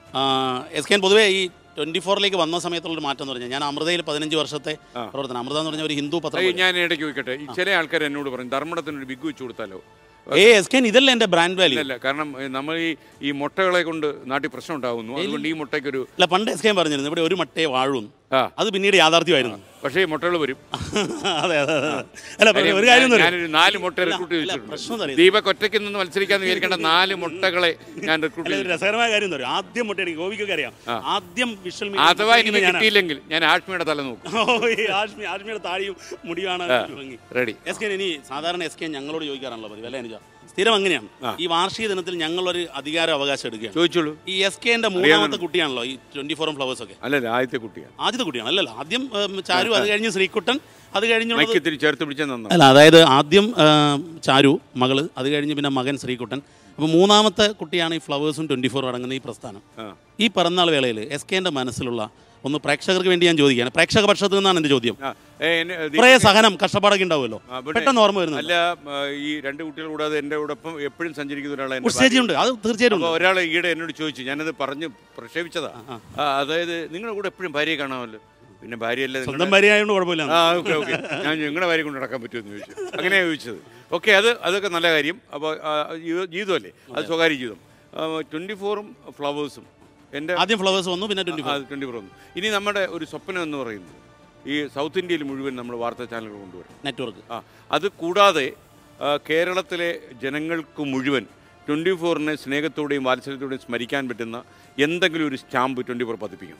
എസ് കെ പൊതുവേ ഈ ട്വന്റി ഫോറിലേക്ക് വന്ന സമയത്തുള്ളൊരു മാറ്റം എന്ന് പറഞ്ഞാൽ, ഞാൻ അമൃതയിൽ പതിനഞ്ച് വർഷത്തെ പ്രവർത്തനം. അമൃത എന്ന് പറഞ്ഞ ഒരു ഹിന്ദു പത്രം. ഞാൻ ഇടയ്ക്ക് ചോദിക്കട്ടെ, ചില ആൾക്കാർ എന്നോട് പറയും ധർമ്മടത്തിനൊരു ബിഗ് വെച്ച് കൊടുത്താലോ? ഏ എസ് കെ ഇതല്ല എന്റെ ബ്രാൻഡ് വാല്യൂ. അല്ല, കാരണം നമ്മൾ ഈ ഈ മുട്ടകളെ കൊണ്ട് നാട്ടിൽ പ്രശ്നം ഉണ്ടാകുന്നു. അതുകൊണ്ട് ഈ മുട്ടയ്ക്കൊരു അല്ല, പണ്ട് എസ് കെ പറഞ്ഞിരുന്നു ഇവിടെ ഒരു മുട്ടയെ വാഴും. അത് പിന്നീട് യാഥാർത്ഥ്യമായിരുന്നു. പക്ഷേ ഈ മുട്ടകൾ വരും. അതെ അതെ അല്ല, ഒരു കാര്യം ഞാനൊരു നാല് മുട്ട റിക്രൂട്ട് ചെയ്തിട്ടുണ്ട്. ദീപക് ഒറ്റയ്ക്ക് നിന്ന് മത്സരിക്കാന്ന് വിചാരിക്കേണ്ട നാല് മുട്ടകളെ ഞാൻ റിക്രൂട്ട് ചെയ്തു. രസകരമായ കാര്യം എന്താ പറയുക, ആദ്യം മുട്ട എനിക്ക് ഗോപിക്കൊക്കെ അറിയാം. ആദ്യം വിഷ്വൽ അഥവാ എനിക്ക് കിട്ടിയില്ലെങ്കിൽ ഞാൻ ആഷ്മിയുടെ തല നോക്കും. ആഷ്മി ആഷ്മിയുടെ താടിയും മുടിയാണ് റെഡി. എസ് കെ ഇനി സാധാരണ എസ് കെ ഞങ്ങളോട് ചോദിക്കാറാണല്ലോ പതിവ് അല്ലേ അനുജ? സ്ഥിരം അങ്ങനെയാണ്. ഈ വാർഷിക ദിനത്തിൽ ഞങ്ങളൊരു അധികാര അവകാശം എടുക്കുകയാണ്. ചോദിച്ചോളൂ. ഈ എസ് കെന്റെ മൂന്നാമത്തെ കുട്ടിയാണല്ലോ ഈ ട്വന്റി ഫോറും ഫ്ലവേഴ്സ് ഒക്കെ? അല്ലല്ല, ആദ്യത്തെ കുട്ടിയാണ്. ആദ്യത്തെ കുട്ടിയാണ് അല്ലല്ലോ. ആദ്യം ചാരു, അത് കഴിഞ്ഞ് ശ്രീകുട്ടൻ, അത് കഴിഞ്ഞ് ചേർത്ത് അല്ല, അതായത് ആദ്യം ചാരു മകള്, അത് കഴിഞ്ഞ് പിന്നെ മകൻ ശ്രീകുട്ടൻ. അപ്പോൾ മൂന്നാമത്തെ കുട്ടിയാണ് ഈ ഫ്ലവേഴ്സും ട്വന്റി ഫോറും അടങ്ങുന്ന ഈ പ്രസ്ഥാനം. ഈ പിറന്നാൾ വേളയിൽ എസ് കെന്റെ മനസ്സിലുള്ള ഒന്ന് പ്രേക്ഷകർക്ക് വേണ്ടി ഞാൻ ചോദിക്കുകയാണ്. പ്രേക്ഷക പക്ഷത്ത് നിന്നാണ് എന്റെ ചോദ്യം. കുറേ സഹനം കഷ്ടപ്പാടൊക്കെ ഉണ്ടാവുമല്ലോ, പെട്ടെന്ന് ഓർമ്മ വരുന്നത്. അല്ല, ഈ രണ്ട് കുട്ടികൾ കൂടാതെ എന്റെ കൂടൊപ്പം എപ്പോഴും സഞ്ചരിക്കുന്ന ഒരാളെ ഉണ്ട്. അത് തീർച്ചയായിട്ടും ഒരാളെ ഈയിടെ എന്നോട് ചോദിച്ചു, ഞാനത് പറഞ്ഞ് പ്രക്ഷേപിച്ചതാ. അതായത് നിങ്ങളുടെ കൂടെ എപ്പോഴും ഭാര്യയെ കാണാമല്ലോ. പിന്നെ ഭാര്യയല്ല, സ്വന്തം ഭാര്യ ആയതുകൊണ്ട് കുഴപ്പമില്ല. ആ ഓക്കെ ഓക്കെ ഞാൻ നിങ്ങളുടെ ഭാര്യ കൊണ്ട് നടക്കാൻ പറ്റുമെന്ന് ചോദിച്ചു. അങ്ങനെയാണ് ചോദിച്ചത്. ഓക്കെ, അത് അതൊക്കെ നല്ല കാര്യം. അപ്പോൾ ജീവിതമല്ലേ, അത് സ്വകാര്യ ജീവിതം. ട്വന്റി ഫോറും ഫ്ലവേഴ്സും എൻ്റെ ആദ്യം ഫ്ലവേഴ്സ് വന്നു, പിന്നെ ട്വന്റി ഫോർ ട്വന്റി ഫോർ വന്നു. ഇനി നമ്മുടെ ഒരു സ്വപ്നം എന്ന് പറയുന്നത് ഈ സൗത്ത് ഇന്ത്യയിൽ മുഴുവൻ നമ്മൾ വാർത്താ ചാനലുകൾ കൊണ്ടുവരും, നെറ്റ്വർക്ക്. ആ അത് കൂടാതെ കേരളത്തിലെ ജനങ്ങൾക്ക് മുഴുവൻ ട്വന്റി ഫോറിനെ സ്നേഹത്തോടെയും വാത്സല്യത്തോടെയും സ്മരിക്കാൻ പറ്റുന്ന എന്തെങ്കിലും ഒരു സ്റ്റാമ്പ് ട്വന്റി ഫോർ പതിപ്പിക്കണം.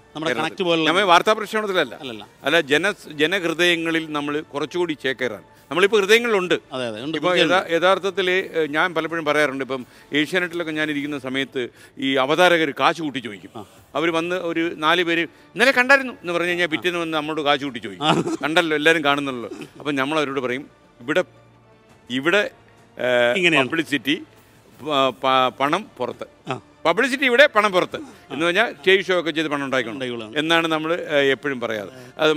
നമ്മൾ വാർത്താ പ്രക്ഷേപണത്തിലല്ല, അല്ല ജന ജനഹൃദയങ്ങളിൽ നമ്മൾ കുറച്ചുകൂടി ചേക്കേറാൻ. നമ്മളിപ്പോൾ ഹൃദയങ്ങളിലുണ്ട്. ഇപ്പോൾ യഥാർത്ഥത്തിൽ ഞാൻ പലപ്പോഴും പറയാറുണ്ട്, ഇപ്പം ഏഷ്യാനെറ്റിലൊക്കെ ഞാൻ ഇരിക്കുന്ന സമയത്ത് ഈ അവതാരകർ കാശ് കൂട്ടി ചോദിക്കും. അവർ വന്ന് ഒരു നാല് പേര് ഇന്നലെ കണ്ടായിരുന്നു എന്ന് പറഞ്ഞു കഴിഞ്ഞാൽ പിറ്റേന്ന് വന്ന് നമ്മളോട് കാശ് കൂട്ടി ചോദിക്കും. കണ്ടല്ലോ, എല്ലാവരും കാണുന്നല്ലോ. അപ്പം നമ്മൾ അവരോട് പറയും, ഇവിടെ ഇവിടെ പബ്ലിസിറ്റി, പണം പുറത്ത്. പബ്ലിസിറ്റി ഇവിടെ, പണം പുറത്ത് എന്ന് പറഞ്ഞാൽ സ്റ്റേജ് ഷോ ഒക്കെ ചെയ്ത് പണം ഉണ്ടായിക്കൊണ്ടു എന്നാണ് നമ്മൾ എപ്പോഴും പറയാറ്. അത്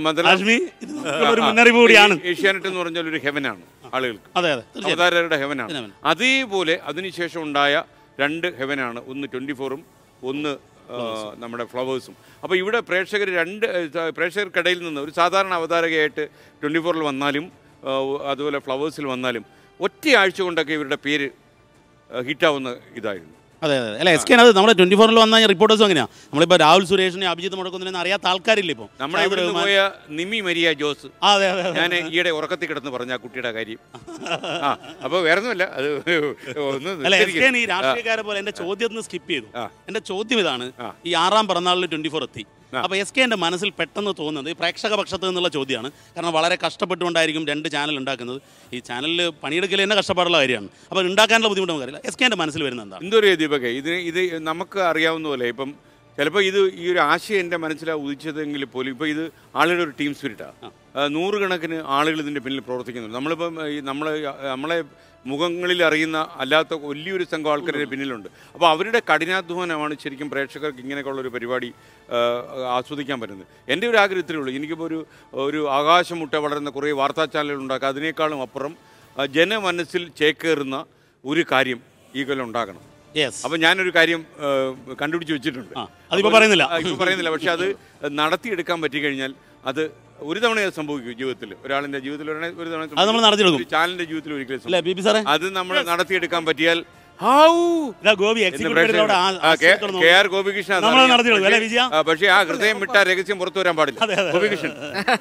ഏഷ്യാനെറ്റ് എന്ന് പറഞ്ഞാൽ ഒരു ഹെവനാണ് ആളുകൾക്ക്, അവതാരകരുടെ ഹെവനാണ്. അതേപോലെ അതിനുശേഷം ഉണ്ടായ രണ്ട് ഹെവനാണ്, ഒന്ന് ട്വന്റി ഫോറും ഒന്ന് നമ്മുടെ ഫ്ലവേഴ്സും. അപ്പോൾ ഇവിടെ പ്രേക്ഷകർ രണ്ട് പ്രേക്ഷകർക്കിടയിൽ നിന്ന് ഒരു സാധാരണ അവതാരകയായിട്ട് ട്വന്റി ഫോറിൽ വന്നാലും അതുപോലെ ഫ്ലവേഴ്സിൽ വന്നാലും ഒറ്റ ആഴ്ച കൊണ്ടൊക്കെ ഇവരുടെ പേര് ഹിറ്റാവുന്ന ഇതായിരുന്നു. അതെ അതെ അല്ല എസ് കെ അത് നമ്മുടെ ട്വന്റി ഫോറിൽ വന്ന റിപ്പോർട്ടേഴ്സും അങ്ങനെയാണ്. നമ്മളിപ്പോൾ രാഹുൽ സുരേഷിനെ, അഭിജിത്ത് മുടക്കുന്നതിനെ അറിയാത്ത ആൾക്കാരില്ല. ഇപ്പോൾ നമ്മുടെ ഇവിടെ പോയ നിമി മരിയ ജോസ്, അതെ അതെ ഞാൻ ഈയിടെ ഉറക്കത്തിൽ കിടന്ന് പറഞ്ഞ ആ കുട്ടിയുടെ കാര്യം. ആ അപ്പോൾ വേറെ ഒന്നുമില്ല, അത് അല്ല എസ് കെ ഈ രാഷ്ട്രീയക്കാരെ പോലെ എന്റെ ചോദ്യത്തിന് സ്കിപ്പ് ചെയ്തു. എന്റെ ചോദ്യം ഇതാണ്, ഈ ആറാം പിറന്നാളിൽ ട്വന്റി ഫോർ എത്തി. അപ്പോൾ എസ് കെ എൻ്റെ മനസ്സിൽ പെട്ടെന്ന് തോന്നുന്നത് ഈ പ്രേക്ഷക പക്ഷത്ത് നിന്നുള്ള ചോദ്യമാണ്. കാരണം വളരെ കഷ്ടപ്പെട്ടുകൊണ്ടായിരിക്കും രണ്ട് ചാനൽ ഉണ്ടാക്കുന്നത്. ഈ ചാനലിൽ പണിയെടുക്കൽ തന്നെ കഷ്ടപ്പാടുള്ള കാര്യമാണ്. അപ്പോൾ ഉണ്ടാക്കാനുള്ള ബുദ്ധിമുട്ട് നമുക്കറിയില്ല. എസ് കെ എൻ്റെ മനസ്സിൽ വരുന്നത് എന്താ? എന്തോ ഒരു ദീപകെ, ഇത് ഇത് നമുക്ക് അറിയാവുന്ന പോലെ ഇപ്പം ചിലപ്പോൾ ഇത് ഈ ഒരു ആശയം എൻ്റെ മനസ്സിലാണ് ഉദിച്ചതെങ്കിൽ പോലും ഇപ്പോൾ ഇത് ആളുകളുടെ ഒരു ടീം സ്പിരിറ്റാണ്. നൂറുകണക്കിന് ആളുകൾ ഇതിൻ്റെ പിന്നിൽ പ്രവർത്തിക്കുന്നുണ്ട്. നമ്മളിപ്പം ഈ നമ്മളെ നമ്മളെ മുഖങ്ങളിൽ അറിയുന്ന അല്ലാത്ത വലിയൊരു സംഘം ആൾക്കാരുടെ പിന്നിലുണ്ട്. അപ്പോൾ അവരുടെ കഠിനാധ്വാനമാണ് ശരിക്കും പ്രേക്ഷകർക്ക് ഇങ്ങനെയൊക്കെയുള്ളൊരു പരിപാടി ആസ്വദിക്കാൻ പറ്റുന്നത്. എൻ്റെ ഒരു ആഗ്രഹത്തിലേ ഉള്ളൂ. എനിക്കിപ്പോൾ ഒരു ഒരു ആകാശമുട്ട വളരുന്ന കുറേ വാർത്താ ചാനലുകൾ ഉണ്ടാക്കുക, അതിനേക്കാളും അപ്പുറം ജനമനസ്സിൽ ചേക്കേറുന്ന ഒരു കാര്യം ഈ കൊല്ലം ഉണ്ടാകണം. അപ്പം ഞാനൊരു കാര്യം കണ്ടുപിടിച്ച് വെച്ചിട്ടുണ്ട്. അതിപ്പോൾ പറയുന്നില്ല ഇപ്പോൾ പറയുന്നില്ല പക്ഷെ അത് നടത്തിയെടുക്കാൻ പറ്റിക്കഴിഞ്ഞാൽ അത് ഒരു തവണ അത് സംഭവിക്കും ജീവിതത്തിൽ, ഒരാളിന്റെ ജീവിതത്തിൽ ഒരു തവണ അത് നമ്മൾ നടത്തിയെടുക്കും. ചാനലിന്റെ ജീവിതത്തിൽ ഒരിക്കലും അല്ലേ ബി പി സാറേ? അത് നമ്മൾ നടത്തിയെടുക്കാൻ പറ്റിയാൽ ഗോപി ഗോപികൃഷ്ണൻ പക്ഷേ ആ ഹൃദയം വിട്ട രഹസ്യം പുറത്തു വരാൻ പാടില്ല. ഗോപികൃഷ്ണൻ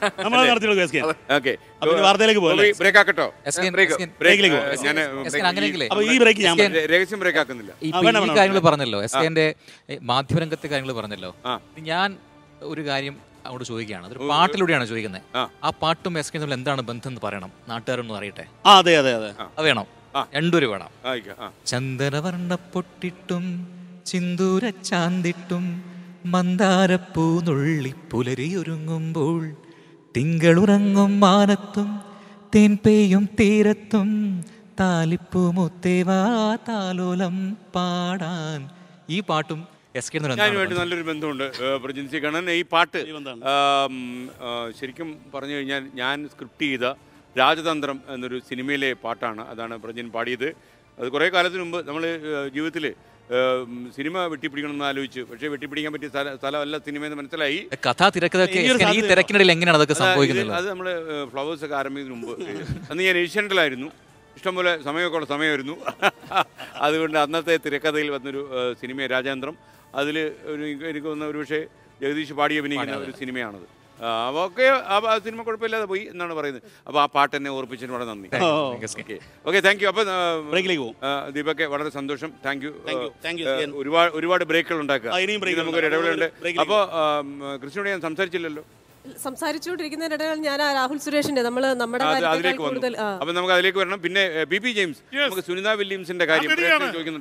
ബ്രേക്ക് ആക്കട്ടോ? രഹസ്യം ബ്രേക്ക് ആക്കുന്നില്ല. കാര്യങ്ങൾ പറഞ്ഞല്ലോ, എസ് കെന്റെ മാധ്യമരംഗത്തെ കാര്യങ്ങൾ പറഞ്ഞല്ലോ. ഞാൻ ഒരു കാര്യം അങ്ങോട്ട് ചോദിക്കുകയാണ്, അതൊരു പാട്ടിലൂടെയാണ് ചോദിക്കുന്നത്. ആ പാട്ടും എസ് കെ എന്താണ് ബന്ധം എന്ന് പറയണം, നാട്ടുകാരൊന്നും അറിയട്ടെ. അതെ അതെ അതെ അത് വേണം, രണ്ടൂര് വേണം. ചന്ദനവർണ്ണ പൊട്ടിട്ടും ചിന്തൂര ചാന്തിട്ടും മന്ദാരപ്പൂനുള്ളി പുലരിയൊരുങ്ങുമ്പോൾ തിങ്കളുറങ്ങും മാനത്തും തേൻ പെയ്യും തീരത്തും താലിപ്പൂ മുത്തേവാ താലോലം പാടാൻ. ഈ പാട്ടും എസ് കെ ഞാനുമായിട്ട് നല്ലൊരു ബന്ധമുണ്ട് പ്രജിൻസി കണ്ണൻ. ഈ പാട്ട് ശരിക്കും പറഞ്ഞു കഴിഞ്ഞാൽ ഞാൻ സ്ക്രിപ്റ്റ് ചെയ്ത രാജതന്ത്രം എന്നൊരു സിനിമയിലെ പാട്ടാണ്. അതാണ് പ്രജിൻ പാടിയത്. അത് കുറേ കാലത്തിന് മുമ്പ് നമ്മൾ ജീവിതത്തിൽ സിനിമ വെട്ടിപ്പിടിക്കണമെന്ന് ആലോചിച്ചു, പക്ഷേ വെട്ടിപ്പിടിക്കാൻ പറ്റിയ സ്ഥലമല്ല സിനിമയെന്ന് മനസ്സിലായി. കഥാ തിരക്കിനിടയിൽ എങ്ങനെയാണ് അതൊക്കെ സംഭവിക്കുന്നത്? അത് നമ്മൾ ഫ്ലവേഴ്സ് ഒക്കെ ആരംഭിക്കുന്നതിന് മുമ്പ് അന്ന് ഞാൻ ഏഷ്യാനെറ്റിലായിരുന്നു, ഇഷ്ടംപോലെ സമയമൊക്കെ ഉള്ള സമയമായിരുന്നു. അതുകൊണ്ട് അന്നത്തെ തിരക്കഥയിൽ വന്നൊരു സിനിമ രാജതന്ത്രം. അതിൽ ഒരു എനിക്ക് തോന്നുന്ന ഒരു പക്ഷേ ജഗദീഷ് പാടി അഭിനയിക്കുന്ന ഒരു സിനിമയാണ്. അവക്കെ ആ സിനിമ കുഴപ്പമില്ലാതെ പോയി എന്നാണ് പറയുന്നത്. അപ്പോൾ ആ പാട്ട് എന്നെ ഓർപ്പിച്ചതിന് വളരെ നന്ദി. Okay, thank you. അപ്പോൾ ദീപക്കെ വളരെ സന്തോഷം. Thank you. ഒരുപാട് ഒരുപാട് ബ്രേക്കുകൾ ഉണ്ടാക്കുക, നമുക്കൊരു ഇടവേളയുണ്ട്. അപ്പോൾ കൃഷ്ണനോട് ഞാൻ സംസാരിച്ചില്ലല്ലോ. സംസാരിച്ചുകൊണ്ടിരിക്കുന്നതിനിടയിൽ ഞാൻ രാഹുൽ സുരേഷിന്റെ നമ്മൾ നമ്മുടെ അതിലേക്ക് വന്നു. അപ്പൊ നമുക്ക് അതിലേക്ക് വരണം. പിന്നെ ബി പി ജെയിംസ്, നമുക്ക് സുനിത വില്യംസിന്റെ കാര്യം ചോദിക്കുന്നുണ്ട്.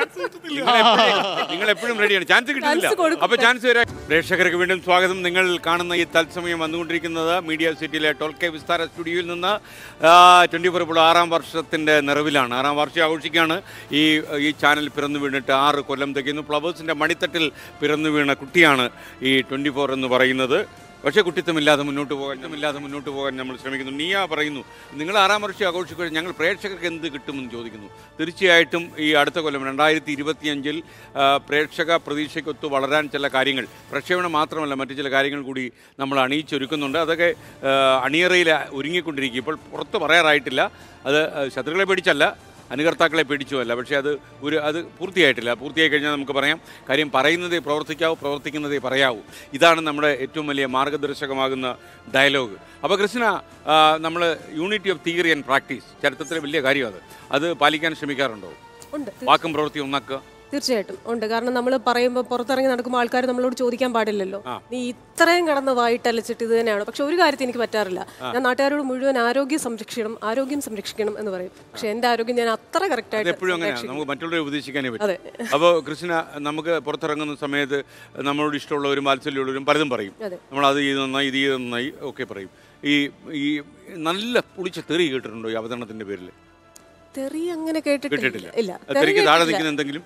നിങ്ങൾ എപ്പോഴും റെഡിയാണ്, ചാൻസ് കിട്ടുന്നില്ല. അപ്പൊ ചാൻസ് വരാം. പ്രേക്ഷകർക്ക് വീണ്ടും സ്വാഗതം. നിങ്ങൾ കാണുന്ന ഈ തത്സമയം വന്നുകൊണ്ടിരിക്കുന്നത് മീഡിയ സിറ്റിയിലെ ടോൾക്കെ വിസ്താര സ്റ്റുഡിയോയിൽ നിന്ന് ട്വന്റി ഫോർ ഇപ്പോൾ ആറാം വർഷത്തിന്റെ നിറവിലാണ്. ആറാം വർഷം ആഘോഷിക്കുകയാണ്. ഈ ഈ ചാനൽ പിറന്നു വീണിട്ട് ആറ് കൊല്ലം തികയുന്നു. ഫ്ലവേഴ്സിന്റെ മണിത്തട്ടിൽ പിറന്നു വീണ കുട്ടിയാണ് ഈ ട്വന്റി ഫോർ എന്ന് പറയുന്നത്. പക്ഷേ കുട്ടിത്തമില്ലാതെ മുന്നോട്ട് പോകാൻ ഇല്ലാതെ മുന്നോട്ട് പോകാൻ നമ്മൾ ശ്രമിക്കുന്നു. നീയാ പറയുന്നു നിങ്ങൾ ആറാം വർഷം ആഘോഷിക്കുക, ഞങ്ങൾ പ്രേക്ഷകർക്ക് എന്ത് കിട്ടുമെന്ന് ചോദിക്കുന്നു. തീർച്ചയായിട്ടും ഈ അടുത്ത കൊല്ലം രണ്ടായിരത്തി ഇരുപത്തിയഞ്ചിൽ പ്രേക്ഷക പ്രതീക്ഷയ്ക്കൊത്ത് വളരാൻ ചില കാര്യങ്ങൾ, പ്രക്ഷേപണം മാത്രമല്ല മറ്റു ചില കാര്യങ്ങൾ കൂടി നമ്മൾ അണിയിച്ചൊരുക്കുന്നുണ്ട്. അതൊക്കെ അണിയറയിൽ ഒരുങ്ങിക്കൊണ്ടിരിക്കും. ഇപ്പോൾ പുറത്ത് പറയാറായിട്ടില്ല. അത് ശത്രുക്കളെ പേടിച്ചല്ല, അനുകർത്താക്കളെ പേടിച്ചുമല്ല. പക്ഷേ അത് ഒരു അത് പൂർത്തിയായിട്ടില്ല. പൂർത്തിയായി കഴിഞ്ഞാൽ നമുക്ക് പറയാം. കാര്യം പറയുന്നതേ പ്രവർത്തിക്കാവൂ, പ്രവർത്തിക്കുന്നതേ പറയാവൂ. ഇതാണ് നമ്മുടെ ഏറ്റവും വലിയ മാർഗദർശകമാകുന്ന ഡയലോഗ്. അപ്പോൾ കൃഷ്ണ, നമ്മൾ unity of theory and practice ചരിത്രത്തിലെ വലിയ കാര്യം അത് അത് പാലിക്കാൻ ശ്രമിക്കാറുണ്ടോ? വാക്കും പ്രവൃത്തി ഒന്നാക്കുക. തീർച്ചയായിട്ടും ഉണ്ട്. കാരണം നമ്മൾ പറയുമ്പോൾ പുറത്തിറങ്ങി നടക്കുമ്പോൾ ആൾക്കാർ നമ്മളോട് ചോദിക്കാൻ പാടില്ലല്ലോ, നീ ഇത്രയും കടന്ന് വായിട്ടലച്ചിട്ട് ഇത് തന്നെയാണ്. പക്ഷെ ഒരു കാര്യത്തിൽ എനിക്ക് പറ്റാറില്ല. ഞാൻ നാട്ടുകാരോട് മുഴുവൻ ആരോഗ്യം സംരക്ഷിക്കണം, ആരോഗ്യം സംരക്ഷിക്കണം എന്ന് പറയും. പക്ഷെ എന്റെ ആരോഗ്യം ഞാൻ അത്ര കറക്റ്റായിട്ട് എപ്പോഴും അങ്ങനെയാണ്. നമുക്ക് മറ്റുള്ളവരെ ഉപദേശിക്കാനേ പറ്റും. അപ്പോൾ കൃഷ്ണ, നമുക്ക് പുറത്തിറങ്ങുന്ന സമയത്ത് നമ്മളോട് ഇഷ്ടമുള്ളവരും വാത്സല്യമുള്ളവരും പലതും പറയും. നമ്മൾ അത് ചെയ്ത് നന്നായി, ഇത് ചെയ്ത് നന്നായി ഒക്കെ പറയും. ഈ ഈ നല്ല പുളിച്ച തെറി കേട്ടിട്ടുണ്ടോ ഈ അവതരണത്തിന്റെ പേരിൽ? തെറി അങ്ങനെ കേട്ടിട്ടില്ല. ഇല്ല, തെറിക്ക് താഴെ നിൽക്കുന്ന എന്തെങ്കിലും?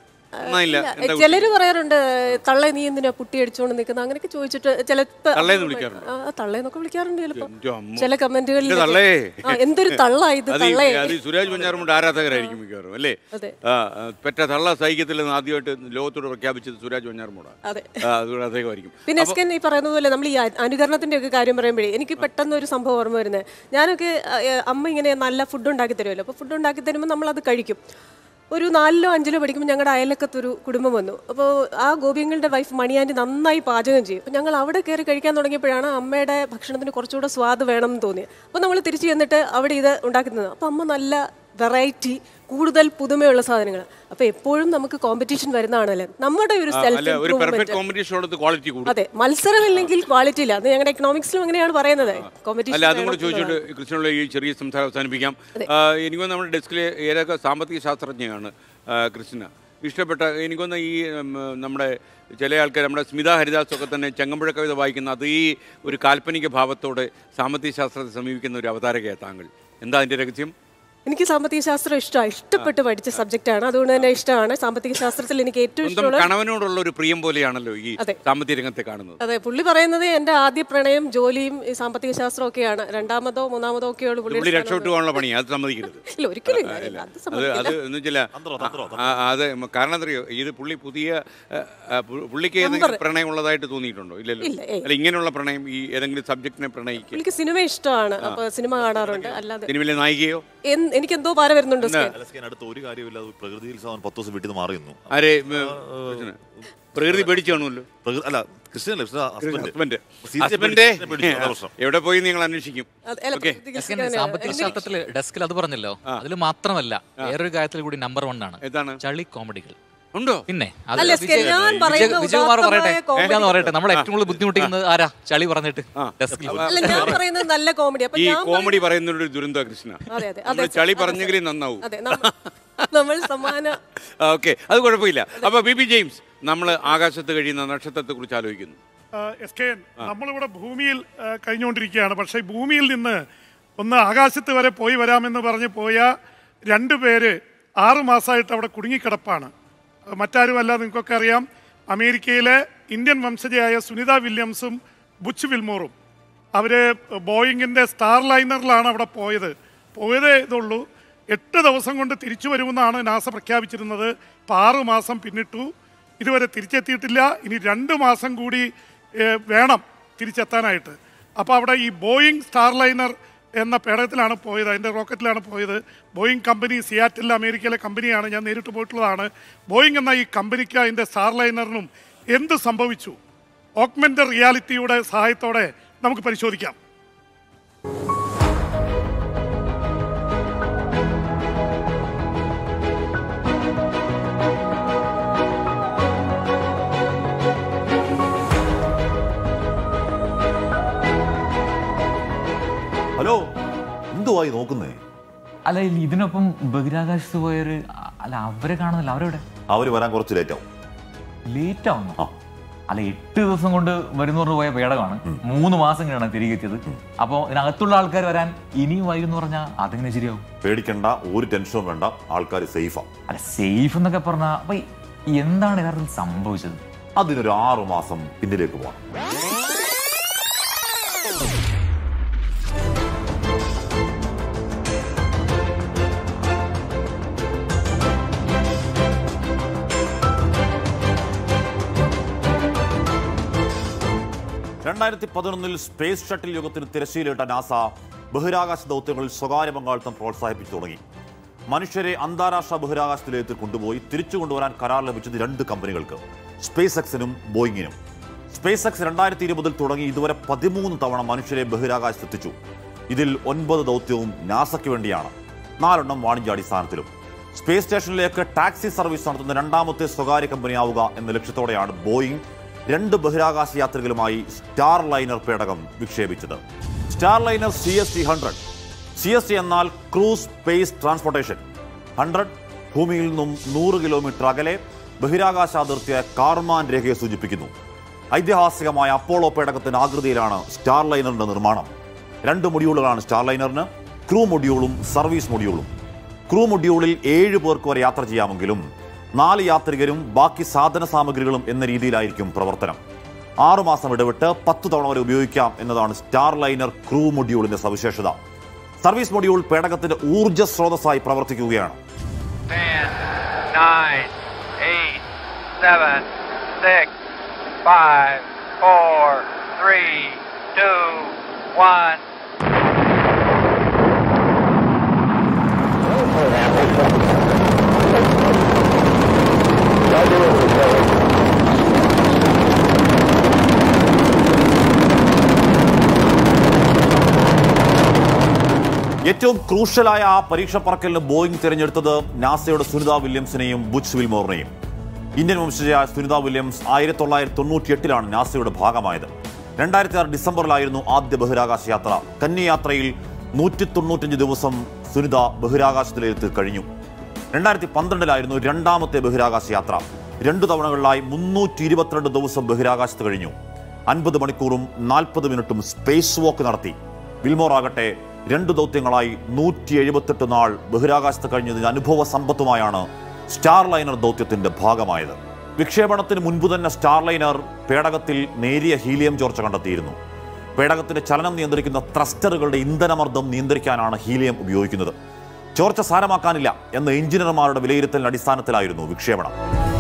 ചിലര് പറയാറുണ്ട്, തള്ളെ നീ എന്തിനാ പുട്ടി അടിച്ചോണ്ട് നിൽക്കുന്നത്, അങ്ങനെയൊക്കെ ചോദിച്ചിട്ട് ചിലപ്പോ തള്ളേന്നൊക്കെ വിളിക്കാറുണ്ട്. ചിലപ്പോ ചില കമന്റുകളിൽ എന്തൊരു തള്ളായത്, സുരാജ് വെഞ്ഞാറമൂട് ആരാധകരായിരിക്കും മിക്കവാറും അല്ലേ? പെറ്റ തള്ള സഹിക്കത്തില്ലെന്ന് ആദ്യമായിട്ട് ലോകത്തോട് പ്രഖ്യാപിച്ചത് സുരാജ് വെഞ്ഞാറമൂടാണ്. അതുകൊണ്ട് അദ്ദേഹമായിരിക്കും. പിന്നെ എസ് കെ ഈ പറയുന്നത് പോലെ നമ്മൾ ഈ അനുകരണത്തിന്റെ ഒക്കെ കാര്യം പറയുമ്പോഴേ എനിക്ക് പെട്ടെന്ന് ഒരു സംഭവം ഓർമ്മ വരുന്നത്. ഞാനൊക്കെ അമ്മ ഇങ്ങനെ നല്ല ഫുഡ് ഉണ്ടാക്കി തരുമല്ലോ. അപ്പോൾ ഫുഡ് ഉണ്ടാക്കി തരുമ്പോൾ നമ്മളത് കഴിക്കും. ഒരു നാലിലോ അഞ്ചിലോ പഠിക്കുമ്പോൾ ഞങ്ങളുടെ അയലക്കത്തൊരു കുടുംബം വന്നു. അപ്പോൾ ആ ഗോപിയങ്ങളുടെ വൈഫ് മണിയാൻറ്റി നന്നായി പാചകം ചെയ്യും. അപ്പോൾ ഞങ്ങൾ അവിടെ കയറി കഴിക്കാൻ തുടങ്ങിയപ്പോഴാണ് അമ്മയുടെ ഭക്ഷണത്തിന് കുറച്ചുകൂടെ സ്വാദ് വേണമെന്ന് തോന്നിയത്. അപ്പോൾ നമ്മൾ തിരിച്ചു ചെന്നിട്ട് അവിടെ ഇത് ഉണ്ടാക്കുന്നത്. അപ്പോൾ അമ്മ നല്ല വെറൈറ്റി, കൂടുതൽ പുതുമയുള്ള സാധനങ്ങൾ. അപ്പൊ എപ്പോഴും നമുക്ക് കോമ്പറ്റീഷൻ വരുന്നതാണല്ലേ നമ്മുടെ ഒരു സെൽഫ് ഇംപ്രൂവ്മെന്റ്. അതെ, മത്സരമില്ലെങ്കിൽ ക്വാളിറ്റി ഇല്ല. അത് ഞങ്ങളുടെ എക്കണോമിക്സിലും അങ്ങനെയാണ് പറയുന്നത്. കോമ്പറ്റീഷൻ കൃഷ്ണനുള്ള ഈ ചെറിയ സംസാരം അവസാനിപ്പിക്കാം. എനിക്ക് നമ്മുടെ ഡെസ്കിൽ ഏതൊക്കെ സാമ്പത്തിക ശാസ്ത്രജ്ഞയാണ് കൃഷ്ണ ഇഷ്ടപ്പെട്ട. എനിക്കൊന്ന് ഈ നമ്മുടെ ചില ആൾക്കാർ, നമ്മുടെ സ്മിത ഹരിദാസ് ഒക്കെ തന്നെ ചെങ്ങമ്പുഴ കവിത വായിക്കുന്ന അതേ ഒരു കാൽപ്പനിക ഭാവത്തോടെ സാമ്പത്തിക ശാസ്ത്രത്തെ സമീപിക്കുന്ന ഒരു അവതാരകയാണ് താങ്കൾ. എന്താ അതിൻ്റെ രഹസ്യം? എനിക്ക് സാമ്പത്തിക ശാസ്ത്രം ഇഷ്ടമാണ്, ഇഷ്ടപ്പെട്ട് പഠിച്ച സബ്ജക്റ്റാണ്, അതുകൊണ്ട് തന്നെ ഇഷ്ടമാണ്. സാമ്പത്തിക ശാസ്ത്രത്തിൽ എനിക്ക് ഏറ്റവും ഇഷ്ടമുള്ള കണവനോടുള്ള ഒരു പ്രിയം പോലെയാണല്ലോ ഈ സാമ്പത്തിക രംഗത്തെ കാണുന്നത്. അതെ, പുള്ളി പറയുന്നത് എൻ്റെ ആദ്യ പ്രണയം ജോലിയും ഈ സാമ്പത്തിക ശാസ്ത്രം ഒക്കെയാണ്. രണ്ടാമതോ മൂന്നാമതോ ഒക്കെയുള്ള പുള്ളി രക്ഷപ്പെട്ടു പോകാനുള്ള പണി, അത് സമ്മതിക്കരുത്. ഇല്ല, ഒരിക്കലും അത് എന്ന് വെച്ചാൽ അത് കാരണം എന്തറിയോ, ഇത് പുള്ളി പുതിയ പുള്ളിക്ക് ഏതെങ്കിലും പ്രണയം ഉള്ളതായിട്ട് തോന്നിയിട്ടുണ്ടോ? ഇല്ലല്ലോ. അല്ല, ഇങ്ങനെയുള്ള പ്രണയം ഈ ഏതെങ്കിലും സബ്ജക്റ്റിനെ പ്രണയിക്കുക. എനിക്ക് സിനിമ ഇഷ്ടമാണ്, അപ്പൊ സിനിമ കാണാറുണ്ട്. അല്ലാതെ സിനിമയിലെ നായികയോ എനിക്ക് എന്തോ പാര വരുന്നുണ്ടോ? അടുത്ത ഒരു കാര്യമില്ല, പ്രകൃതിയിൽ പത്ത് ദിവസം വീട്ടിൽ നിന്ന് മാറിയുന്നു. ആരെ പ്രകൃതി പേടിച്ചു കാണുമല്ലോ. അല്ല, എവിടെ പോയി നിങ്ങൾ അന്വേഷിക്കും. സാമ്പത്തിക ശാസ്ത്രത്തില് ഡെസ്കിൽ അത് പറഞ്ഞല്ലോ, അതിൽ മാത്രമല്ല വേറൊരു കാര്യത്തിൽ കൂടി നമ്പർ വൺ ആണ്. ഏതാണ്? ചളി കോമഡികൾ ഉണ്ടോ? പിന്നെ വിജയകുമാർ പറയട്ടെ എന്താന്ന് പറയട്ടെ, നമ്മൾ ഏറ്റവും കൂടുതൽ ബുദ്ധിമുട്ടിക്കുന്നത് ആരാ? ചളി പറഞ്ഞിട്ട് ഡെസ്കിൽ. നല്ല കോമഡി. ഈ കോമഡി പറയുന്നൊരു ദുരന്ത കൃഷ്ണ, ചളി പറഞ്ഞെങ്കിലും നന്നാവും. നമ്മൾ സമാന ഓക്കെ, അത് കുഴപ്പമില്ല. അപ്പൊ ബി ബി ജെയിംസ്, നമ്മൾ ആകാശത്ത് കഴിയുന്ന നക്ഷത്രത്തെ കുറിച്ച് ആലോചിക്കുന്നു. എസ് കെ, നമ്മളിവിടെ ഭൂമിയിൽ കഴിഞ്ഞുകൊണ്ടിരിക്കുകയാണ്. പക്ഷേ ഭൂമിയിൽ നിന്ന് ഒന്ന് ആകാശത്ത് വരെ പോയി വരാമെന്ന് പറഞ്ഞ് പോയ രണ്ടു പേര് ആറു മാസമായിട്ട് അവിടെ കുടുങ്ങിക്കിടപ്പാണ്. മറ്റാരുമല്ല, നിങ്ങൾക്കൊക്കെ അറിയാം, അമേരിക്കയിലെ ഇന്ത്യൻ വംശജയായ സുനിത വില്യംസും ബുച്ച് വിൽമോറും. അവർ ബോയിങ്ങിൻ്റെ സ്റ്റാർ ലൈനറിലാണ് അവിടെ പോയത്. പോയതേ ഇതുള്ളൂ, എട്ട് ദിവസം കൊണ്ട് തിരിച്ചു വരുമെന്നാണ് നാസ പ്രഖ്യാപിച്ചിരുന്നത്. ഇപ്പോൾ ആറ് മാസം പിന്നിട്ടു, ഇതുവരെ തിരിച്ചെത്തിയിട്ടില്ല. ഇനി രണ്ട് മാസം കൂടി വേണം തിരിച്ചെത്താനായിട്ട്. അപ്പോൾ അവിടെ ഈ ബോയിങ് സ്റ്റാർ ലൈനർ എന്ന പേടകത്തിലാണ് പോയത്, അതിൻ്റെ റോക്കറ്റിലാണ് പോയത്. ബോയിങ് കമ്പനി സിയാറ്റിൽ അമേരിക്കയിലെ കമ്പനിയാണ്, ഞാൻ നേരിട്ട് പോയിട്ടുള്ളതാണ്. ബോയിങ് എന്ന ഈ കമ്പനിക്ക് അതിൻ്റെ സ്റ്റാർ ലൈനറിനും എന്ത് സംഭവിച്ചു? ഓഗ്മെന്റഡ് റിയാലിറ്റിയുടെ സഹായത്തോടെ നമുക്ക് പരിശോധിക്കാം. ഹലോ, എന്തുവായി നോക്കുന്നേ? അല്ല, ഇതിനൊപ്പം ബഹിരാകാശത്ത് പോയൊരു അല്ല അവരെ കാണുന്നില്ല. അവരെവിടെ? അവര് വരാൻ കുറച്ച് ലേറ്റ് ആവും. ലേറ്റ് ആവുന്നു? അല്ല, എട്ട് ദിവസം കൊണ്ട് വരുന്നൂറ് പോയ പേടകമാണ്, മൂന്ന് മാസം കഴിഞ്ഞാണ് തിരികെ എത്തിയത്. അപ്പോൾ ഇതിനകത്തുള്ള ആൾക്കാർ വരാൻ ഇനിയും വൈകുന്നു പറഞ്ഞാൽ അതെങ്ങനെ ശരിയാവും? പേടിക്കണ്ട, ഒരു ടെൻഷനും വേണ്ട, ആൾക്കാർ സേഫാ. അല്ല, സേഫ് എന്നൊക്കെ പറഞ്ഞാൽ അപ്പൊ എന്താണ് യഥാർത്ഥത്തിൽ സംഭവിച്ചത്? അതിനൊരു ആറു മാസം പിന്നിലേക്ക് പോകണം. രണ്ടായിരത്തി പതിനൊന്നിൽ സ്പേസ് ഷട്ടിൽ യുഗത്തിന് തിരശ്ശീലിട്ട നാസ ബഹിരാകാശ ദൗത്യങ്ങളിൽ സ്വകാര്യ പങ്കാളിത്തം പ്രോത്സാഹിപ്പിച്ചു തുടങ്ങി. മനുഷ്യരെ അന്താരാഷ്ട്ര ബഹിരാകാശത്തിലേക്ക് കൊണ്ടുപോയി തിരിച്ചു കൊണ്ടുവരാൻ കരാർ ലഭിച്ചത് രണ്ട് കമ്പനികൾക്ക്, സ്പേസ് എക്സിനും ബോയിങ്ങിനും. സ്പേസ് എക്സ് രണ്ടായിരത്തി ഇരുപതിൽ തുടങ്ങി ഇതുവരെ പതിമൂന്ന് തവണ മനുഷ്യരെ ബഹിരാകാശത്തെത്തിച്ചു. ഇതിൽ ഒൻപത് ദൗത്യവും നാസയ്ക്ക് വേണ്ടിയാണ്, നാലെണ്ണം വാണിജ്യാടിസ്ഥാനത്തിലും. സ്പേസ് സ്റ്റേഷനിലേക്ക് ടാക്സി സർവീസ് നടത്തുന്ന രണ്ടാമത്തെ സ്വകാര്യ കമ്പനിയാവുക എന്ന ലക്ഷ്യത്തോടെയാണ് ബോയിങ് രണ്ട് ബഹിരാകാശ യാത്രികളുമായി സ്റ്റാർ ലൈനർ പേടകം വിക്ഷേപിച്ചത്. Starliner C S T hundred. C S T എന്നാൽ ക്രൂസ് സ്പേസ് ട്രാൻസ്പോർട്ടേഷൻ. ഹൺഡ്രഡ് ഭൂമിയിൽ നിന്നും നൂറ് കിലോമീറ്റർ അകലെ ബഹിരാകാശ അതിർത്തിയായ കാർമാൻ രേഖയെ സൂചിപ്പിക്കുന്നു. ഐതിഹാസികമായ അപ്പോളോ പേടകത്തിന്റെ ആകൃതിയിലാണ് സ്റ്റാർ ലൈനറിന്റെ നിർമ്മാണം. രണ്ട് മൊഡ്യൂളുകളാണ് സ്റ്റാർ ലൈനറിന്, ക്രൂ മൊഡ്യൂളും സർവീസ് മൊഡ്യൂളും. ക്രൂ മൊഡ്യൂളിൽ ഏഴ് പേർക്ക് വരെ യാത്ര ചെയ്യാമെങ്കിലും നാല് യാത്രികരും ബാക്കി സാധന സാമഗ്രികളും എന്ന രീതിയിലായിരിക്കും പ്രവർത്തനം. ആറുമാസം ഇടവിട്ട് പത്ത് തവണ വരെ ഉപയോഗിക്കാം എന്നതാണ് സ്റ്റാർ ലൈനർ ക്രൂ മൊഡ്യൂളിന്റെ സവിശേഷത. സർവീസ് മൊഡ്യൂൾ പേടകത്തിന്റെ ഊർജ്ജ സ്രോതസ്സായി പ്രവർത്തിക്കുകയാണ്. ഏറ്റവും ക്രൂഷ്യലായ ആ പരീക്ഷ പറക്കലിന് ബോയിങ് തിരഞ്ഞെടുത്തത് നാസയുടെ സുനിത വില്യംസിനെയും ബുച്ച് വിൽമോറിനെയും. ഇന്ത്യൻ വംശജയായ സുനിത വില്യംസ് ആയിരത്തി തൊള്ളായിരത്തി തൊണ്ണൂറ്റി എട്ടിലാണ് നാസയുടെ ഭാഗമായത്. രണ്ടായിരത്തി ആറ് ഡിസംബറിലായിരുന്നു ആദ്യ ബഹിരാകാശ യാത്ര. കന്നി യാത്രയിൽ നൂറ്റി തൊണ്ണൂറ്റഞ്ച് ദിവസം സുനിത ബഹിരാകാശത്തിലെത്തി കഴിഞ്ഞു. രണ്ടായിരത്തി പന്ത്രണ്ടിലായിരുന്നു രണ്ടാമത്തെ ബഹിരാകാശ യാത്ര. രണ്ടു തവണകളിലായി മുന്നൂറ്റി ഇരുപത്തിരണ്ട് ദിവസം ബഹിരാകാശത്ത് കഴിഞ്ഞു. അൻപത് മണിക്കൂറും നാൽപ്പത് മിനിറ്റും സ്പേസ് വാക്ക് നടത്തി. വിൽമോർ ആകട്ടെ രണ്ടു ദൗത്യങ്ങളായി നൂറ്റി എഴുപത്തെട്ട് നാൾ ബഹിരാകാശത്ത് കഴിഞ്ഞതിന് അനുഭവ സമ്പത്തുമായാണ് സ്റ്റാർലൈനർ ദൗത്യത്തിന്റെ ഭാഗമായത്. വിക്ഷേപണത്തിന് മുൻപ് തന്നെ സ്റ്റാർലൈനർ പേടകത്തിൽ നേരിയ ഹീലിയം ചോർച്ച കണ്ടെത്തിയിരുന്നു. പേടകത്തിന്റെ ചലനം നിയന്ത്രിക്കുന്ന ത്രസ്റ്ററുകളുടെ ഇന്ധനമർദ്ദം നിയന്ത്രിക്കാനാണ് ഹീലിയം ഉപയോഗിക്കുന്നത്. ചോർച്ച സാരമാക്കാനില്ല എന്ന എഞ്ചിനീയർമാരുടെ വിലയിരുത്തലിന്റെ അടിസ്ഥാനത്തിലായിരുന്നു വിക്ഷേപണം.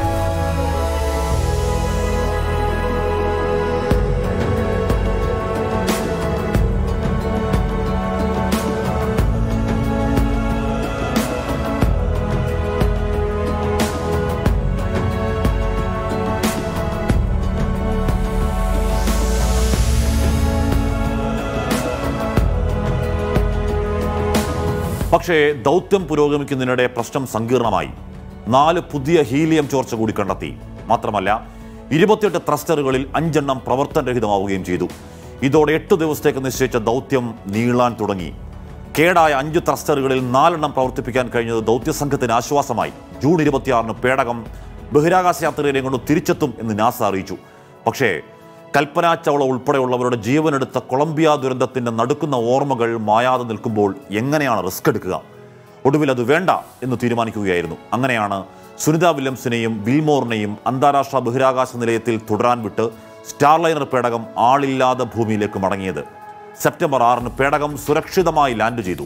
പക്ഷേ ദൗത്യം പുരോഗമിക്കുന്നതിനിടെ പ്രശ്നം സങ്കീർണമായി. നാല് പുതിയ ഹീലിയം ചോർച്ച കൂടി കണ്ടെത്തി. മാത്രമല്ല ഇരുപത്തിയെട്ട് ത്രസ്റ്ററുകളിൽ അഞ്ചെണ്ണം പ്രവർത്തനരഹിതമാവുകയും ചെയ്തു. ഇതോടെ എട്ട് ദിവസത്തേക്ക് നിശ്ചയിച്ച ദൗത്യം നീളാൻ തുടങ്ങി. കേടായ അഞ്ച് ത്രസ്റ്ററുകളിൽ നാലെണ്ണം പ്രവർത്തിപ്പിക്കാൻ കഴിഞ്ഞത് ദൗത്യസംഘത്തിന് ആശ്വാസമായി. ജൂൺ ഇരുപത്തിയാറിന് പേടകം ബഹിരാകാശ യാത്രികരെ കൊണ്ട് തിരിച്ചെത്തും എന്ന് നാസ അറിയിച്ചു. പക്ഷേ കൽപ്പന ചൗള ഉൾപ്പെടെയുള്ളവരുടെ ജീവനെടുത്ത കൊളംബിയ ദുരന്തത്തിന്റെ നടുക്കുന്ന ഓർമ്മകൾ മായാതെ നിൽക്കുമ്പോൾ എങ്ങനെയാണ് റിസ്ക് എടുക്കുക? ഒടുവിൽ അത് വേണ്ട എന്ന് തീരുമാനിക്കുകയായിരുന്നു. അങ്ങനെയാണ് സുനിത വില്യംസിനെയും വിൽമോറിനെയും അന്താരാഷ്ട്ര ബഹിരാകാശ നിലയത്തിൽ തുടരാൻ വിട്ട് സ്റ്റാർലൈനർ പേടകം ആളില്ലാതെ ഭൂമിയിലേക്ക് മടങ്ങിയത്. സെപ്റ്റംബർ ആറിന് പേടകം സുരക്ഷിതമായി ലാൻഡ് ചെയ്തു.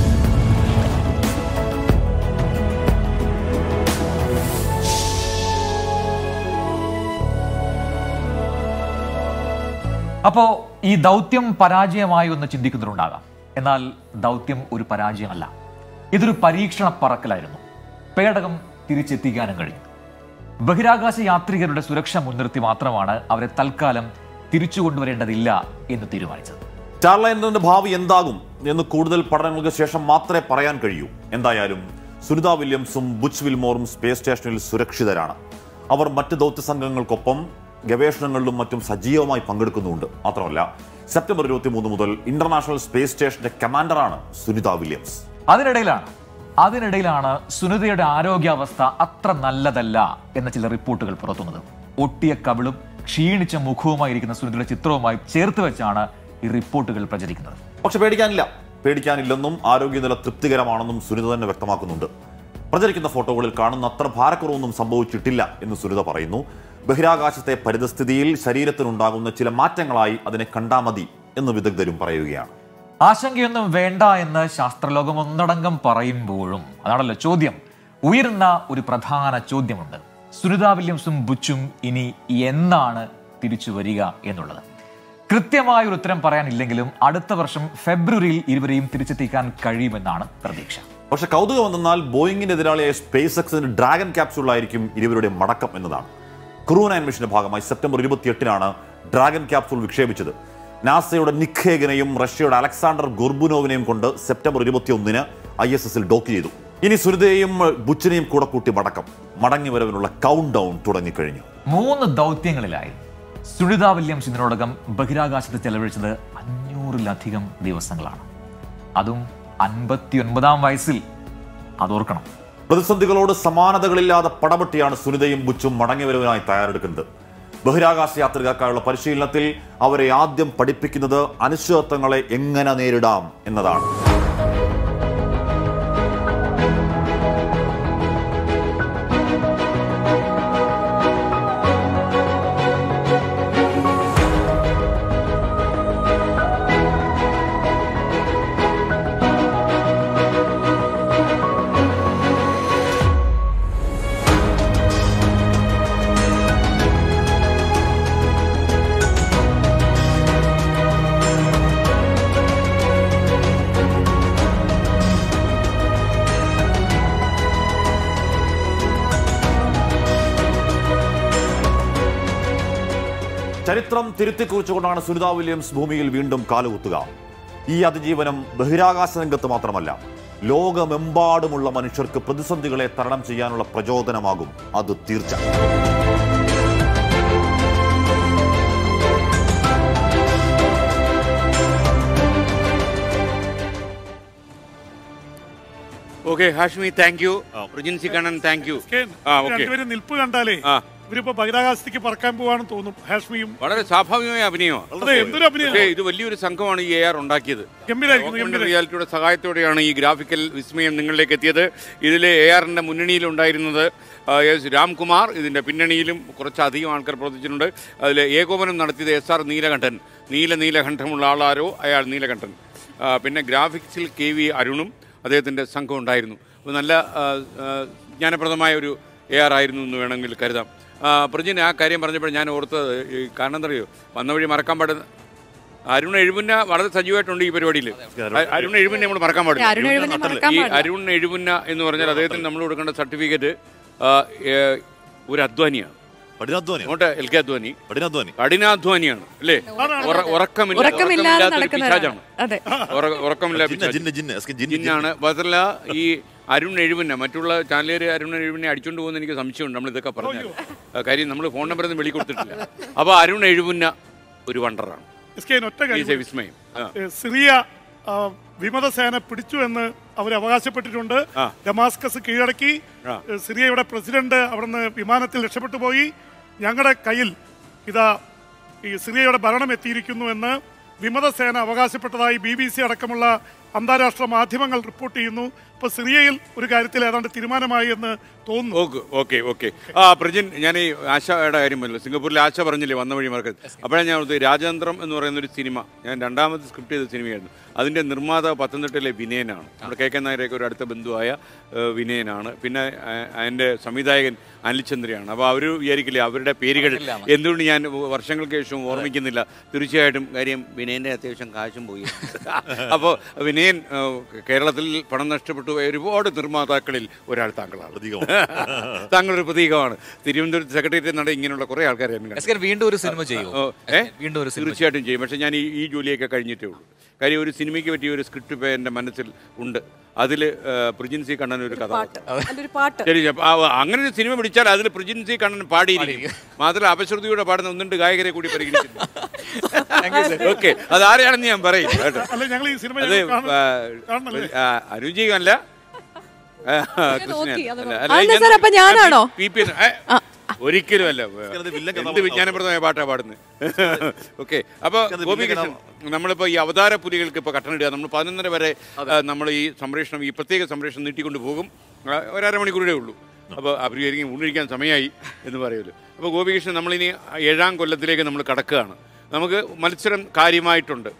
അപ്പോൾ ഈ ദൗത്യം പരാജയമായി ഒന്ന് ചിന്തിക്കുന്നുണ്ടാകാം. എന്നാൽ ദൗത്യം ഒരു പരാജയമല്ല, ഇതൊരു പരീക്ഷണ പറക്കലായിരുന്നു. പേടകം തിരിച്ചെത്തിക്കാനും കഴിഞ്ഞു. ബഹിരാകാശ യാത്രികരുടെ സുരക്ഷ മുൻനിർത്തി മാത്രമാണ് അവരെ തൽക്കാലം തിരിച്ചു കൊണ്ടുവരേണ്ടതില്ല എന്ന് തീരുമാനിച്ചത്. സ്റ്റാർലൈനറിന്റെ ഭാവി എന്താകും എന്ന് കൂടുതൽ പഠനങ്ങൾക്ക് ശേഷം മാത്രമേ പറയാൻ കഴിയൂ. എന്തായാലും സുനിത വില്യംസും ബുച്ച് വിൽമോറും സ്പേസ് സ്റ്റേഷനിൽ സുരക്ഷിതരാണ്. അവർ മറ്റ് ദൗത്യ സംഘങ്ങൾക്കൊപ്പം ഗവേഷണങ്ങളിലും മറ്റും സജീവമായി പങ്കെടുക്കുന്നുണ്ട്. മാത്രമല്ല സെപ്റ്റംബർ ഇരുപത്തി മൂന്ന് മുതൽ ഇന്റർനാഷണൽ സ്പേസ് സ്റ്റേഷന്റെ കമാൻഡറാണ് സുനിത വില്യംസ്. അതിനിടയിലാണ് അതിനിടയിലാണ് സുനിതയുടെ ആരോഗ്യാവസ്ഥ അത്ര നല്ലതല്ല എന്ന ചില റിപ്പോർട്ടുകൾ പുറത്തുവന്നത്. ഒട്ടിയ കവിളും ക്ഷീണിച്ച മുഖവുമായിരിക്കുന്ന സുനിതയുടെ ചിത്രവുമായി ചേർത്ത് വെച്ചാണ് ഈ റിപ്പോർട്ടുകൾ പ്രചരിക്കുന്നത്. പക്ഷെ പേടിക്കാനില്ല പേടിക്കാനില്ലെന്നും ആരോഗ്യനില തൃപ്തികരമാണെന്നും സുനിത തന്നെ വ്യക്തമാക്കുന്നുണ്ട്. പ്രചരിക്കുന്ന ഫോട്ടോകളിൽ കാണുന്ന അത്ര ഭാരക്കുറവൊന്നും സംഭവിച്ചിട്ടില്ല എന്ന് സുനിത പറയുന്നു. ബഹിരാകാശത്തെ പരിതസ്ഥിതിയിൽ ശരീരത്തിനുണ്ടാകുന്ന ചില മാറ്റങ്ങളായി അതിനെ കണ്ടാ മതി എന്ന് വിദഗ്ധരും പറയുകയാണ്. ആശങ്കയൊന്നും വേണ്ട എന്ന് ശാസ്ത്രലോകം ഒന്നടങ്കം പറയുമ്പോഴും അതാണല്ലോ ചോദ്യം. ഉയരുന്ന ഒരു പ്രധാന ചോദ്യമുണ്ട്. സുനിത വില്യംസും ബുച്ചും ഇനി എന്നാണ് തിരിച്ചു വരിക എന്നുള്ളത്. കൃത്യമായ ഒരു ഉത്തരം പറയാനില്ലെങ്കിലും അടുത്ത വർഷം ഫെബ്രുവരിയിൽ ഇരുവരെയും തിരിച്ചെത്തിക്കാൻ കഴിയുമെന്നാണ് പ്രതീക്ഷ. പക്ഷെ കൗതുകം എന്നാൽ ബോയിങ്ങിന്റെ എതിരാളിയായ സ്പേസ് എക്സിന്റെ ഡ്രാഗൺ ക്യാപ്സൂളായിരിക്കും ഇരുവരുടെ മടക്കം എന്നതാണ്. ക്രൂ നയൻ മിഷന്റെ ഭാഗമായി സെപ്റ്റംബർ ഇരുപത്തിയെട്ടിനാണ് ഡ്രാഗൺ ക്യാപ്സൂൾ വിക്ഷേപിച്ചത്. നാസയുടെ നിക് ഹേഗനെയും റഷ്യയുടെ അലക്സാണ്ടർ ഗോർബുനോവിനെയും കൊണ്ട് സെപ്റ്റംബർ ഇരുപത്തിയൊന്നിന് ഐ എസ് എസിൽ ഡോക്ക് ചെയ്തു. ഇനി സുനിതയെയും ബുച്ചിനെയും കൂടെ കൂട്ടി മടക്കം. മടങ്ങി വരവിനുള്ള കൗണ്ട് ഡൗൺ തുടങ്ങിക്കഴിഞ്ഞു. മൂന്ന് ദൗത്യങ്ങളിലായി സുനിത വില്യംസ് ഇതിനോടകം ബഹിരാകാശത്ത് ചെലവഴിച്ചത് അഞ്ഞൂറിലധികം ദിവസങ്ങളാണ്. അതും അൻപത്തി ഒൻപതാം വയസ്സിൽ. അതോർക്കണം. പ്രതിസന്ധികളോട് സമാനതകളില്ലാതെ പടപെട്ടിയാണ് സുനിതയും ബുച്ചും മടങ്ങിവരവിനായി തയ്യാറെടുക്കുന്നത്. ബഹിരാകാശ യാത്രികർക്കായുള്ള പരിശീലനത്തിൽ അവരെ ആദ്യം പഠിപ്പിക്കുന്നത് അനിശ്ചിതത്വങ്ങളെ എങ്ങനെ നേരിടാം എന്നതാണ്. ചരിത്രം തിരുത്തിക്കുറിച്ചുകൊണ്ടാണ് സുനിത വില്യംസ് ഭൂമിയിൽ വീണ്ടും കാലുകുത്തുക. ഈ അതിജീവനം ബഹിരാകാശ രംഗത്ത് മാത്രമല്ല, ലോകമെമ്പാടുമുള്ള മനുഷ്യർക്ക് പ്രതിസന്ധികളെ തരണം ചെയ്യാനുള്ള പ്രചോദനമാകും. അത് തീർച്ച. Okay Hashmi, thank you. Rijinsy Kannan, thank you. രണ്ടുപേരും നിൽപ്പ് കണ്ടാലേ ഇവരിപ്പോ ബഹിരാകാശത്തേക്ക് പറക്കാൻ പോവാണെന്ന് തോന്നും. ഹാഷ്മിയും വളരെ സ്വാഭാവികമായ അഭിനയമാണ്. അതെ, എന്തൊരു അഭിനയം. ഇത് വലിയൊരു സംഘമാണ് ഈ എ ആർ ഉണ്ടാക്കിയത്. ഗംഭീരായിരിക്കുന്നു. റിയാലിറ്റിയുടെ സഹായത്തോടെയാണ് ഈ ഗ്രാഫിക്കൽ വിസ്മയം നിങ്ങളിലേക്ക് എത്തിയത്. ഇതിൽ എ ആറിന്റെ മുന്നണിയിലുണ്ടായിരുന്നത് എസ് രാംകുമാർ, ഇതിന്റെ പിന്നണിയിലും കുറച്ചധികം ആൾക്കാർ പ്രവർത്തിച്ചിട്ടുണ്ട്. അതിൽ ഏകോപനം നടത്തിയത് എസ് ആർ നീലകണ്ഠൻ. നീല നീലകണ്ഠമുള്ള ആളാരോ അയാൾ നീലകണ്ഠൻ. പിന്നെ ഗ്രാഫിക്സിൽ കെ വി അരുണും അദ്ദേഹത്തിൻ്റെ സംഘം ഉണ്ടായിരുന്നു. അപ്പോൾ നല്ല ജ്ഞാനപ്രദമായ ഒരു എ ആർ ആയിരുന്നു എന്ന് വേണമെങ്കിൽ കരുതാം. പ്രജിൻ ആ കാര്യം പറഞ്ഞപ്പോൾ ഞാൻ ഓർത്തത്, കാരണം എന്താ അറിയോ, വന്ന വഴി മറക്കാൻ പാടുന്ന അരുൺ എഴുപുന്ന വളരെ സജീവമായിട്ടുണ്ട് ഈ പരിപാടിയിൽ. അരുൺ എഴുപുന്ന നമ്മൾ മറക്കാൻ പാടില്ല. ഈ അരുൺ എഴുപുന്ന എന്ന് പറഞ്ഞാൽ അദ്ദേഹത്തിന് നമ്മൾ കൊടുക്കേണ്ട സർട്ടിഫിക്കറ്റ് ഒരു അധ്വാനിയാണ്. കഠിനാധ്വാനിയാണ് അല്ലേ? ഉറക്കമില്ലാണ്. മാത്രമല്ല ഈ അരുൺ എഴുപുന്ന മറ്റുള്ള ചാനലുകാർ അരുൺ എഴുപുന്നെ അടിച്ചുകൊണ്ട് പോകുന്ന എനിക്ക് സംശയമുണ്ട്. നമ്മൾ ഇതൊക്കെ പറഞ്ഞാൽ കാര്യം നമ്മൾ ഫോൺ നമ്പർ ഒന്നും വെളി കൊടുത്തിട്ടില്ല. അപ്പൊ അരുൺ എഴുപുന്ന ഒരു വണ്ടറാണ്. വിസ്മയം. സിറിയ വിമതസേന പിടിച്ചു എന്ന് അവർ അവകാശപ്പെട്ടിട്ടുണ്ട്. ഡമാസ്കസ് കീഴടക്കി. സിറിയയുടെ പ്രസിഡന്റ് അവിടുന്ന് വിമാനത്തിൽ രക്ഷപ്പെട്ടു പോയി. ഞങ്ങളുടെ കയ്യിൽ ഇതാ ഈ സിറിയയുടെ ഭരണം എത്തിയിരിക്കുന്നു എന്ന് വിമതസേന അവകാശപ്പെട്ടതായി ബി ബി സി അടക്കമുള്ള അന്താരാഷ്ട്ര മാധ്യമങ്ങൾ റിപ്പോർട്ട് ചെയ്യുന്നു. ഇപ്പൊ സിറിയയിൽ ഒരു കാര്യത്തിൽ ഏതാണ്ട് തീരുമാനമായി എന്ന് തോന്നുന്നു. ഓക്കെ ഓക്കെ ആ പ്രജിൻ, ഞാൻ ഈ ആശയുടെ കാര്യം പറഞ്ഞല്ലോ, സിംഗപ്പൂരിലെ ആശ പറഞ്ഞില്ലേ വന്ന വഴി മറക്കത്. അപ്പോഴാണ് ഞാൻ ഓർത്തത് രാജതന്ത്രം എന്ന് പറയുന്ന ഒരു സിനിമ, ഞാൻ രണ്ടാമത് സ്ക്രിപ്റ്റ് ചെയ്ത സിനിമയായിരുന്നു. അതിൻ്റെ നിർമ്മാതാവ് പത്തനംതിട്ടയിലെ വിനയനാണ്, നമ്മുടെ കെ കെ നായരൊക്കെ ഒരു അടുത്ത ബന്ധുവായ വിനയനാണ്. പിന്നെ അതിൻ്റെ സംവിധായകൻ അനിൽചന്ദ്രയാണ്. അപ്പോൾ അവർ വിചാരിക്കില്ലേ അവരുടെ പേരുകൾ എന്തുകൊണ്ട് ഞാൻ വർഷങ്ങൾക്ക് ശേഷം ഓർമ്മിക്കുന്നില്ല. തീർച്ചയായിട്ടും കാര്യം വിനയൻ്റെ അത്യാവശ്യം കാശും പോയി. അപ്പോൾ വിനയൻ കേരളത്തിൽ പണം നഷ്ടപ്പെട്ടു പോയ ഒരുപാട് നിർമ്മാതാക്കളിൽ ഒരാൾ താങ്കളാണ്. താങ്കളൊരു പ്രതീകമാണ്. തിരുവനന്തപുരത്ത് സെക്രട്ടേറിയറ്റ് നട ഇങ്ങനെയുള്ള കുറെ ആൾക്കാരെ വീണ്ടും ഒരു സിനിമ ചെയ്യും. തീർച്ചയായിട്ടും ചെയ്യും. പക്ഷെ ഞാൻ ഈ ജോലിയൊക്കെ കഴിഞ്ഞിട്ടേ ഉള്ളൂ. കാര്യം ഒരു സിനിമയ്ക്ക് പറ്റിയ ഒരു സ്ക്രിപ്റ്റ് ഇപ്പോൾ എൻ്റെ മനസ്സിൽ ഉണ്ട്. അതിൽ പ്രജിൻ സി കണ്ണൻ ഒരു കഥ ശരി, അങ്ങനെ ഒരു സിനിമ പിടിച്ചാൽ അതിൽ പ്രജിൻ സി കണ്ണൻ പാടിയിരിക്കും. മാത്രമല്ല അപശ്രുതിയോടെ പാടുന്ന ഒന്നുണ്ട് ഗായകരെ കൂടി പരിഗണിക്കുന്നു. ഓക്കെ, അതാരെയാണെന്ന് ഞാൻ പറയും കേട്ടോ. അത് അനുജീവല്ല ഒരിക്കലും അല്ല, എന്ത് വിജ്ഞാനപ്രദമായ പാട്ടാണ് പാടുന്നത്. ഓക്കെ, അപ്പോൾ ഗോപികൃഷ്ണൻ, നമ്മളിപ്പോൾ ഈ അവതാര പുലികൾക്ക് ഇപ്പോൾ കട്ടണിടുക. നമ്മൾ പതിനൊന്നര വരെ നമ്മൾ ഈ സംപ്രേഷണം, ഈ പ്രത്യേക സംപ്രേഷണം നീട്ടിക്കൊണ്ട് പോകും. ഒരര മണിക്കൂറേ ഉള്ളൂ. അപ്പോൾ അവരിക്കും ഊണിരിക്കാൻ സമയമായി എന്ന് പറയുമല്ലോ. അപ്പോൾ ഗോപികൃഷ്ണൻ, നമ്മളിനി ഏഴാം കൊല്ലത്തിലേക്ക് നമ്മൾ കടക്കുകയാണ്. നമുക്ക് മത്സരം കാര്യമായിട്ടുണ്ട്.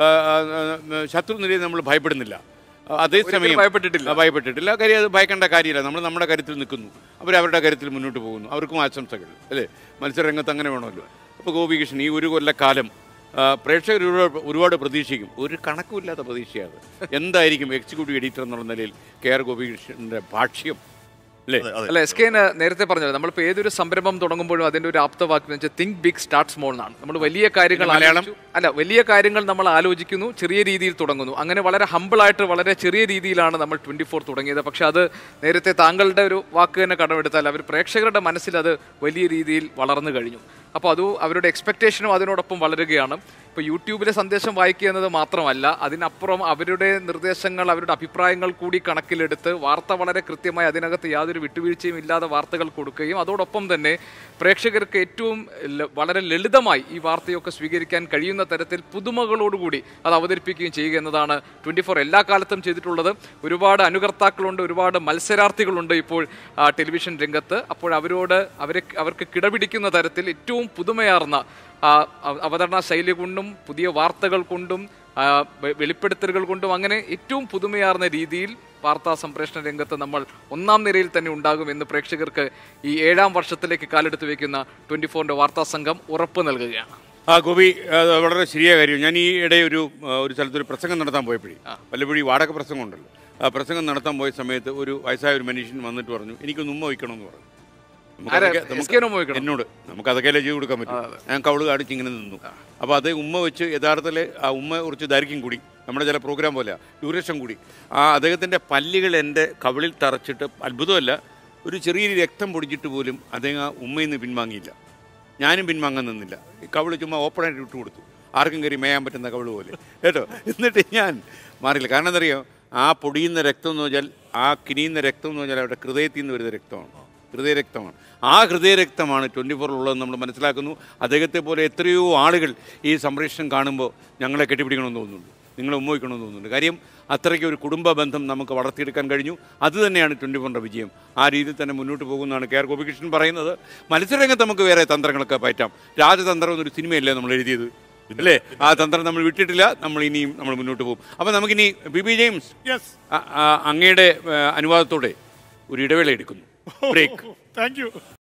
ശത്രുനിരയെ നമ്മൾ ഭയപ്പെടുന്നില്ല. അതേസമയം ഭയപ്പെട്ടിട്ടില്ല ഭയപ്പെട്ടിട്ടില്ല കാര്യം അത് ഭയക്കേണ്ട കാര്യമില്ല. നമ്മൾ നമ്മുടെ കാര്യത്തിൽ നിൽക്കുന്നു, അവർ അവരുടെ കാര്യത്തിൽ മുന്നോട്ട് പോകുന്നു. അവർക്കും ആശംസകൾ അല്ലേ? മത്സരരംഗത്ത് അങ്ങനെ വേണമല്ലോ. അപ്പോൾ ഗോപികൃഷ്ണൻ, ഈ ഒരു കൊല്ലക്കാലം പ്രേക്ഷകർ ഒരുപാട് പ്രതീക്ഷിക്കും. ഒരു കണക്കുമില്ലാത്ത പ്രതീക്ഷയാണ്. എന്തായിരിക്കും എക്സിക്യൂട്ടീവ് എഡിറ്റർ എന്നുള്ള നിലയിൽ കെ ആർ ഗോപികൃഷ്ണൻ്റെ ഭാഷ്യം? അല്ല, എസ് കെ നേരത്തെ പറഞ്ഞത് നമ്മളിപ്പോൾ ഏതൊരു സംരംഭം തുടങ്ങുമ്പോഴും അതിൻ്റെ ഒരു ആപ്തവാക്യം എന്ന് വെച്ചാൽ തിങ്ക് ബിഗ് സ്റ്റാർട്ട് സ്മോൾ എന്നാണ്. നമ്മൾ വലിയ കാര്യങ്ങൾ അല്ല വലിയ കാര്യങ്ങൾ നമ്മൾ ആലോചിക്കുന്നു, ചെറിയ രീതിയിൽ തുടങ്ങുന്നു. അങ്ങനെ വളരെ ഹമ്പിളായിട്ട് വളരെ ചെറിയ രീതിയിലാണ് നമ്മൾ ട്വൻറ്റി ഫോർ തുടങ്ങിയത്. പക്ഷെ അത് നേരത്തെ താങ്കളുടെ ഒരു വാക്ക് തന്നെ കടമെടുത്താൽ അവർ പ്രേക്ഷകരുടെ മനസ്സിൽ അത് വലിയ രീതിയിൽ വളർന്നു കഴിഞ്ഞു. അപ്പോൾ അത് അവരുടെ എക്സ്പെക്റ്റേഷനും അതിനോടൊപ്പം വളരുകയാണ്. ഇപ്പോൾ യൂട്യൂബിലെ സന്ദേശം വായിക്കുക എന്നത് മാത്രമല്ല, അതിനപ്പുറം അവരുടെ നിർദ്ദേശങ്ങൾ, അവരുടെ അഭിപ്രായങ്ങൾ കൂടി കണക്കിലെടുത്ത് വാർത്ത വളരെ കൃത്യമായി അതിനകത്ത് യാതൊരു വിട്ടുവീഴ്ചയും ഇല്ലാതെ വാർത്തകൾ കൊടുക്കുകയും അതോടൊപ്പം തന്നെ പ്രേക്ഷകർക്ക് ഏറ്റവും വളരെ ലളിതമായി ഈ വാർത്തയൊക്കെ സ്വീകരിക്കാൻ കഴിയുന്ന തരത്തിൽ പുതുമകളോടുകൂടി അത് അവതരിപ്പിക്കുകയും ചെയ്യുക എന്നതാണ് ട്വൻറ്റി ഫോർ എല്ലാ കാലത്തും ചെയ്തിട്ടുള്ളത്. ഒരുപാട് അനുകർത്താക്കളുണ്ട്, ഒരുപാട് മത്സരാർത്ഥികളുണ്ട് ഇപ്പോൾ ടെലിവിഷൻ രംഗത്ത്. അപ്പോൾ അവരോട് അവരെ അവർക്ക് കിടപിടിക്കുന്ന തരത്തിൽ ഏറ്റവും പുതുമയാർന്ന അവതരണ ശൈലി കൊണ്ടും പുതിയ വാർത്തകൾ കൊണ്ടും വെളിപ്പെടുത്തലുകൾ കൊണ്ടും അങ്ങനെ ഏറ്റവും പുതുമയാർന്ന രീതിയിൽ വാർത്താ സംപ്രേഷണ രംഗത്ത് നമ്മൾ ഒന്നാം നിരയിൽ തന്നെ ഉണ്ടാകുമെന്ന് പ്രേക്ഷകർക്ക് ഈ ഏഴാം വർഷത്തിലേക്ക് കാലെടുത്ത് വയ്ക്കുന്ന ട്വൻറ്റി ഫോറിൻ്റെ വാർത്താ സംഘം ഉറപ്പ് നൽകുകയാണ്. ആ ഗോപി, വളരെ ശരിയായ കാര്യം. ഞാൻ ഈ ഇടയിൽ ഒരു ഒരു സ്ഥലത്തൊരു പ്രസംഗം നടത്താൻ പോയപ്പോഴേ, വല്ലപ്പോഴും ഈ വാടക പ്രസംഗം ഉണ്ടല്ലോ, ആ പ്രസംഗം നടത്താൻ പോയ സമയത്ത് ഒരു വയസ്സായ ഒരു മനുഷ്യൻ വന്നിട്ട് പറഞ്ഞു, എനിക്കൊന്ന് ഉമ്മ വയ്ക്കണമെന്ന് പറഞ്ഞു. എന്നോട് നമുക്ക് അതൊക്കെ ചെയ്ത് കൊടുക്കാൻ പറ്റും. ഞാൻ കവള് കാണിച്ച് ഇങ്ങനെ നിന്നു. അപ്പോൾ അത് ഉമ്മ വെച്ച് യഥാർത്ഥത്തിൽ ആ ഉമ്മ കുറച്ച് ദൈർഘ്യം കൂടി, നമ്മുടെ ചില പ്രോഗ്രാം പോലെ ഡ്യൂറേഷൻ കൂടി. ആ അദ്ദേഹത്തിൻ്റെ പല്ലുകൾ എൻ്റെ കവിളിൽ തറച്ചിട്ട്, അത്ഭുതമല്ല, ഒരു ചെറിയ രക്തം പൊടിച്ചിട്ട് പോലും അദ്ദേഹം ആ ഉമ്മയിൽ നിന്ന് പിൻവാങ്ങിയില്ല. ഞാനും പിൻവാങ്ങാൻ നിന്നില്ല. ഈ കവിള് ചുമ്മാ ഓപ്പണായിട്ട് ഇട്ട് കൊടുത്തു, ആർക്കും കയറി മേയാൻ പറ്റുന്ന കവിള് പോലെ കേട്ടോ. എന്നിട്ട് ഞാൻ മാറിയില്ല. കാരണം എന്തറിയോ, ആ പൊടിയുന്ന രക്തം എന്ന് പറഞ്ഞാൽ, ആ കിനിയുന്ന രക്തം എന്ന് പറഞ്ഞാൽ അവരുടെ ഹൃദയത്തിൽ നിന്ന് വരുന്ന രക്തമാണ്. ഹൃദയരക്തമാണ്. ആ ഹൃദയരക്തമാണ് ട്വൻറ്റി ഫോറിലുള്ളതെന്ന് നമ്മൾ മനസ്സിലാക്കുന്നു. അദ്ദേഹത്തെ പോലെ എത്രയോ ആളുകൾ ഈ സംപ്രേഷണം കാണുമ്പോൾ ഞങ്ങളെ കെട്ടിപ്പിടിക്കണമെന്ന് തോന്നുന്നുണ്ട്, നിങ്ങളെ ഉമ്മ വയ്ക്കണമെന്ന് തോന്നുന്നുണ്ട്. കാര്യം അത്രയ്ക്ക് ഒരു കുടുംബ ബന്ധം നമുക്ക് വളർത്തിയെടുക്കാൻ കഴിഞ്ഞു. അതുതന്നെയാണ് ട്വൻറ്റി ഫോറിൻ്റെ വിജയം. ആ രീതിയിൽ തന്നെ മുന്നോട്ട് പോകുന്നതാണ് കെ ആർ ഗോപികൃഷ്ണൻ പറയുന്നത്. മത്സരരംഗത്ത് നമുക്ക് വേറെ തന്ത്രങ്ങളൊക്കെ പറ്റാം. രാജതന്ത്രം എന്നൊരു സിനിമയല്ലേ നമ്മൾ എഴുതിയത്, അല്ലേ? ആ തന്ത്രം നമ്മൾ വിട്ടിട്ടില്ല, നമ്മൾ ഇനിയും നമ്മൾ മുന്നോട്ട് പോകും. അപ്പോൾ നമുക്കിനി ബി ബി ജെയിംസ് അങ്ങയുടെ അനുവാദത്തോടെ ഒരു ഇടവേള എടുക്കുന്നു. ബ്രേക്ക്. Thank U.